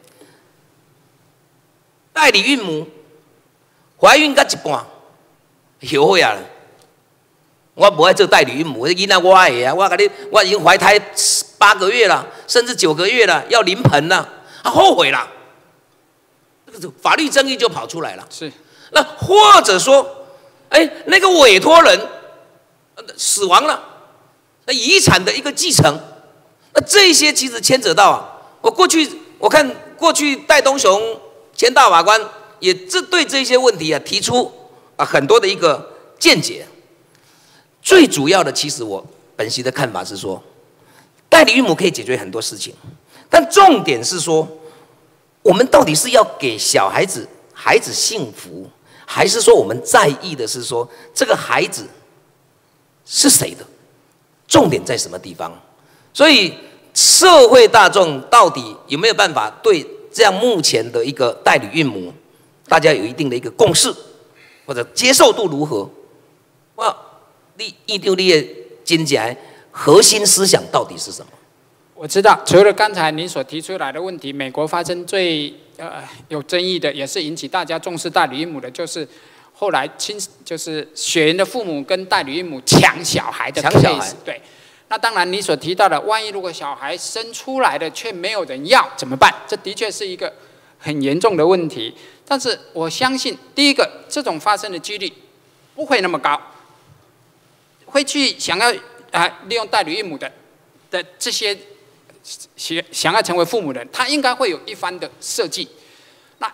Speaker 9: 代理孕母怀孕到一半，后悔啊！我不爱做代理孕母，囡仔我爱的啊！我跟你，我已经怀胎八个月了，甚至九个月了，要临盆了，啊，后悔了。这个法律争议就跑出来了。
Speaker 2: 是。
Speaker 9: 那或者说，哎，那个委托人死亡了，那遗产的一个继承，那这些其实牵扯到啊，我过去我看过去戴东雄前大法官也这对这些问题啊提出啊很多的一个见解。最主要的，其实我本席的看法是说，代理孕母可以解决很多事情，但重点是说，我们到底是要给小孩子孩子幸福，还是说我们在意的是说这个孩子是谁的？重点在什么地方？所以社会大众到底有没有办法对这样目前的一个代理孕母，大家有一定的一个共识，或者接受度如何？哇！你议定你的真正核心思想到底是什么？
Speaker 2: 我知道，除了刚才您所提出来的问题，美国发生最呃有争议的，也是引起大家重视代理孕母的，就是后来亲就是血缘的父母跟代理孕母抢小孩的 case。抢小孩。对。那当然，你所提到的，万一如果小孩生出来的却没有人要怎么办？这的确是一个很严重的问题。但是我相信，第一个，这种发生的几率不会那么高。会去想要啊利用代理孕母的的这些想想要成为父母的人，他应该会有一番的设计。那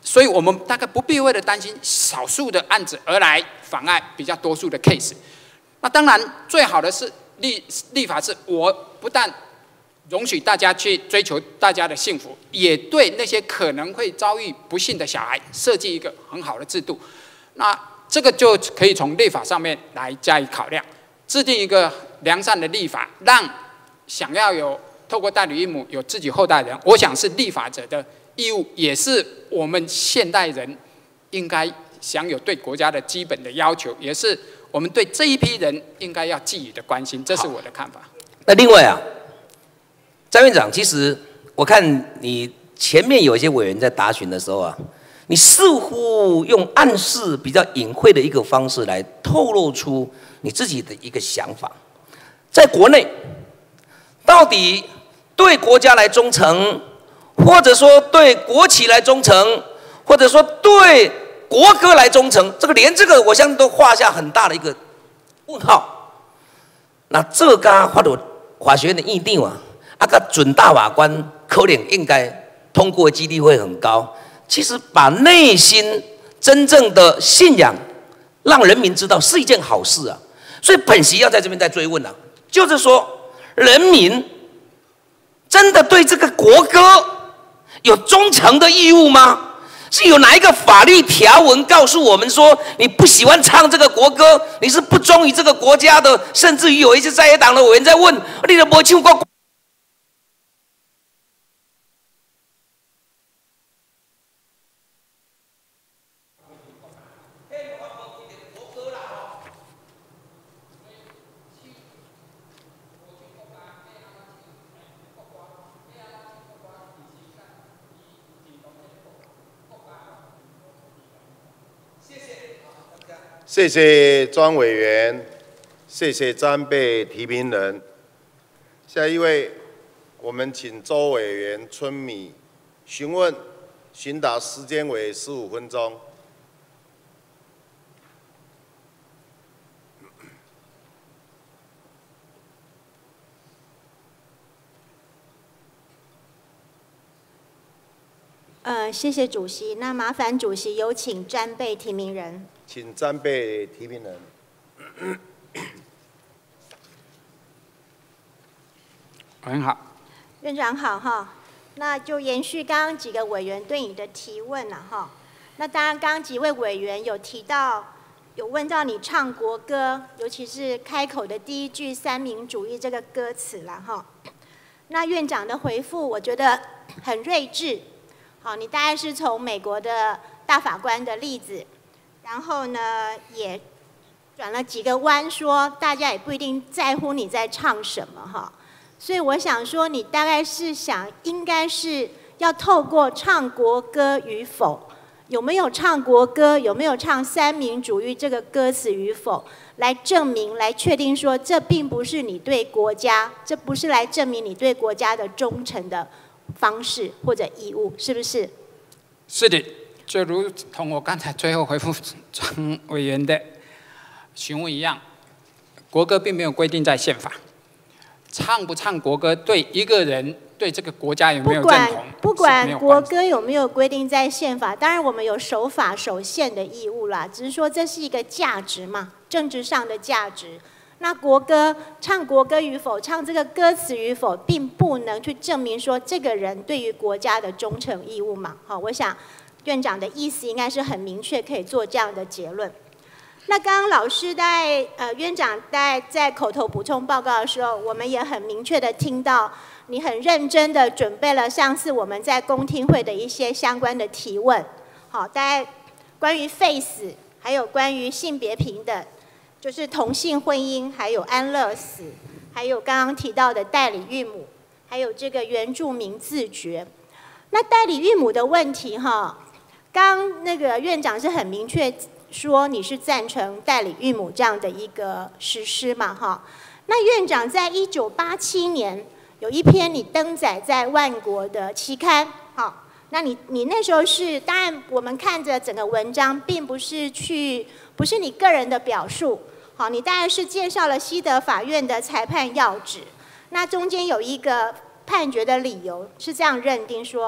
Speaker 2: 所以我们大概不必为了担心少数的案子而来妨碍比较多数的 case。那当然，最好的是立立法是，我不但容许大家去追求大家的幸福，也对那些可能会遭遇不幸的小孩设计一个很好的制度。那这个就可以从立法上面来加以考量，制定一个良善的立法，让想要有透过代理孕母有自己后代的人，我想是立法者的义务，也是我们现代人应该享有对国家的基本的要求，也是我们对这一批人应该要寄予的关心，这是我的看法。
Speaker 9: 那另外啊，张院长，其实我看你前面有一些委员在答询的时候啊，你似乎用暗示比较隐晦的一个方式来透露出你自己的一个想法。在国内，到底对国家来忠诚，或者说对国旗来忠诚，或者说对国歌来忠诚，这个连这个我相信都画下很大的一个问号。那这个法律法学院的议定啊，啊个准大法官可能应该通过几率会很高。其实把内心真正的信仰让人民知道是一件好事啊。所以本席要在这边再追问啊，就是说人民真的对这个国歌有忠诚的义务吗？是有哪一个法律条文告诉我们说，你不喜欢唱这个国歌，你是不忠于这个国家的？甚至于有一些在野党的委员在问，你都没唱过。
Speaker 1: 谢谢庄委员，谢谢詹备提名人。下一位，我们请周委员春米询问，询答时间为十五分钟。
Speaker 10: 呃，谢谢主席。那麻烦主席有请詹备提名人。
Speaker 1: 请詹备提名人。
Speaker 2: 很好。
Speaker 10: 院长好哈。那就延续刚刚几个委员对你的提问了哈。那当然，刚刚几位委员有提到，有问到你唱国歌，尤其是开口的第一句“三民主义”这个歌词了哈。那院长的回复，我觉得很睿智。好，你大概是从美国的大法官的例子。然后呢，也转了几个弯，说大家也不一定在乎你在唱什么哈，所以我想说，你大概是想，应该是要透过唱国歌与否，有没有唱国歌，有没有唱三民主义这个歌词与否，来证明、来确定说，这并不是你对国家，这不是来证明你对国家的忠诚的方式或者义务，是不是？
Speaker 2: 是的。就如同我刚才最后回复张委员的询问一样，国歌并没有规定在宪法，唱不唱国歌对一个人对这个国家有没有认同，
Speaker 10: 不管国歌有没有规定在宪法，当然我们有守法守宪的义务啦，只是说这是一个价值嘛，政治上的价值。那国歌唱国歌与否，唱这个歌词与否，并不能去证明说这个人对于国家的忠诚义务嘛。好，我想。院长的意思应该是很明确，可以做这样的结论。那刚刚老师在呃院长在在口头补充报告的时候，我们也很明确的听到你很认真的准备了上次我们在公听会的一些相关的提问。好，大概关于废死，还有关于性别平等，就是同性婚姻，还有安乐死，还有刚刚提到的代理孕母，还有这个原住民自决。那代理孕母的问题哈。刚那个院长是很明确说你是赞成代理孕母这样的一个实施嘛哈？那院长在一九八七年有一篇你登载在万国的期刊，好，那你你那时候是当然我们看着整个文章并不是去不是你个人的表述，好，你当然是介绍了西德法院的裁判要旨，那中间有一个判决的理由是这样认定说。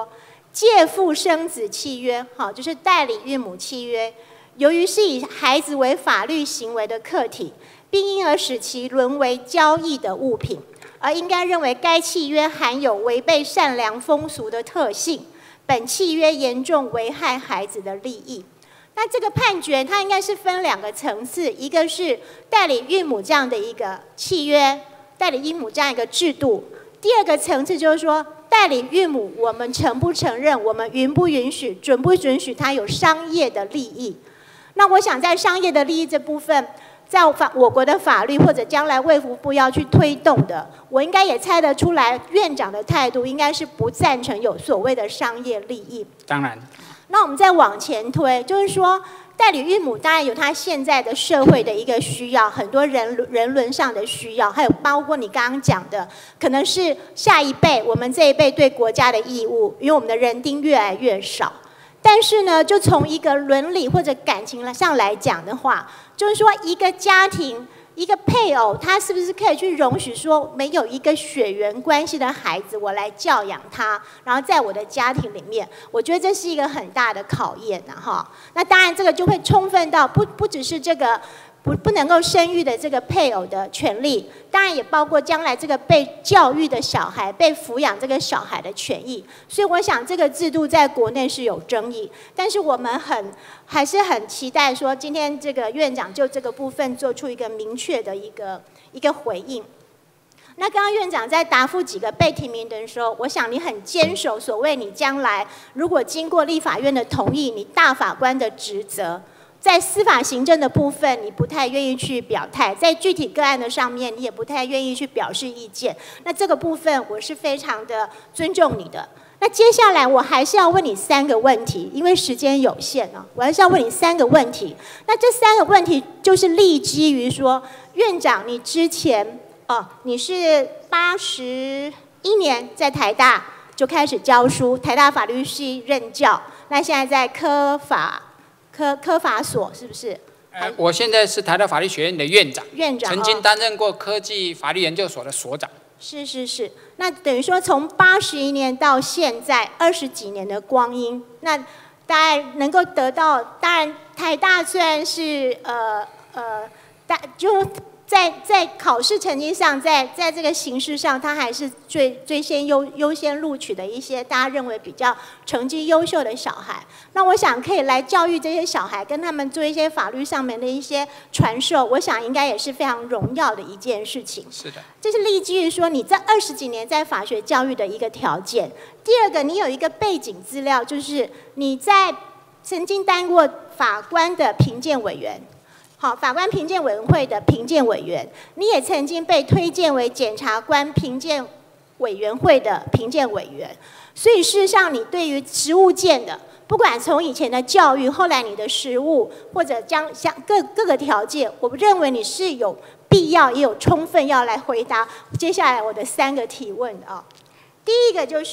Speaker 10: 借腹生子契约，好，就是代理孕母契约，由于是以孩子为法律行为的客体，并因而使其沦为交易的物品，而应该认为该契约含有违背善良风俗的特性，本契约严重危害孩子的利益。那这个判决它应该是分两个层次，一个是代理孕母这样的一个契约，代理孕母这样一个制度；第二个层次就是说，代理孕母我们承不承认，我们允不允许，准不准许它有商业的利益。那我想在商业的利益这部分，在法我国的法律或者将来卫福部要去推动的，我应该也猜得出来，院长的态度应该是不赞成有所谓的商业利益。
Speaker 2: 当然。
Speaker 10: 那我们再往前推，就是说，代理孕母当然有他现在的社会的一个需要，很多人人伦上的需要，还有包括你刚刚讲的，可能是下一辈我们这一辈对国家的义务，因为我们的人丁越来越少。但是呢，就从一个伦理或者感情上来讲的话，就是说一个家庭。一个配偶，他是不是可以去容许说，没有一个血缘关系的孩子，我来教养他，然后在我的家庭里面，我觉得这是一个很大的考验呐，哈。那当然，这个就会充分到不不只是这个不不能够生育的这个配偶的权利，当然也包括将来这个被教育的小孩、被抚养这个小孩的权益。所以，我想这个制度在国内是有争议，但是我们很。还是很期待说，今天这个院长就这个部分做出一个明确的一个一个回应。那刚刚院长在答复几个被提名的人时候，我想你很坚守所谓你将来如果经过立法院的同意，你大法官的职责，在司法行政的部分你不太愿意去表态，在具体个案的上面你也不太愿意去表示意见。那这个部分我是非常的尊重你的。那接下来我还是要问你三个问题，因为时间有限啊，我还是要问你三个问题。那这三个问题就是立基于说，院长你之前哦，你是八十一年在台大就开始教书，台大法律系任教，那现在在科法科科法所是不是？
Speaker 2: 呃，我现在是台大法律学院的院长，
Speaker 10: 院长曾
Speaker 2: 经担任过科技法律研究所的所长。
Speaker 10: 是是是，那等于说从八十一年到现在二十几年的光阴，那大概能够得到，当然台大虽然是呃呃，大就在在考试成绩上，在在这个形式上，它还是最最先优优先录取的一些大家认为比较成绩优秀的小孩。那我想可以来教育这些小孩，跟他们做一些法律上面的一些传授，我想应该也是非常荣耀的一件事情。
Speaker 2: 是的，
Speaker 10: 这是立基于说你这二十几年在法学教育的一个条件。第二个，你有一个背景资料，就是你在曾经当过法官的评鉴委员。好，法官评鉴委员会的评鉴委员，你也曾经被推荐为检察官评鉴委员会的评鉴委员，所以事实上，你对于实务界的，不管从以前的教育，后来你的实务，或者将相各各个条件，我认为你是有必要也有充分要来回答接下来我的三个提问啊。第一个就是，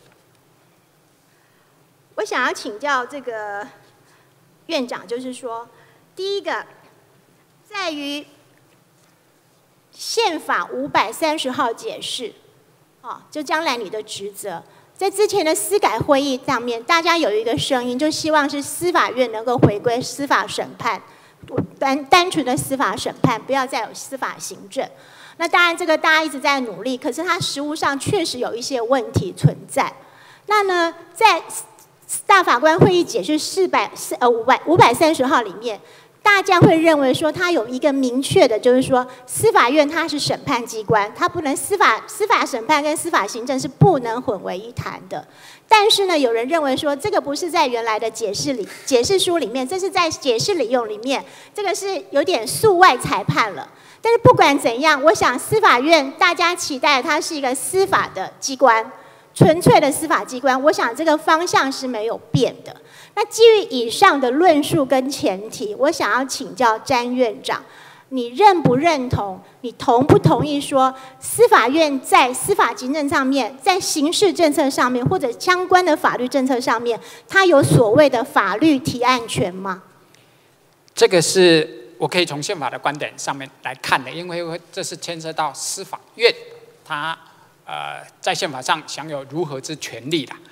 Speaker 10: 我想要请教这个院长，就是说。第一个，在于宪法五百三十号解释，哦，就将来你的职责，在之前的司改会议上面，大家有一个声音，就希望是司法院能够回归司法审判，单单纯的司法审判，不要再有司法行政。那当然，这个大家一直在努力，可是它实务上确实有一些问题存在。那呢，在大法官会议解释四百四呃五百五百三十号里面。大家会认为说，它有一个明确的，就是说，司法院它是审判机关，它不能司法司法审判跟司法行政是不能混为一谈的。但是呢，有人认为说，这个不是在原来的解释里解释书里面，这是在解释理用里面，这个是有点诉外裁判了。但是不管怎样，我想司法院大家期待它是一个司法的机关，纯粹的司法机关，我想这个方向是没有变的。那基于以上的论述跟前提，我想要请教詹院长，你认不认同？你同不同意说，司法院在司法行政上面，在刑事政策上面，或者相关的法律政策上面，它有所谓的法律提案权吗？
Speaker 2: 这个是我可以从宪法的观点上面来看的，因为这是牵涉到司法院它呃在宪法上享有如何之权利啦。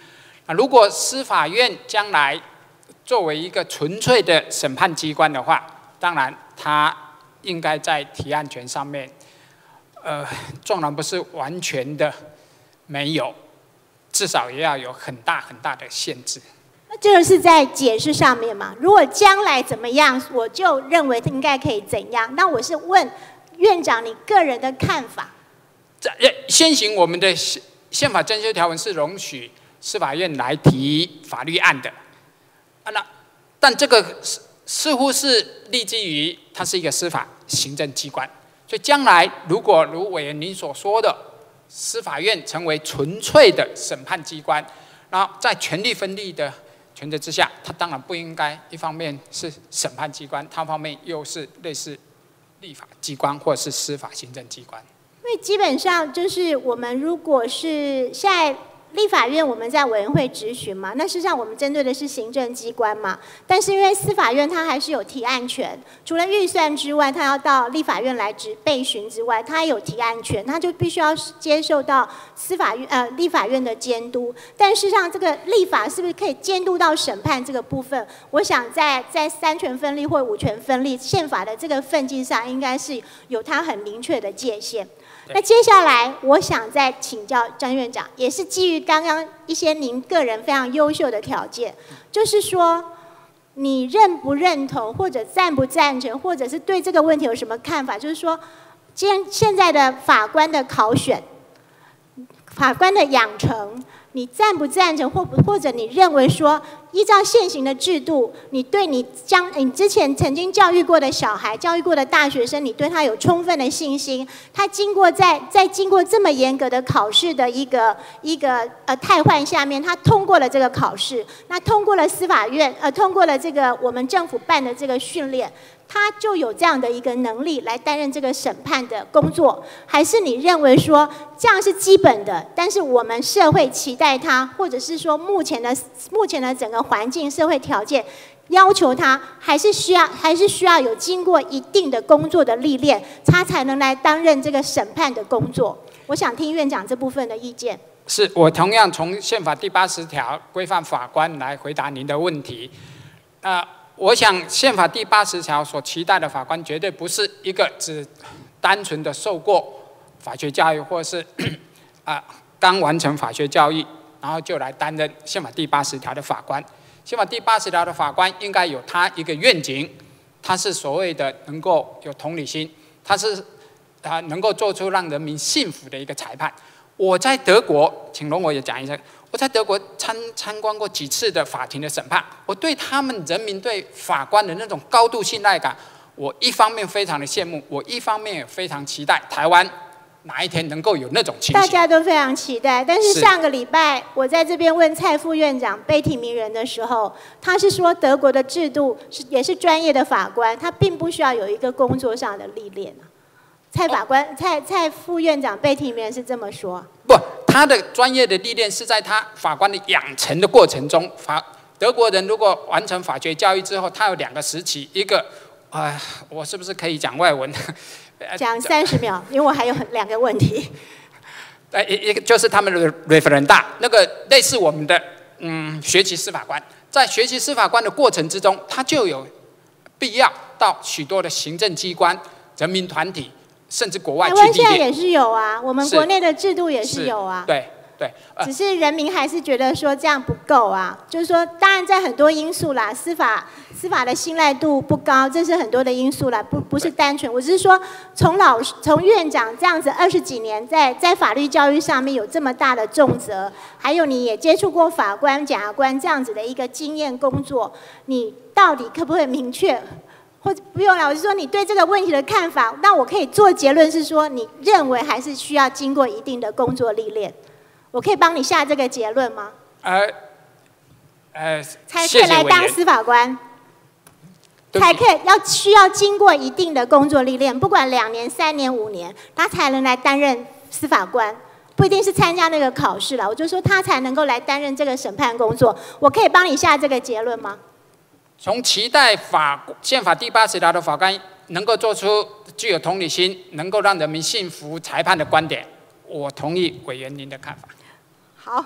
Speaker 2: 啊，如果司法院将来作为一个纯粹的审判机关的话，当然它应该在提案权上面，呃，纵然不是完全的没有，至少也要有很大很大的限制。
Speaker 10: 那这个是在解释上面嘛？如果将来怎么样，我就认为应该可以怎样？那我是问院长你个人的看法。
Speaker 2: 在现行我们的宪法增修条文是容许司法院来提法律案的，啊，那但这个似似乎是立基于它是一个司法行政机关，所以将来如果如委员您所说的，司法院成为纯粹的审判机关，然后在权力分立的权责之下，它当然不应该一方面是审判机关，它方面又是类似立法机关或者是司法行政机关。
Speaker 10: 因为基本上就是我们如果是现在立法院我们在委员会质询嘛，那事实上我们针对的是行政机关嘛，但是因为司法院它还是有提案权，除了预算之外，它要到立法院来质备询之外，它有提案权，它就必须要接受到司法院呃立法院的监督。但事实上，这个立法是不是可以监督到审判这个部分？我想在在三权分立或五权分立宪法的这个分际上，应该是有它很明确的界限。那接下来，我想再请教张院长，也是基于刚刚一些您个人非常优秀的条件，就是说，你认不认同，或者赞不赞成，或者是对这个问题有什么看法？就是说，现现在的法官的考选，法官的养成，你赞不赞成，或或者你认为说，依照现行的制度，你对你将你之前曾经教育过的小孩、教育过的大学生，你对他有充分的信心，他经过在在经过这么严格的考试的一个一个呃汰换下面，他通过了这个考试，那通过了司法院呃通过了这个我们政府办的这个训练。他就有这样的一个能力来担任这个审判的工作，还是你认为说这样是基本的，但是我们社会期待他，或者是说目前的目前的整个环境、社会条件要求他，还是需要还是需要有经过一定的工作的历练，他才能来担任这个审判的工作。我想听院长这部分的意见。
Speaker 2: 是我同样从宪法第八十条规范法官来回答您的问题，呃。我想，宪法第八十条所期待的法官，绝对不是一个只单纯的受过法学教育，或是啊刚完成法学教育，然后就来担任宪法第八十条的法官。宪法第八十条的法官应该有他一个愿景，他是所谓的能够有同理心，他是啊能够做出让人民信服的一个裁判。我在德国，请容我也讲一下。我在德国参参观过几次的法庭的审判，我对他们人民对法官的那种高度信赖感，我一方面非常的羡慕，我一方面也非常期待台湾哪一天能够有那种情形。
Speaker 10: 大家都非常期待，但是上个礼拜我在这边问蔡副院长被提名人的时候，他是说德国的制度是也是专业的法官，他并不需要有一个工作上的历练啊。蔡法官、蔡蔡副院长被提名人是这么说。
Speaker 2: 不，他的专业的历练是在他法官的养成的过程中。法德国人如果完成法学教育之后，他有两个时期，一个，啊、呃，我是不是可以讲外文？
Speaker 10: 讲三十秒，因为我还有两个问题。
Speaker 2: 呃，一一个就是他们的 referenda， 那个类似我们的嗯学习司法官，在学习司法官的过程之中，他就有必要到许多的行政机关、人民团体。甚至国外去历练，
Speaker 10: 台湾现在也是有啊，我们国内的制度也是有啊。
Speaker 2: 对对、
Speaker 10: 呃，只是人民还是觉得说这样不够啊。就是说，当然在很多因素啦，司法司法的信赖度不高，这是很多的因素啦，不不是单纯。我只是说，从老从院长这样子二十几年在在法律教育上面有这么大的重责，还有你也接触过法官、检察官这样子的一个经验工作，你到底可不可以明确？或者不用了，我是说你对这个问题的看法，那我可以做结论是说，你认为还是需要经过一定的工作历练，我可以帮你下这个结论吗？
Speaker 2: 呃，呃，
Speaker 10: 才可以来当司法官，才可以要需要经过一定的工作历练，不管两年、三年、五年，他才能来担任司法官，不一定是参加那个考试了。我就说他才能够来担任这个审判工作，我可以帮你下这个结论吗？
Speaker 2: 从期待法宪法第八十条的法官能够做出具有同理心、能够让人民信服裁判的观点，我同意委员您的看法。
Speaker 10: 好，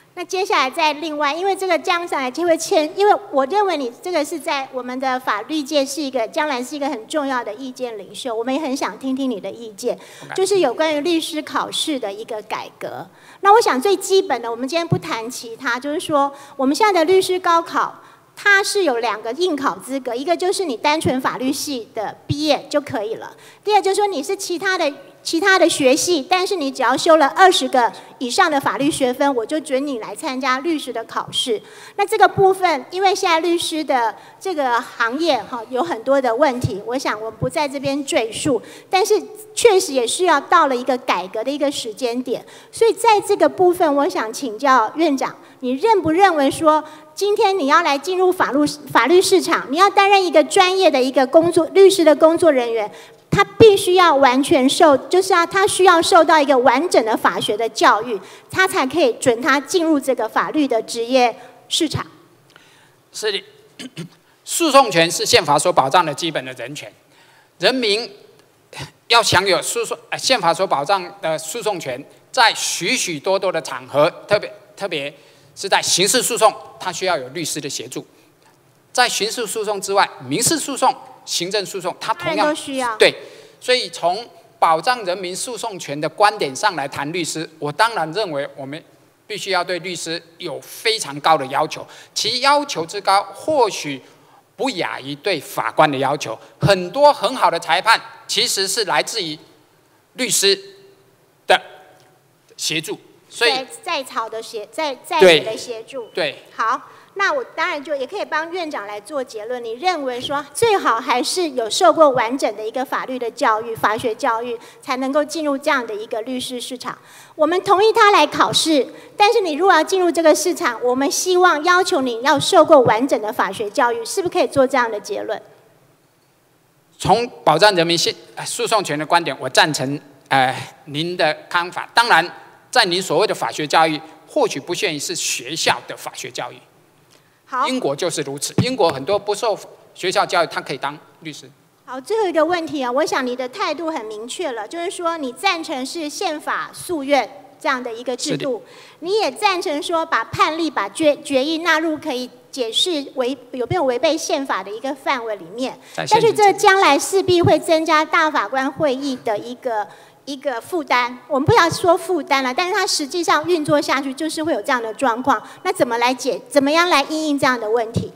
Speaker 10: 那接下来再另外，因为这个将来就会牵，因为我认为你这个是在我们的法律界是一个将来是一个很重要的意见领袖，我们也很想听听你的意见，就是有关于律师考试的一个改革。那我想最基本的，我们今天不谈其他，就是说我们现在的律师高考，它是有两个应考资格，一个就是你单纯法律系的毕业就可以了，第二就是说你是其他的其他的学系，但是你只要修了二十个以上的法律学分，我就准你来参加律师的考试。那这个部分，因为现在律师的这个行业哈有很多的问题，我想我们不在这边赘述，但是确实也需要到了一个改革的一个时间点。所以在这个部分，我想请教院长，你认不认为说，今天你要来进入法律法律市场，你要担任一个专业的一个工作律师的工作人员？他必须要完全受，就是要他需要受到一个完整的法学的教育，他才可以准他进入这个法律的职业市场。
Speaker 2: 是的，诉讼权是宪法所保障的基本的人权，人民要享有诉讼，呃，宪法所保障的诉讼权，在许许多多的场合，特别特别是在刑事诉讼，他需要有律师的协助。在刑事诉讼之外，民事诉讼、行政诉讼，它同样
Speaker 10: 都需要。
Speaker 2: 对，所以从保障人民诉讼权的观点上来谈律师，我当然认为我们必须要对律师有非常高的要求，其要求之高，或许不亚于对法官的要求。很多很好的裁判其实是来自于律师的协助，所以
Speaker 10: 在草的协在在写的协助。
Speaker 2: 对，
Speaker 10: 好。那我当然就也可以帮院长来做结论。你认为说最好还是有受过完整的一个法律的教育、法学教育，才能够进入这样的一个律师市场。我们同意他来考试，但是你如果要进入这个市场，我们希望要求你要受过完整的法学教育，是不是可以做这样的结论？
Speaker 2: 从保障人民诉讼权的观点，我赞成呃您的看法。当然，在您所谓的法学教育，或许不限于是学校的法学教育。英国就是如此，英国很多不受学校教育，他可以当律师。
Speaker 10: 好，最后一个问题啊，我想你的态度很明确了，就是说你赞成是宪法诉愿这样的一个制度，你也赞成说把判例、把决决议纳入可以解释违有没有违背宪法的一个范围里面，但是这将来势必会增加大法官会议的一个。一个负担，我们不要说负担了，但是它实际上运作下去就是会有这样的状况。那怎么来解？怎么样来因应这样的问题？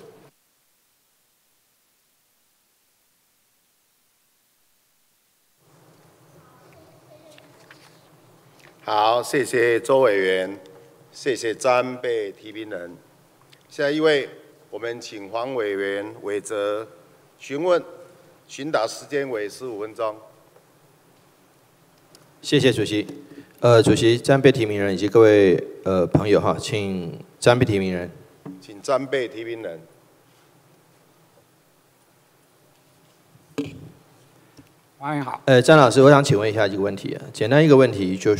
Speaker 1: 好，谢谢周委员，谢谢詹被提名人。下一位，我们请黄委员委责询问，询答时间为十五分钟。
Speaker 11: 谢谢主席。呃，主席、詹被提名人以及各位呃朋友哈，请詹被提名人。
Speaker 1: 请詹被提名人。
Speaker 2: 欢迎好。
Speaker 11: 呃，詹老师，我想请问一下一个问题啊，简单一个问题就是，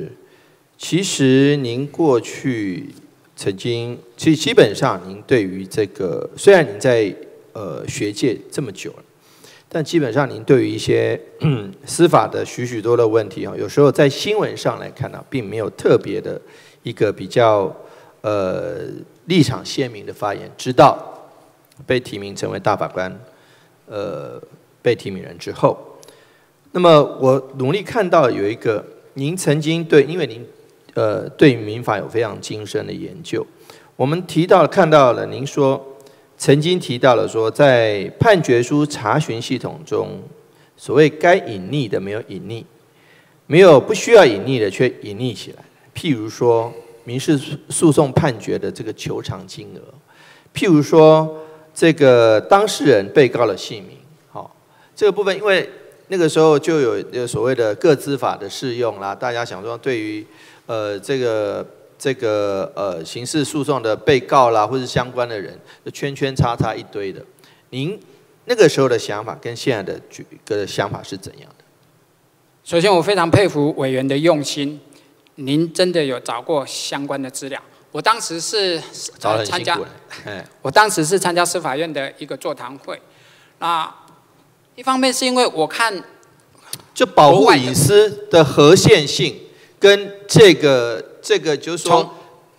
Speaker 11: 其实您过去曾经，其实基本上您对于这个，虽然您在呃学界这么久了。但基本上，您对于一些司法的许许多的问题啊，有时候在新闻上来看呢，并没有特别的一个比较呃立场鲜明的发言。直到被提名成为大法官，呃，被提名人之后，那么我努力看到有一个，您曾经对，因为您呃对民法有非常精深的研究，我们提到看到了，您说。曾经提到了说，在判决书查询系统中，所谓该隐匿的没有隐匿，没有不需要隐匿的却隐匿起来。譬如说民事诉讼判决的这个求偿金额，譬如说这个当事人被告的姓名，好，这个部分因为那个时候就有所谓的个资法的适用啦，大家想说对于呃这个。这个呃刑事诉讼的被告啦，或是相关的人，圈圈叉叉一堆的。您那个时候的想法跟现在的个想法是怎样的？
Speaker 2: 首先，我非常佩服委员的用心，您真的有找过相关的资料。我当时是
Speaker 11: 呃
Speaker 2: 参加，
Speaker 11: 哎，
Speaker 2: 我当时是参加司法院的一个座谈会。那一方面是因为我看，
Speaker 11: 就保护隐私的合宪性跟这个。这个就是说，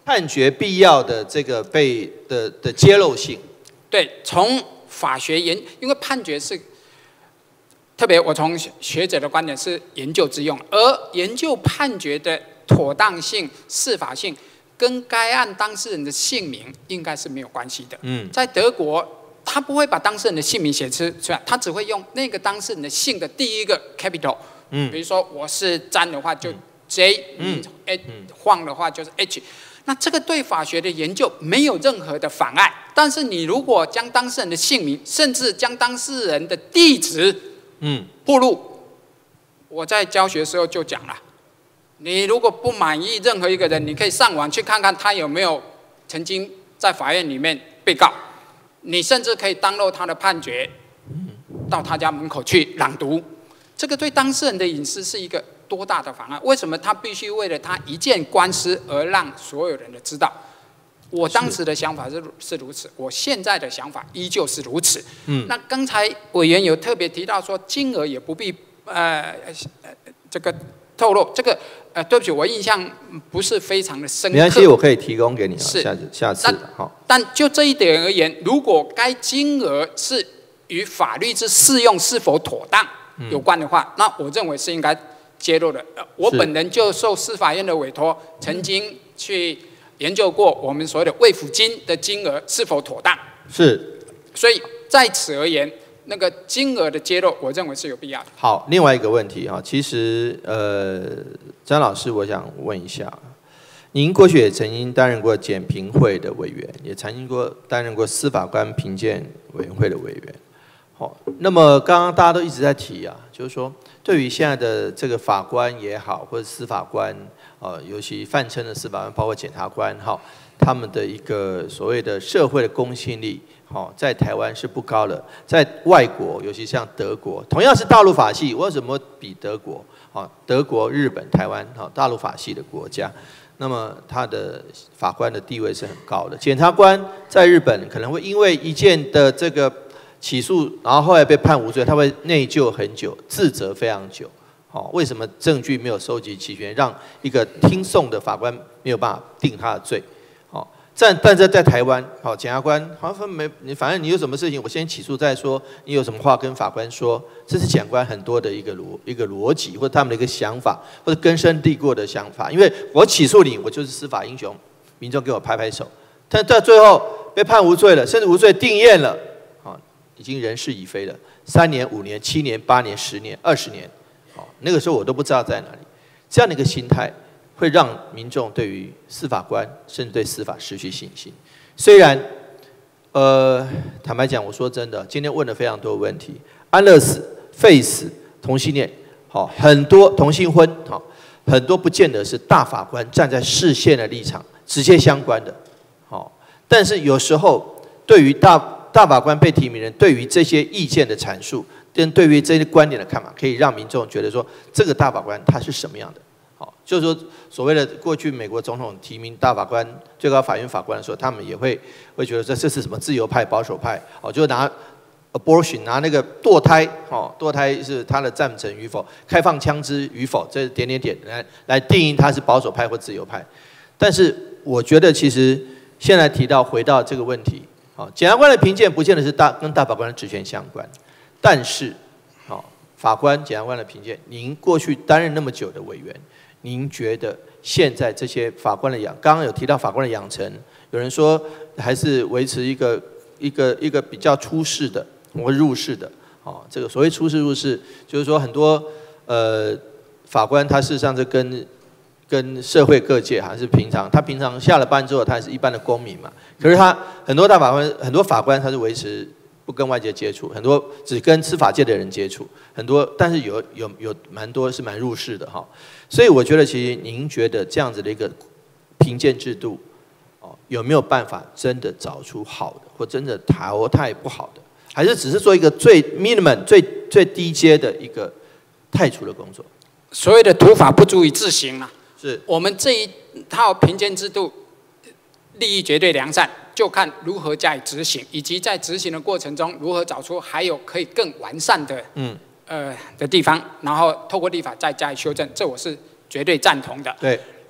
Speaker 11: 判决必要的这个被的的揭露性。
Speaker 2: 对，从法学研，因为判决是特别，我从学者的观点是研究之用，而研究判决的妥当性、适法性，跟该案当事人的姓名应该是没有关系的。嗯，在德国，他不会把当事人的姓名写出来，他只会用那个当事人的姓的第一个 capital。嗯，比如说我是詹的话，就 J， 嗯 ，H， 晃的话就是 H。那这个对法学的研究没有任何的妨碍，但是你如果将当事人的姓名，甚至将当事人的地址，嗯，暴露，我在教学的时候就讲了，你如果不满意任何一个人，你可以上网去看看他有没有曾经在法院里面被告，你甚至可以download他的判决，到他家门口去朗读，这个对当事人的隐私是一个多大的妨碍？为什么他必须为了他一件官司而让所有人都知道？我当时的想法是是如此，我现在的想法依旧是如此。嗯，那刚才委员有特别提到说，金额也不必呃这个透露，这个呃对不起，我印象不是非常的深刻。
Speaker 11: 没关系，我可以提供给你啊，
Speaker 2: 是
Speaker 11: 下次下次好。
Speaker 2: 但就这一点而言，如果该金额是与法律之适用是否妥当有关的话，嗯、那我认为是应该揭露的。呃、我本人就受司法院的委托，曾经去研究过我们所谓的慰抚金的金额是否妥当。
Speaker 11: 是。
Speaker 2: 所以在此而言，那个金额的揭露，我认为是有必要的。
Speaker 11: 好，另外一个问题哈，其实呃，张老师，我想问一下，您过去也曾经担任过检评会的委员，也曾经过担任过司法官评鉴委员会的委员。好，那么刚刚大家都一直在提啊，就是说，对于现在的这个法官也好，或者司法官，呃，尤其泛称的司法官，包括检察官，哈，他们的一个所谓的社会的公信力，好，在台湾是不高的，在外国，尤其像德国，同样是大陆法系，为什么比德国？啊，德国、日本、台湾，好，大陆法系的国家，那么他的法官的地位是很高的。检察官在日本可能会因为一件的这个起诉，然后后来被判无罪，他会内疚很久，自责非常久。好，为什么证据没有收集齐全，让一个听讼的法官没有办法定他的罪？好，但但是在台湾，好，检察官好像没你，反正你有什么事情，我先起诉再说，你有什么话跟法官说，这是检察官很多的一个逻一个逻辑，或者他们的一个想法，或者根深蒂固的想法。因为我起诉你，我就是司法英雄，民众给我拍拍手。但到最后被判无罪了，甚至无罪定谳了。已经人事已非了，三年、五年、七年、八年、十年、二十年，好，那个时候我都不知道在哪里。这样的一个心态，会让民众对于司法官，甚至对司法失去信心。虽然，呃，坦白讲，我说真的，今天问了非常多的问题，安乐死、废死、同性恋，好，很多同性婚，好，很多不见得是大法官站在释宪的立场直接相关的，好，但是有时候对于大大法官被提名人对于这些意见的阐述，跟对于这些观点的看法，可以让民众觉得说，这个大法官他是什么样的？好，就是说所谓的过去美国总统提名大法官、最高法院法官的时候，他们也会会觉得这这是什么自由派、保守派？哦，就拿 abortion 拿那个堕胎，哦，堕胎是他的赞成与否，开放枪支与否，这点点点来来定义他是保守派或自由派。但是我觉得其实现在提到回到这个问题。好，检察官的评鉴不见得是大跟大法官的职权相关，但是，好，法官、检察官的评鉴，您过去担任那么久的委员，您觉得现在这些法官的养，刚刚有提到法官的养成，有人说还是维持一个一个一个比较出世的或入世的，哦，这个所谓出世入世，就是说很多呃法官他事实上是跟跟社会各界还是平常，他平常下了班之后，他还是一般的公民嘛。可是他很多大法官、很多法官，他是维持不跟外界接触，很多只跟司法界的人接触，很多，但是有有有蛮多是蛮入世的哈。所以我觉得，其实您觉得这样子的一个评鉴制度，哦，有没有办法真的找出好的，或真的淘汰不好的，还是只是做一个最 minimum 最最低阶的一个汰除的工作？
Speaker 2: 所谓的土法不足以自行啊。
Speaker 11: 是
Speaker 2: 我们这一套评鉴制度，利益绝对良善，就看如何加以执行，以及在执行的过程中如何找出还有可以更完善的，嗯，呃的地方，然后透过立法再加以修正，这我是绝对赞同的。
Speaker 11: 对。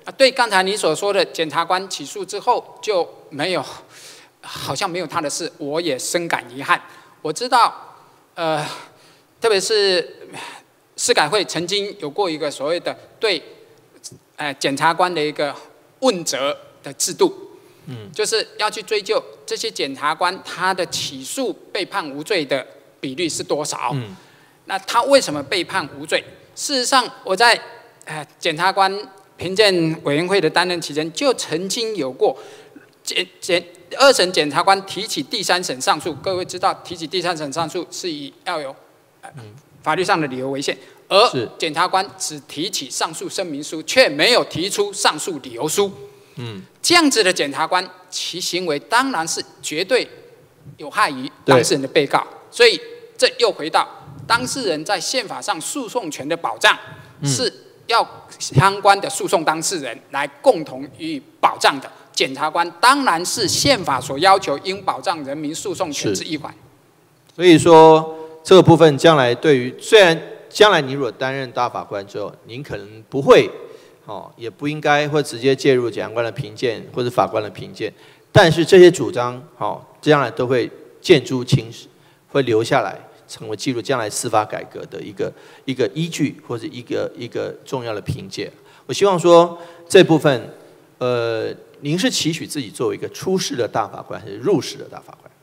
Speaker 2: 啊，对，刚才你所说的检察官起诉之后就没有，好像没有他的事，我也深感遗憾。我知道，呃，特别是司改会曾经有过一个所谓的对，呃，检察官的一个问责的制度，嗯，就是要去追究这些检察官他的起诉被判无罪的比率是多少，嗯，那他为什么被判无罪？事实上，我在呃检察官评鉴委员会的担任期间，就曾经有过检检二审检察官提起第三审上诉，各位知道提起第三审上诉是以要有、呃、法律上的理由为限，而检察官只提起上诉声明书，却没有提出上诉理由书。嗯，这样子的检察官，其行为当然是绝对有害于当事人的被告，所以这又回到当事人在宪法上诉讼权的保障，嗯、是要相关的诉讼当事人来共同予以保障的。检察官当然是宪法所要求应保障人民诉讼权之一环。
Speaker 11: 所以说这个部分将来对于，虽然将来你如果担任大法官之后，您可能不会，哦，也不应该会直接介入检察官的评鉴或者法官的评鉴，但是这些主张，哦，将来都会见诸青史，会留下来。成为记录将来司法改革的一个一个依据，或者一个一个重要的凭借。我希望说这部分，呃，您是期许自己作为一个出世的大法官，还是入世的大法官？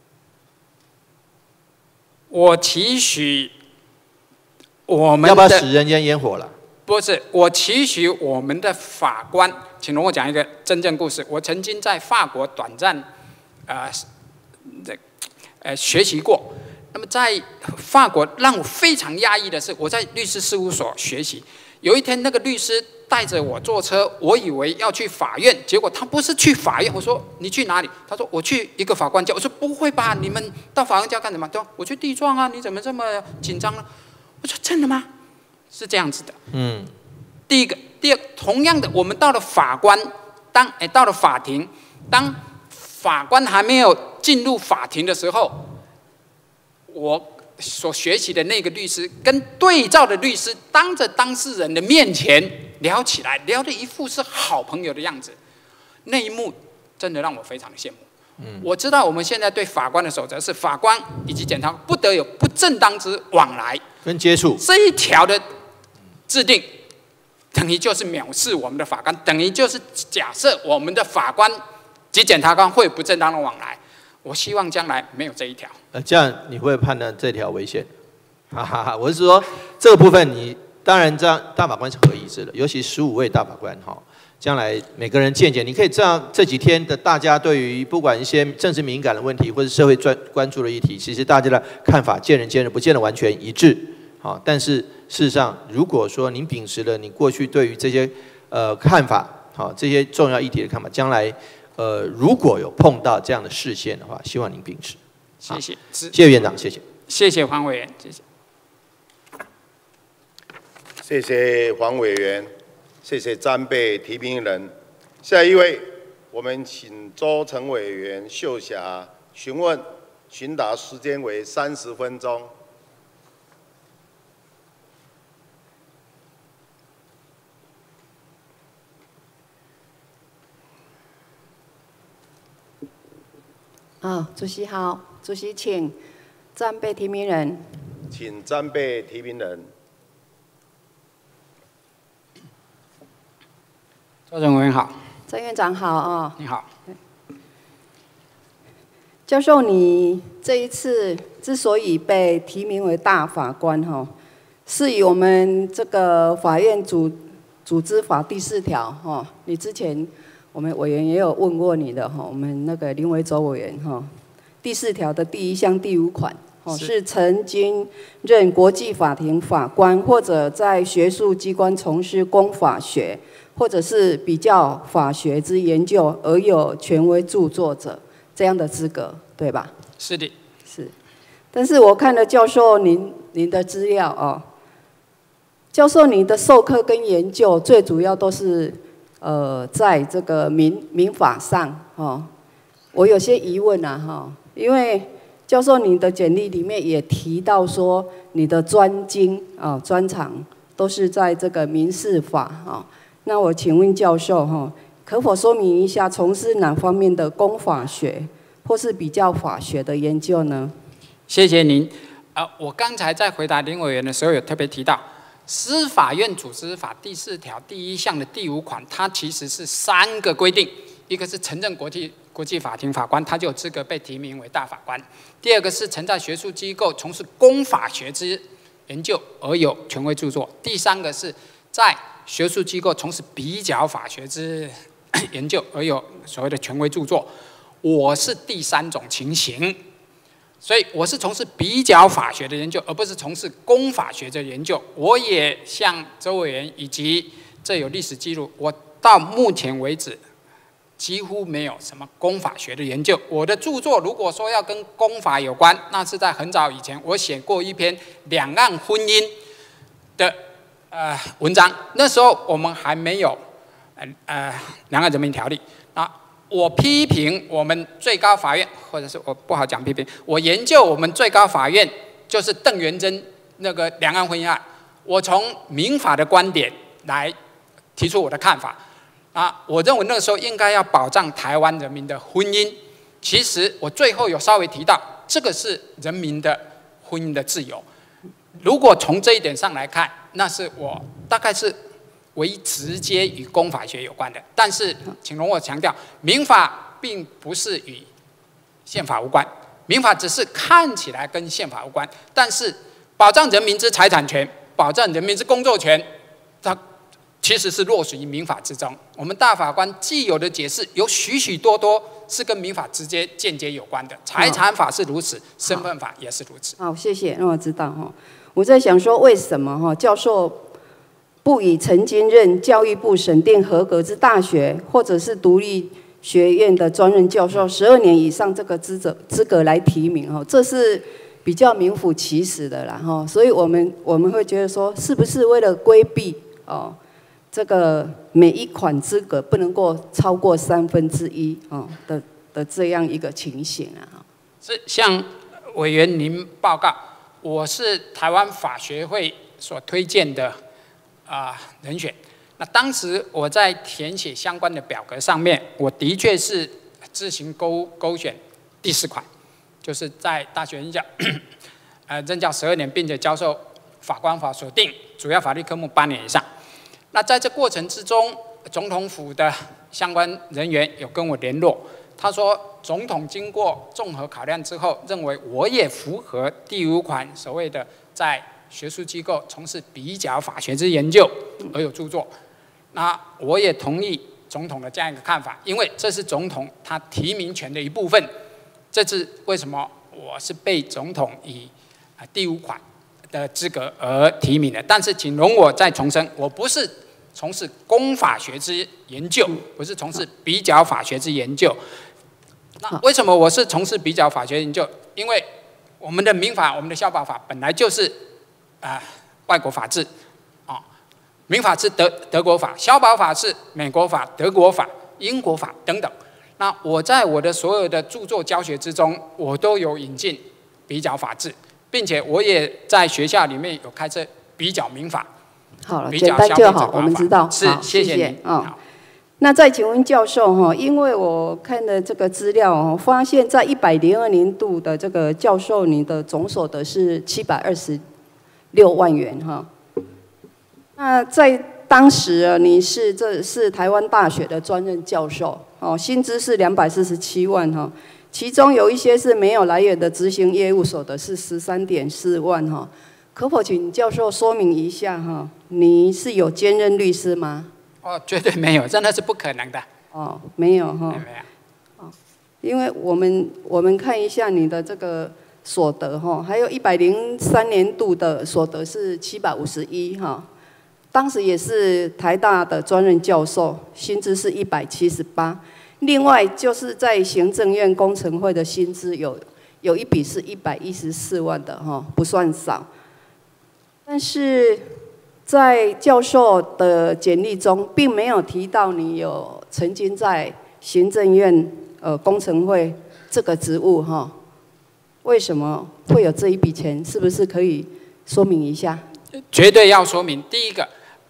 Speaker 2: 我期许我们的
Speaker 11: 要不要使人间烟火了？
Speaker 2: 不是，我期许我们的法官，请容我讲一个真正故事。我曾经在法国短暂，呃，呃学习过。那么在法国让我非常压抑的是，我在律师事务所学习。有一天，那个律师带着我坐车，我以为要去法院，结果他不是去法院。我说你去哪里？他说我去一个法官家。我说不会吧，你们到法官家干什么？他说我去地状啊，你怎么这么紧张呢？我说真的吗？是这样子的。嗯。第一个，第二，同样的，我们到了法官，当哎到了法庭，当法官还没有进入法庭的时候。我所学习的那个律师跟对照的律师当着当事人的面前聊起来，聊的一副是好朋友的样子，那一幕真的让我非常的羡慕。嗯，我知道我们现在对法官的守则是法官以及检察官不得有不正当之往来
Speaker 11: 跟接触，
Speaker 2: 这一条的制定等于就是藐视我们的法官，等于就是假设我们的法官及检察官会有不正当的往来。我希望将来没有这一条。
Speaker 11: 呃，这样你会判断这条违宪？哈哈哈，我是说这个部分你当然这样大法官是合一致的，尤其十五位大法官哈，将来每个人见解，你可以这样这几天的大家对于不管一些政治敏感的问题或者社会专关注的议题，其实大家的看法见仁见智，不见得完全一致。好，但是事实上，如果说您秉持了你过去对于这些呃看法，好这些重要议题的看法，将来。呃，如果有碰到这样的视线的话，希望您秉持。
Speaker 2: 谢谢，
Speaker 11: 谢谢院长，谢谢。
Speaker 2: 谢谢黄委员，谢谢。
Speaker 1: 谢谢黄委员，谢谢詹备提名人。下一位，我们请周成委员秀霞询问，询答时间为三十分钟。
Speaker 12: 啊，主席好，主席请詹备提名人。
Speaker 1: 请詹备提名人。
Speaker 2: 周成委员好。
Speaker 12: 张院长好啊。
Speaker 2: 你好。
Speaker 12: 教授，你这一次之所以被提名为大法官哈，是以我们这个法院组组织法第四条哈，你之前。我们委员也有问过你的哈，我们那个林维洲委员哈，第四条的第一项第五款哦，是曾经任国际法庭法官或者在学术机关从事公法学或者是比较法学之研究而有权威著作者这样的资格，对吧？
Speaker 2: 是的，
Speaker 12: 是。但是我看了教授您您的资料哦，教授你的授课跟研究最主要都是。呃，在这个民民法上，哦，我有些疑问啊，哈，因为教授你的简历里面也提到说，你的专精啊、专长都是在这个民事法啊， 那我请问教授哈，可否说明一下从事哪方面的公法学或是比较法学的研究呢？
Speaker 2: 谢谢您。呃，我刚才在回答林委员的时候有特别提到，司法院组织法第四条第一项的第五款，它其实是三个规定，一个是承认国际国际法庭法官，他就有资格被提名为大法官；第二个是曾在学术机构从事公法学之研究而有权威著作；第三个是在学术机构从事比较法学之研究而有所谓的权威著作。我是第三种情形。所以我是从事比较法学的研究，而不是从事公法学的研究。我也向周委员以及这有历史记录，我到目前为止几乎没有什么公法学的研究。我的著作如果说要跟公法有关，那是在很早以前我写过一篇两岸婚姻的呃文章，那时候我们还没有呃呃两岸人民条例啊。我批评我们最高法院，或者是我不好讲批评，我研究我们最高法院就是邓元珍那个两岸婚姻案，我从民法的观点来提出我的看法啊，我认为那个时候应该要保障台湾人民的婚姻。其实我最后有稍微提到，这个是人民的婚姻的自由。如果从这一点上来看，那是我大概是唯一直接与公法学有关的，但是请容我强调，民法并不是与宪法无关，民法只是看起来跟宪法无关，但是保障人民之财产权、保障人民之工作权，它其实是落实于民法之中。我们大法官既有的解释有许许多多是跟民法直接、间接有关的，财产法是如此，身份法也是如此。
Speaker 12: 好，谢谢，让我知道哈。我在想说，为什么哈教授不以曾经任教育部审定合格之大学或者是独立学院的专任教授十二年以上这个资格资格来提名哈，这是比较名副其实的啦哈。所以我们我们会觉得说，是不是为了规避哦这个每一款资格不能够超过三分之一哦的的这样一个情形啊？
Speaker 2: 是向委员您报告，我是台湾法学会所推荐的。啊、呃，人选。那当时我在填写相关的表格上面，我的确是自行勾勾选第四款，就是在大学任教，呃，任教十二年，并且教授法官法锁定主要法律科目八年以上。那在这过程之中，总统府的相关人员有跟我联络，他说总统经过综合考量之后，认为我也符合第五款所谓的在学术机构从事比较法学之研究而有著作，那我也同意总统的这样一个看法，因为这是总统他提名权的一部分。这是为什么我是被总统以啊第五款的资格而提名的。但是，请容我再重申，我不是从事公法学之研究，不是从事比较法学之研究。那为什么我是从事比较法学研究？因为我们的民法、我们的消保法本来就是啊、呃、外国法制，啊、哦，民法是德德国法，消保法是美国法、德国法、英国法等等。那我在我的所有的著作教学之中，我都有引进比较法制，并且我也在学校里面有开设比较民法。
Speaker 12: 好了，简单就好，我们知道。
Speaker 2: 是，谢谢你。
Speaker 12: 哦，那再请问教授哈，因为我看的这个资料哦，发现在一百零二年度的这个教授，你的总所得是七百二十六万元哈。那在当时啊，你是这是台湾大学的专任教授哦，薪资是两百四十七万哈，其中有一些是没有来源的执行业务所得是十三点四万哈。可否请教授说明一下哈？你是有兼任律师吗？
Speaker 2: 哦，绝对没有，真的是不可能的。
Speaker 12: 哦，没有哈。
Speaker 2: 没有。
Speaker 12: 哦，因为我们我们看一下你的这个所得哈，还有一百零三年度的所得是七百五十一哈，当时也是台大的专任教授，薪资是一百七十八。另外就是在行政院工程会的薪资有有一笔是一百一十四万的哈，不算少。但是在教授的简历中，并没有提到你有曾经在行政院呃工程会这个职务哈，为什么会有这一笔钱？是不是可以说明一下？
Speaker 2: 绝对要说明。第一个，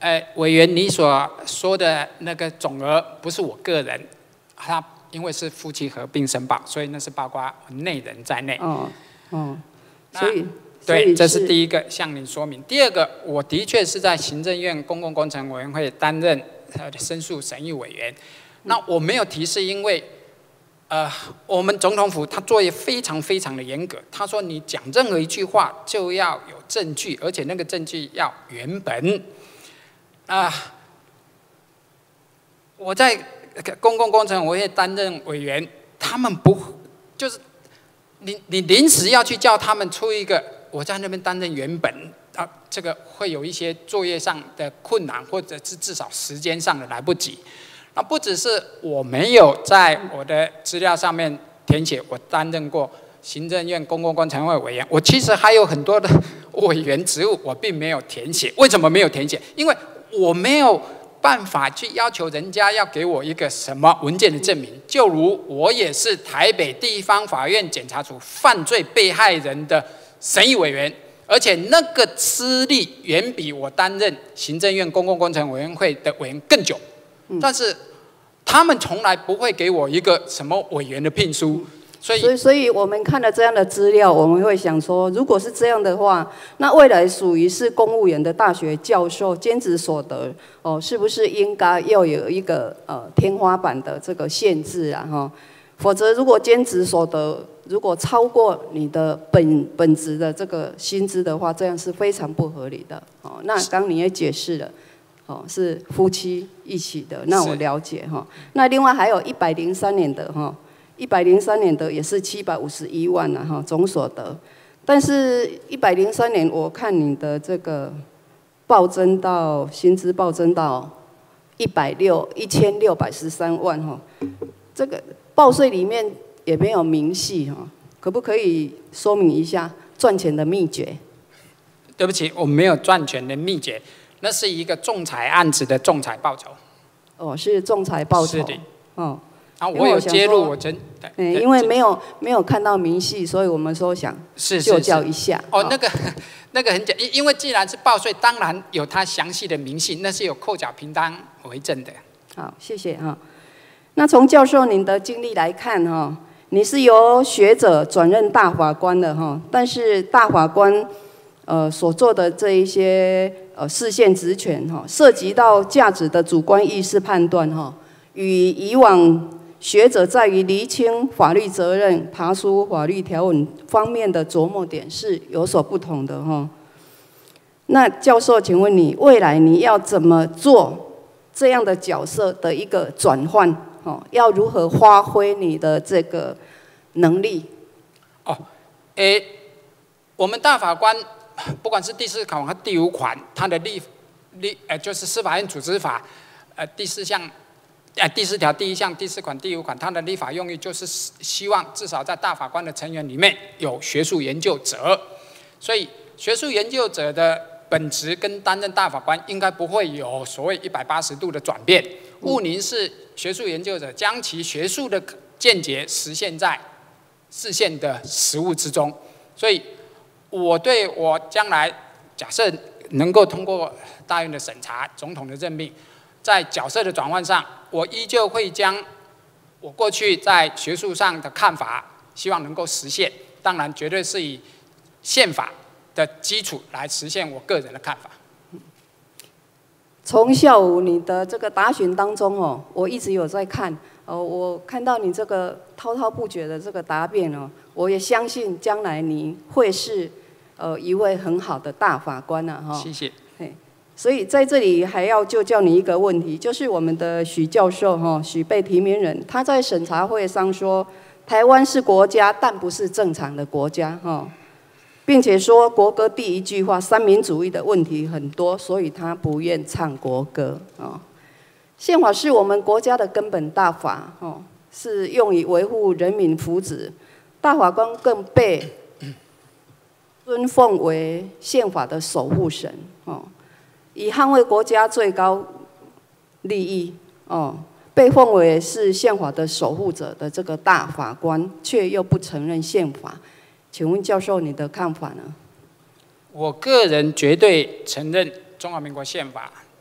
Speaker 2: 呃，委员你所说的那个总额不是我个人，他因为是夫妻合并申报，所以那是包括内人在内。
Speaker 12: 哦哦，所以
Speaker 2: 对，这是第一个向您说明。第二个，我的确是在行政院公共工程委员会担任呃申诉审议委员。那我没有提是因为，呃，我们总统府他作业非常非常的严格，他说你讲任何一句话就要有证据，而且那个证据要原本。啊、呃，我在公共工程委员会担任委员，他们不就是你你临时要去叫他们出一个，我在那边担任原本啊，这个会有一些作业上的困难，或者是至少时间上的来不及。那不只是我没有在我的资料上面填写，我担任过行政院公共工程会委员，我其实还有很多的委员职务我并没有填写。为什么没有填写？因为我没有办法去要求人家要给我一个什么文件的证明。就如我也是台北地方法院检察署犯罪被害人的审议委员，而且那个资历远比我担任行政院公共工程委员会的委员更久。但是他们从来不会给我一个什么委员的聘书。所以，
Speaker 12: 所以，所以我们看了这样的资料，我们会想说，如果是这样的话，那未来属于是公务员的大学教授兼职所得，哦，是不是应该要有一个呃天花板的这个限制啊？哈，否则如果兼职所得如果超过你的本本职的这个薪资的话，这样是非常不合理的。哦，那刚你也解释了。哦，是夫妻一起的，那我了解哈。那另外还有一百零三年的哈。一百零三年的也是七百五十一万呐哈总所得，但是一百零三年我看你的这个暴增到薪资暴增到一百六一千六百十三万哈，这个报税里面也没有明细哈，可不可以说明一下赚钱的秘诀？
Speaker 2: 对不起，我没有赚钱的秘诀，那是一个仲裁案子的仲裁报酬。
Speaker 12: 哦，是仲裁报酬。
Speaker 2: 是的。
Speaker 12: 哦。
Speaker 2: 啊，我有揭露，我真，
Speaker 12: 嗯，因为没有没有看到明细，所以我们说想就教一下。
Speaker 2: 哦，那个那个很简，因因为既然是报税，当然有它详细的明细，那是有扣缴凭单为证的。
Speaker 12: 好，谢谢哈。那从教授您的经历来看哈，你是由学者转任大法官的哈，但是大法官呃所做的这一些呃释宪职权哈，涉及到价值的主观意识判断哈，与以往学者在于厘清法律责任、爬出法律条文方面的琢磨点是有所不同的哈。那教授，请问你未来你要怎么做这样的角色的一个转换？哦，要如何发挥你的这个能力？
Speaker 2: 哦，诶，我们大法官不管是第四款和第五款，它的立立呃就是司法院组织法呃第四项。呃，第四条第一项、第四款、第五款，它的立法用意就是希望至少在大法官的成员里面有学术研究者，所以学术研究者的本职跟担任大法官应该不会有所谓一百八十度的转变。务您是学术研究者，将其学术的见解实现在释宪的实务之中。所以，我对我将来假设能够通过大院的审查、总统的任命。在角色的转换上，我依旧会将我过去在学术上的看法，希望能够实现。当然，绝对是以宪法的基础来实现我个人的看法。
Speaker 12: 从下午你的这个答询当中哦，我一直有在看，呃，我看到你这个滔滔不绝的这个答辩哦，我也相信将来你会是呃一位很好的大法官呐哈。
Speaker 2: 谢谢。
Speaker 12: 所以在这里还要就叫你一个问题，就是我们的许教授哈，许被提名人，他在审查会上说，台湾是国家，但不是正常的国家哈，并且说国歌第一句话三民主义的问题很多，所以他不愿唱国歌啊。宪法是我们国家的根本大法哦，是用以维护人民福祉，大法官更被尊奉为宪法的守护神哦。以捍卫国家最高利益，哦，被奉为是宪法的守护者的这个大法官，却又不承认宪法，请问教授你的看法呢？
Speaker 2: 我个人绝对承认中华民国宪法，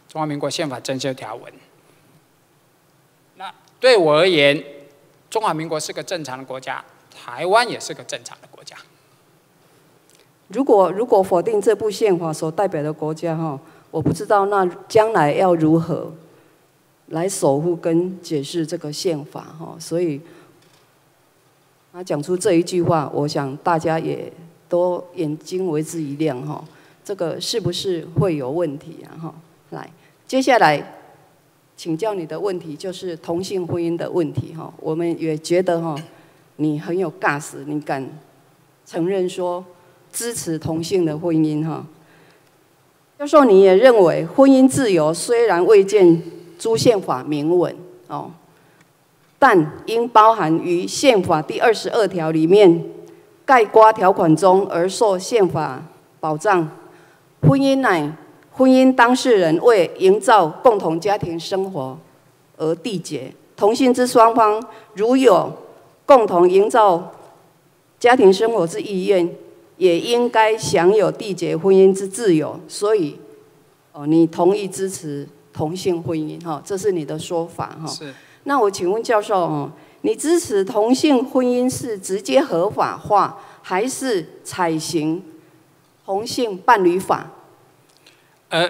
Speaker 2: 中华民国宪法增修条文。那对我而言，中华民国是个正常的国家，台湾也是个正常的国家。
Speaker 12: 如果如果否定这部宪法所代表的国家哈，我不知道那将来要如何来守护跟解释这个宪法哈，所以他讲出这一句话，我想大家也都眼睛为之一亮哈，这个是不是会有问题啊哈？来，接下来请教你的问题就是同性婚姻的问题哈，我们也觉得哈，你很有 gas， 你敢承认说支持同性的婚姻哈。教授，你也认为婚姻自由虽然未见诸宪法明文哦，但应包含于宪法第二十二条里面概括条款中而受宪法保障。婚姻乃婚姻当事人为营造共同家庭生活而缔结，同性之双方如有共同营造家庭生活之意愿，也应该享有缔结婚姻之自由。所以，哦，你同意支持同性婚姻哈？这是你的说法哈。
Speaker 2: 是。
Speaker 12: 那我请问教授哦，你支持同性婚姻是直接合法化，还是采行同性伴侣法？
Speaker 2: 呃，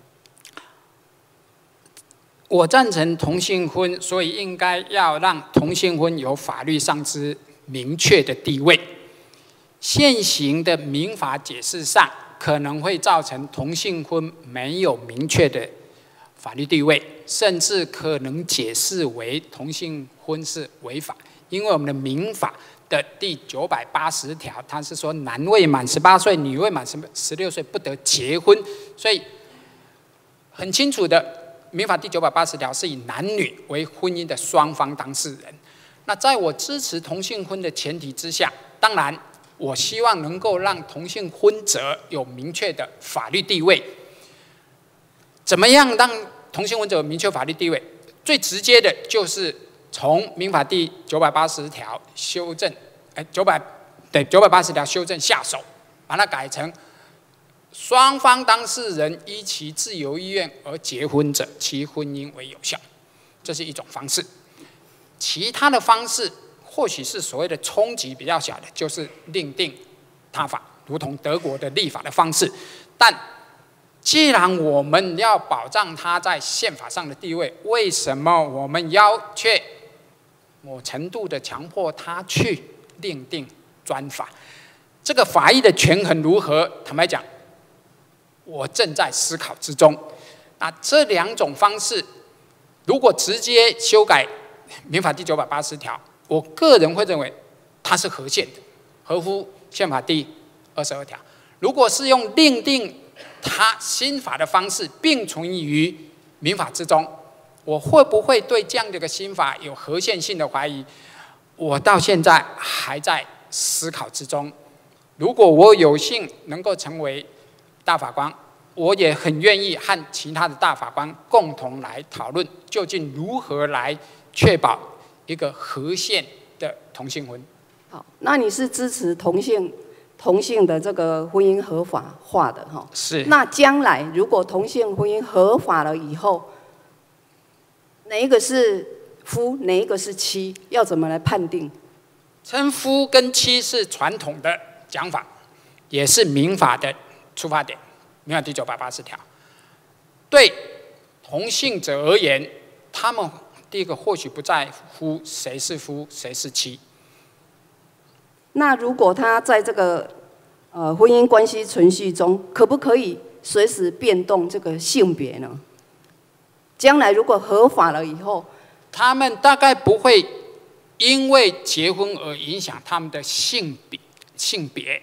Speaker 2: 我赞成同性婚，所以应该要让同性婚有法律上之明确的地位。现行的民法解释上，可能会造成同性婚没有明确的法律地位，甚至可能解释为同性婚是违法，因为我们的民法的第九百八十条，它是说男未满十八岁，女未满十六岁不得结婚，所以很清楚的，民法第九百八十条是以男女为婚姻的双方当事人。那在我支持同性婚的前提之下，当然我希望能够让同性婚者有明确的法律地位。怎么样让同性婚者有明确法律地位？最直接的就是从民法第九百八十条修正，哎，九百对九百八十条修正下手，把它改成双方当事人依其自由意愿而结婚者，其婚姻为有效，这是一种方式。其他的方式或许是所谓的冲击比较小的，就是另定他法，如同德国的立法的方式。但既然我们要保障他在宪法上的地位，为什么我们要却某程度的强迫他去另定专法？这个法益的权衡如何？坦白讲，我正在思考之中。那这两种方式，如果直接修改民法第九百八十条，我个人会认为它是合宪的，合乎宪法第二十二条。如果是用另定他新法的方式并存于民法之中，我会不会对这样的一个新法有合宪性的怀疑？我到现在还在思考之中。如果我有幸能够成为大法官，我也很愿意和其他的大法官共同来讨论，究竟如何来确保一个合宪的同性婚。
Speaker 12: 好，那你是支持同性？同性的这个婚姻合法化的哈，
Speaker 2: 是。
Speaker 12: 那将来如果同性婚姻合法了以后，哪一个是夫，哪一个是妻，要怎么来判定？
Speaker 2: 称夫跟妻是传统的讲法，也是民法的出发点，民法第九百八十条。对同性者而言，他们第一个或许不在乎谁是夫谁是妻。
Speaker 12: 那如果他在这个呃婚姻关系程序中，可不可以随时变动这个性别呢？将来如果合法了以后，
Speaker 2: 他们大概不会因为结婚而影响他们的性别。性别。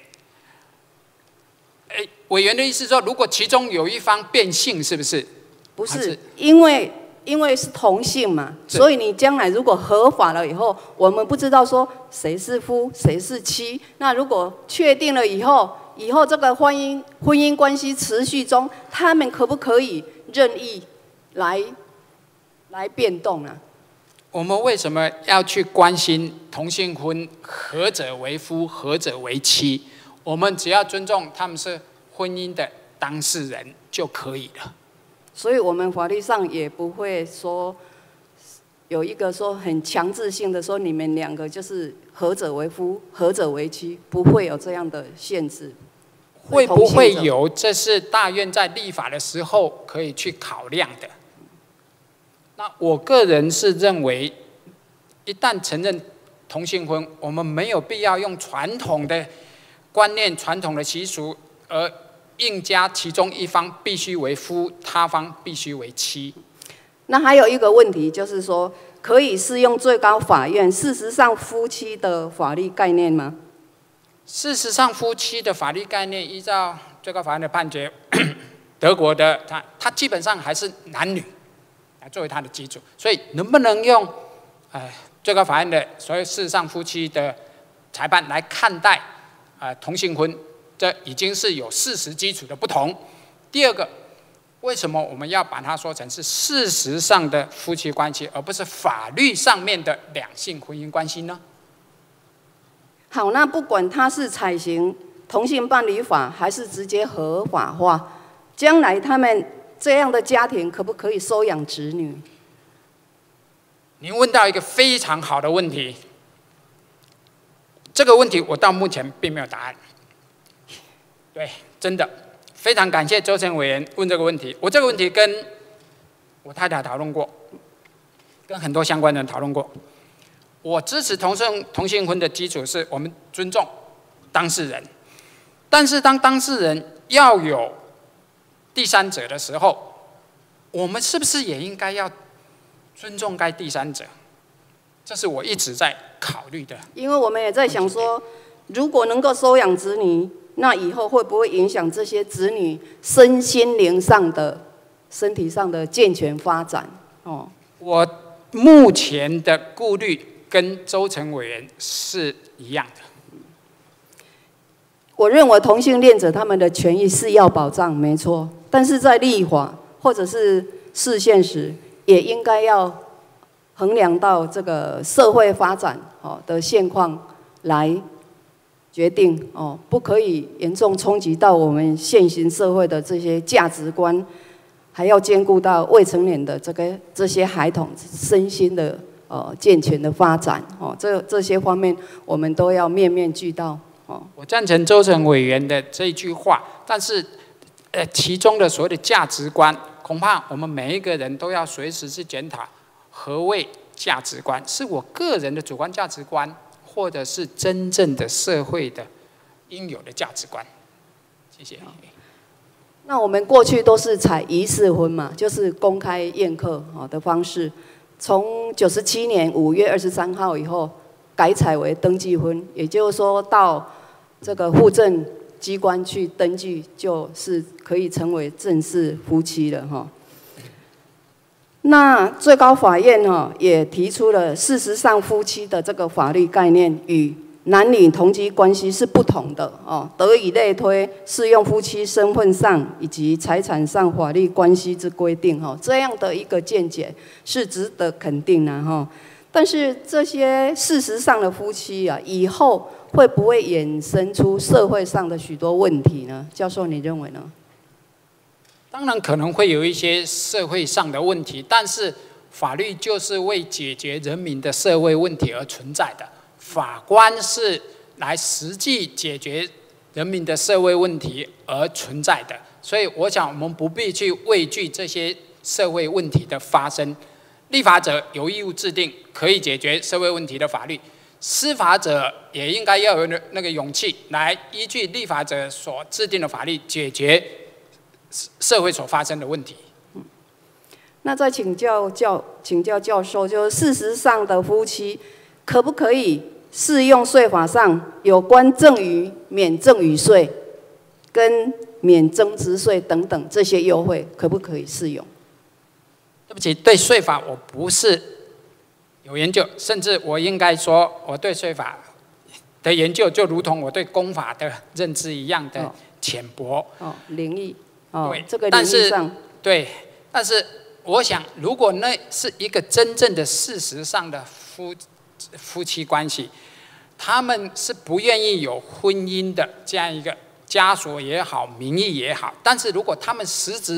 Speaker 2: 哎，委员的意思说，如果其中有一方变性，是不是？
Speaker 12: 不是，因为。因为是同性嘛，所以你将来如果合法了以后，我们不知道说谁是夫谁是妻。那如果确定了以后，以后这个婚姻婚姻关系持续中，他们可不可以任意来来变动呢？
Speaker 2: 我们为什么要去关心同性婚何者为夫何者为妻？我们只要尊重他们是婚姻的当事人就可以了。
Speaker 12: 所以我们法律上也不会说有一个说很强制性的说你们两个就是合者为夫，合者为妻，不会有这样的限制。
Speaker 2: 会不会有？这是大院在立法的时候可以去考量的。那我个人是认为，一旦承认同性婚，我们没有必要用传统的观念、传统的习俗，而硬加其中一方必须为夫，他方必须为妻。
Speaker 12: 那还有一个问题就是说，可以适用最高法院事实上夫妻的法律概念吗？
Speaker 2: 事实上，夫妻的法律概念，依照最高法院的判决，德国的它它基本上还是男女来作为它的基础，所以能不能用呃最高法院的所谓事实上夫妻的裁判来看待呃同性婚，这已经是有事实基础的不同。第二个，为什么我们要把它说成是事实上的夫妻关系，而不是法律上面的两性婚姻关系呢？
Speaker 12: 好，那不管他是采行同性伴侣法，还是直接合法化，将来他们这样的家庭可不可以收养子女？
Speaker 2: 您问到一个非常好的问题，这个问题我到目前并没有答案。对，真的非常感谢周成委员问这个问题。我这个问题跟我太太讨论过，跟很多相关人讨论过。我支持同性同性婚的基础是我们尊重当事人，但是当当事人要有第三者的时候，我们是不是也应该要尊重该第三者？这是我一直在考虑的。
Speaker 12: 因为我们也在想说，如果能够收养子女，那以后会不会影响这些子女身心灵上的、身体上的健全发展？哦，
Speaker 2: 我目前的顾虑跟周成委员是一样的。
Speaker 12: 我认为同性恋者他们的权益是要保障，没错，但是在立法或者是释宪时，也应该要衡量到这个社会发展哦的现况来决定哦，不可以严重冲击到我们现行社会的这些价值观，还要兼顾到未成年的这个这些孩童身心的呃健全的发展哦，这这些方面我们都要面面俱到哦。
Speaker 2: 我赞成周成委员的这一句话，但是呃其中的所谓的价值观，恐怕我们每一个人都要随时去检讨何谓价值观，是我个人的主观价值观，或者是真正的社会的应有的价值观。谢谢。
Speaker 12: 那我们过去都是采仪式婚嘛，就是公开宴客的方式。从九十七年五月二十三号以后，改采为登记婚，也就是说到这个户政机关去登记，就是可以成为正式夫妻了哈。那最高法院哈也提出了，事实上夫妻的这个法律概念与男女同居关系是不同的哦，得以类推适用夫妻身份上以及财产上法律关系之规定哈，这样的一个见解是值得肯定的哈。但是这些事实上的夫妻啊，以后会不会衍生出社会上的许多问题呢？教授，你认为呢？
Speaker 2: 当然可能会有一些社会上的问题，但是法律就是为解决人民的社会问题而存在的。法官是来实际解决人民的社会问题而存在的，所以我想我们不必去畏惧这些社会问题的发生。立法者有义务制定可以解决社会问题的法律，司法者也应该要有那个勇气来依据立法者所制定的法律解决社会所发生的问题。
Speaker 12: 那再请教教请教教授，就是事实上的夫妻可不可以适用税法上有关赠与、免赠与税跟免增值税等等这些优惠，可不可以适用？
Speaker 2: 对不起，对税法我不是有研究，甚至我应该说，我对税法的研究就如同我对公法的认知一样的浅薄。
Speaker 12: 哦，灵异。哦，
Speaker 2: 对，
Speaker 12: 这个
Speaker 2: 但是
Speaker 12: 上
Speaker 2: 对，但是我想，如果那是一个真正的事实上的夫夫妻关系，他们是不愿意有婚姻的这样一个枷锁也好，名义也好，但是如果他们实质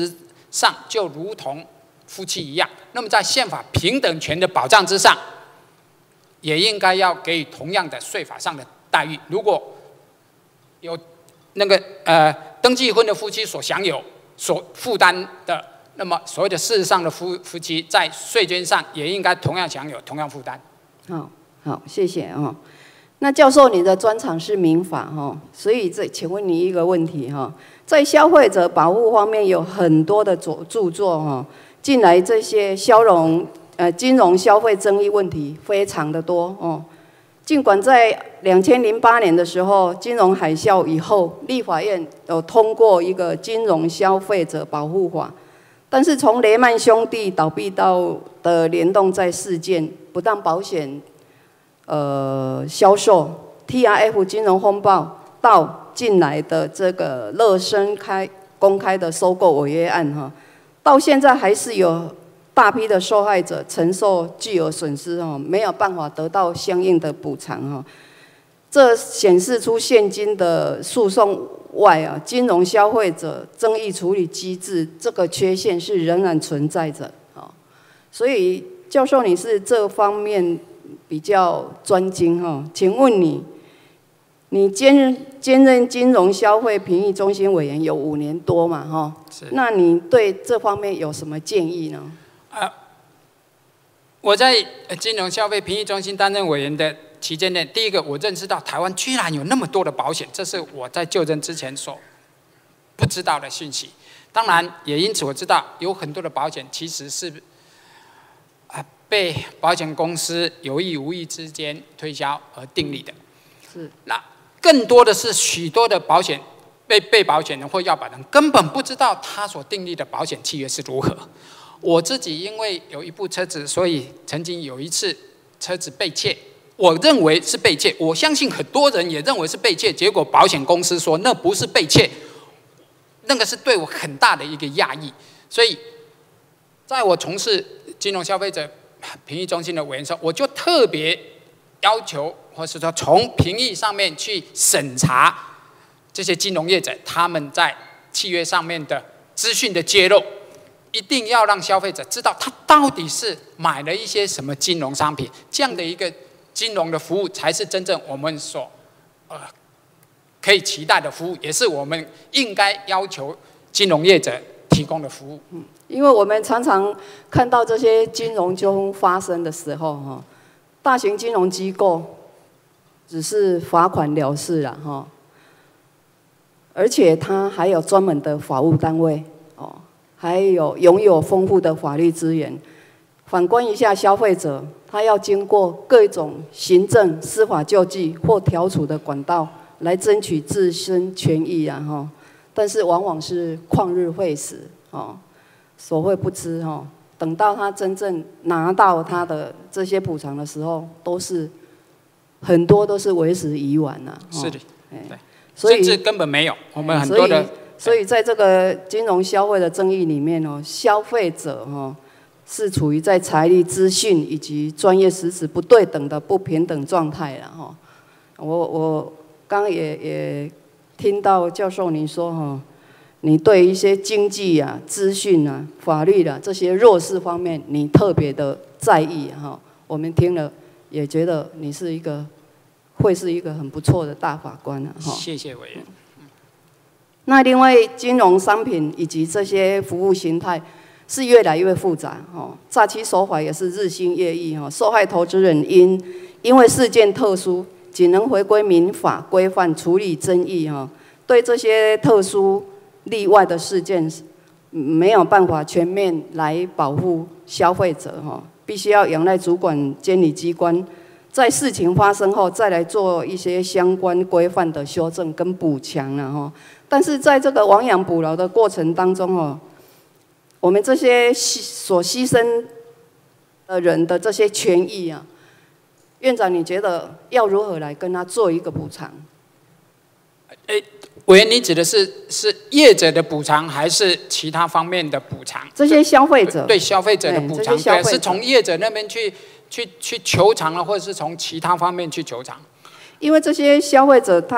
Speaker 2: 上就如同夫妻一样。那么在宪法平等权的保障之上，也应该要给予同样的税法上的待遇。如果有那个呃登记婚的夫妻所享有、所负担的，那么所谓的事实上的夫夫妻在税捐上也应该同样享有、同样负担。
Speaker 12: 好，好，谢谢哦。那教授，你的专长是民法哈，所以这请问你一个问题哈，在消费者保护方面有很多的著著作哈，近来这些消融呃金融消费争议问题非常的多哦。尽管在两千零八年的时候，金融海啸以后，立法院有通过一个金融消费者保护法，但是从雷曼兄弟倒闭到的联动债事件、不当保险呃销售、T R F 金融风暴，到近来的这个乐升开公开的收购违约案哈，到现在还是有大批的受害者承受巨额损失哦，没有办法得到相应的补偿哈。这显示出现今的诉讼外啊，金融消费者争议处理机制这个缺陷是仍然存在着啊。所以教授，你是这方面比较专精哈，请问你，你兼任兼任金融消费评议中心委员有五年多嘛哈？那你对这方面有什么建议呢？
Speaker 2: 啊，我在金融消费评议中心担任委员的期间内，第一个我认识到台湾居然有那么多的保险，这是我在就任之前所不知道的讯息。当然，也因此我知道有很多的保险其实是啊被保险公司有意无意之间推销而订立的。
Speaker 12: 是。
Speaker 2: 那更多的是许多的保险被被保险人或要保人根本不知道他所订立的保险契约是如何。我自己因为有一部车子，所以曾经有一次车子被窃，我认为是被窃，我相信很多人也认为是被窃，结果保险公司说那不是被窃，那个是对我很大的一个压抑。所以，在我从事金融消费者评议中心的委员时候，我就特别要求，或是说从评议上面去审查这些金融业者他们在契约上面的资讯的揭露。一定要让消费者知道他到底是买了一些什么金融商品，这样的一个金融的服务才是真正我们所呃可以期待的服务，也是我们应该要求金融业者提供的服务。
Speaker 12: 嗯，因为我们常常看到这些金融纠纷发生的时候，哈，大型金融机构只是罚款了事了，哈，而且它还有专门的法务单位，哦。还有拥有丰富的法律资源。反观一下消费者，他要经过各种行政、司法救济或调处的管道来争取自身权益啊，哈。但是往往是旷日费时，哦，所惠不知哦。等到他真正拿到他的这些补偿的时候，都是很多都是为时已晚了。
Speaker 2: 是的，
Speaker 12: 对，
Speaker 2: 所以甚至根本没有。我们很多的。
Speaker 12: 所以在这个金融消费的争议里面哦，消费者哈是处于在财力资讯以及专业实质不对等的不平等状态了哈。我我刚刚也也听到教授您说哈，你对一些经济啊、资讯啊、法律啊这些弱势方面，你特别的在意哈。我们听了也觉得你是一个会是一个很不错的大法官啊哈。
Speaker 2: 谢谢委员。
Speaker 12: 那另外，金融商品以及这些服务形态是越来越复杂，哦，诈欺手法也是日新月异，哦，受害投资人因因为事件特殊，仅能回归民法规范处理争议，哈，对这些特殊例外的事件，没有办法全面来保护消费者，哈，必须要仰赖主管监理机关。在事情发生后，再来做一些相关规范的修正跟补强了哈。但是在这个亡羊补牢的过程当中哦，我们这些所牺牲的人的这些权益啊，院长，你觉得要如何来跟他做一个补偿？
Speaker 2: 诶，委员，你指的是是业者的补偿，还是其他方面的补偿？
Speaker 12: 这些消费者
Speaker 2: 对消费者的补偿，对，是从业者那边去。去去求偿了，或者是从其他方面去求偿，
Speaker 12: 因为这些消费者他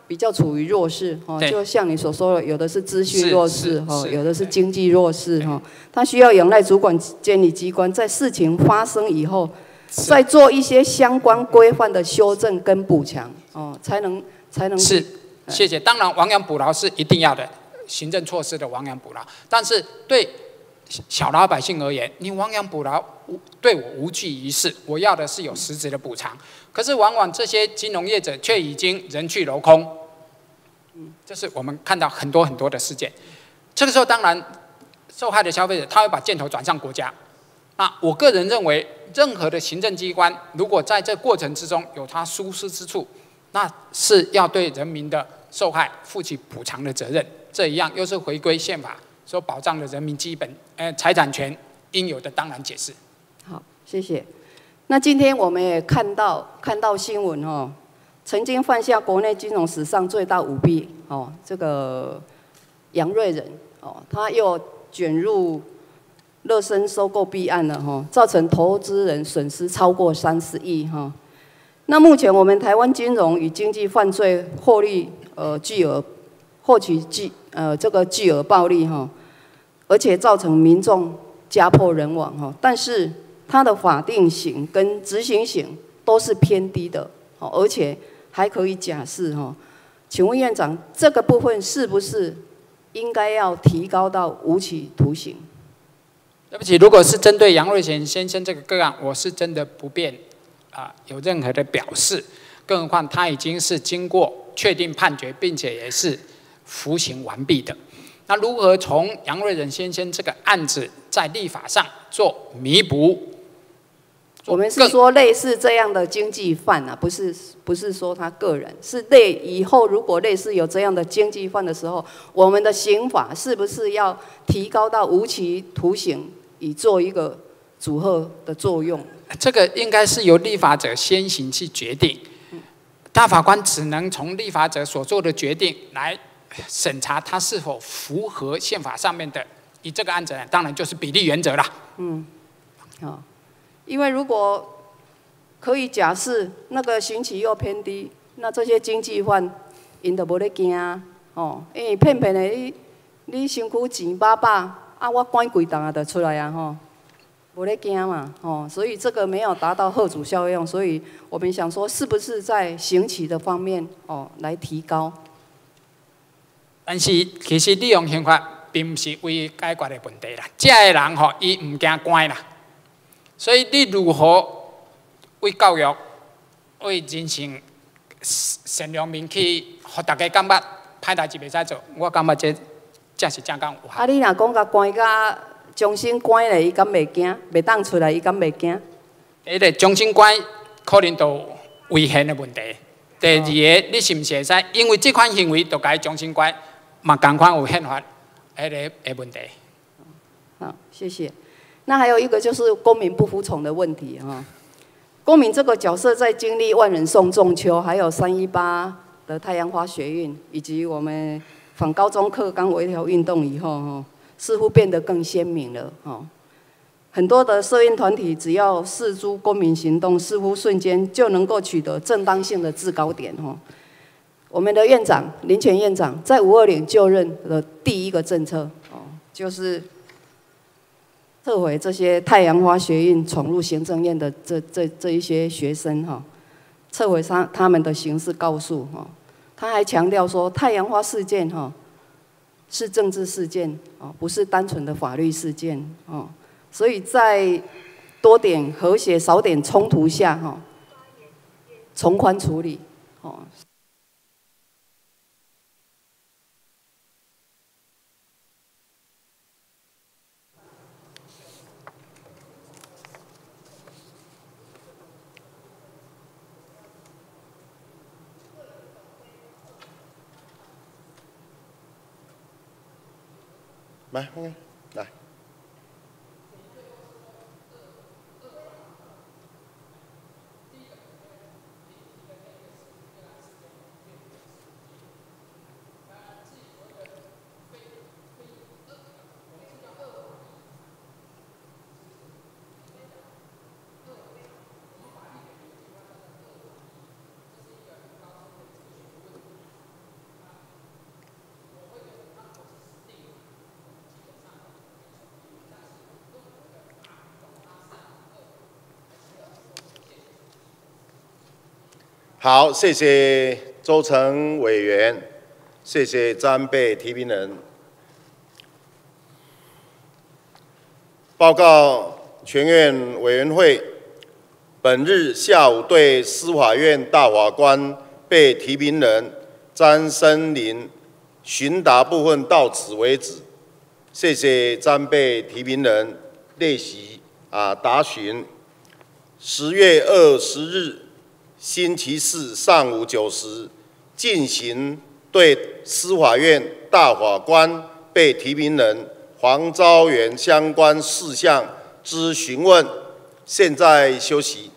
Speaker 12: 比较处于弱势哦，
Speaker 2: 对
Speaker 12: 就像你所说的，有的是资讯
Speaker 2: 是
Speaker 12: 弱势哦，
Speaker 2: 是是
Speaker 12: 有的是经济弱势哈，他需要仰赖主管监理机关在事情发生以后，再做一些相关规范的修正跟补强哦，才能才能
Speaker 2: 是，谢谢。当然，亡羊补牢是一定要的，行政措施的亡羊补牢。但是对小老百姓而言，你亡羊补牢对我无济于事，我要的是有实质的补偿。可是往往这些金融业者却已经人去楼空，这是我们看到很多很多的事件。这个时候，当然受害的消费者他会把箭头转向国家。那我个人认为，任何的行政机关如果在这过程之中有他疏失之处，那是要对人民的受害负起补偿的责任。这一样又是回归宪法所保障的人民基本呃财产权应有的当然解释。
Speaker 12: 好，谢谢。那今天我们也看到看到新闻哦，曾经犯下国内金融史上最大舞弊哦，这个杨瑞仁哦，他又卷入乐升收购弊案了哈，造成投资人损失超过三十亿哈。那目前我们台湾金融与经济犯罪获利呃巨额获取巨呃这个巨额暴利哈，而且造成民众家破人亡哈，但是它的法定刑跟执行刑都是偏低的，而且还可以假释哈。请问院长，这个部分是不是应该要提高到无期徒刑？
Speaker 2: 对不起，如果是针对杨瑞贤先生这个个案，我是真的不便啊、呃、有任何的表示，更何况他已经是经过确定判决，并且也是服刑完毕的。那如何从杨瑞仁先生这个案子在立法上做弥补？
Speaker 12: 我们是说类似这样的经济犯啊，不是不是说他个人，是类以后如果类似有这样的经济犯的时候，我们的刑法是不是要提高到无期徒刑，以做一个阻吓的作用？
Speaker 2: 这个应该是由立法者先行去决定，大法官只能从立法者所做的决定来审查他是否符合宪法上面的。以这个案子呢，当然就是比例原则啦。
Speaker 12: 嗯，好。因为如果可以假释那个刑期又偏低，那这些经济犯因就无咧惊哦，因为骗骗的你你身躯钱把把啊，我关几档啊就出来啊吼，无咧惊嘛哦，所以这个没有达到吓阻效用，所以我们想说，是不是在刑期的方面哦来提高？
Speaker 2: 但是其实利用刑法并不是为解决的问题啦，这个人吼伊唔惊关啦。所以你如何为教育、为人性善良面去，互大家感觉歹代志袂使做？我感觉这这是正讲有效。
Speaker 12: 啊，你若讲甲关甲终身关咧，伊敢袂惊？袂当出来，伊敢袂惊？
Speaker 2: 第一个终身关可能就有危险的问题。第二个，你是毋是会使因为这款行为就甲伊终身关，嘛同款有宪法迄个的问题。
Speaker 12: 好，谢谢。那还有一个就是公民不服从的问题哈。公民这个角色在经历万人送中秋，还有三一八的太阳花学运，以及我们反高中课纲微调运动以后哈，似乎变得更鲜明了哈。很多的社运团体只要释出公民行动，似乎瞬间就能够取得正当性的制高点哈。我们的院长林权院长在五二零就任的第一个政策哦，就是撤回这些太阳花学运闯入行政院的这这这一些学生哈，撤回他他们的刑事告诉哈。他还强调说，太阳花事件哈是政治事件哦，不是单纯的法律事件哦。所以在多点和谐、少点冲突下哈，从宽处理哦。
Speaker 1: 来，来。 好，谢谢周成委员，谢谢詹被提名人。报告全院委员会，本日下午对司法院大法官被提名人詹森林询答部分到此为止。谢谢詹被提名人列席啊答询。十月二十日星期四上午九时进行对司法院大法官被提名人黄昭元相关事项之询问。现在休息。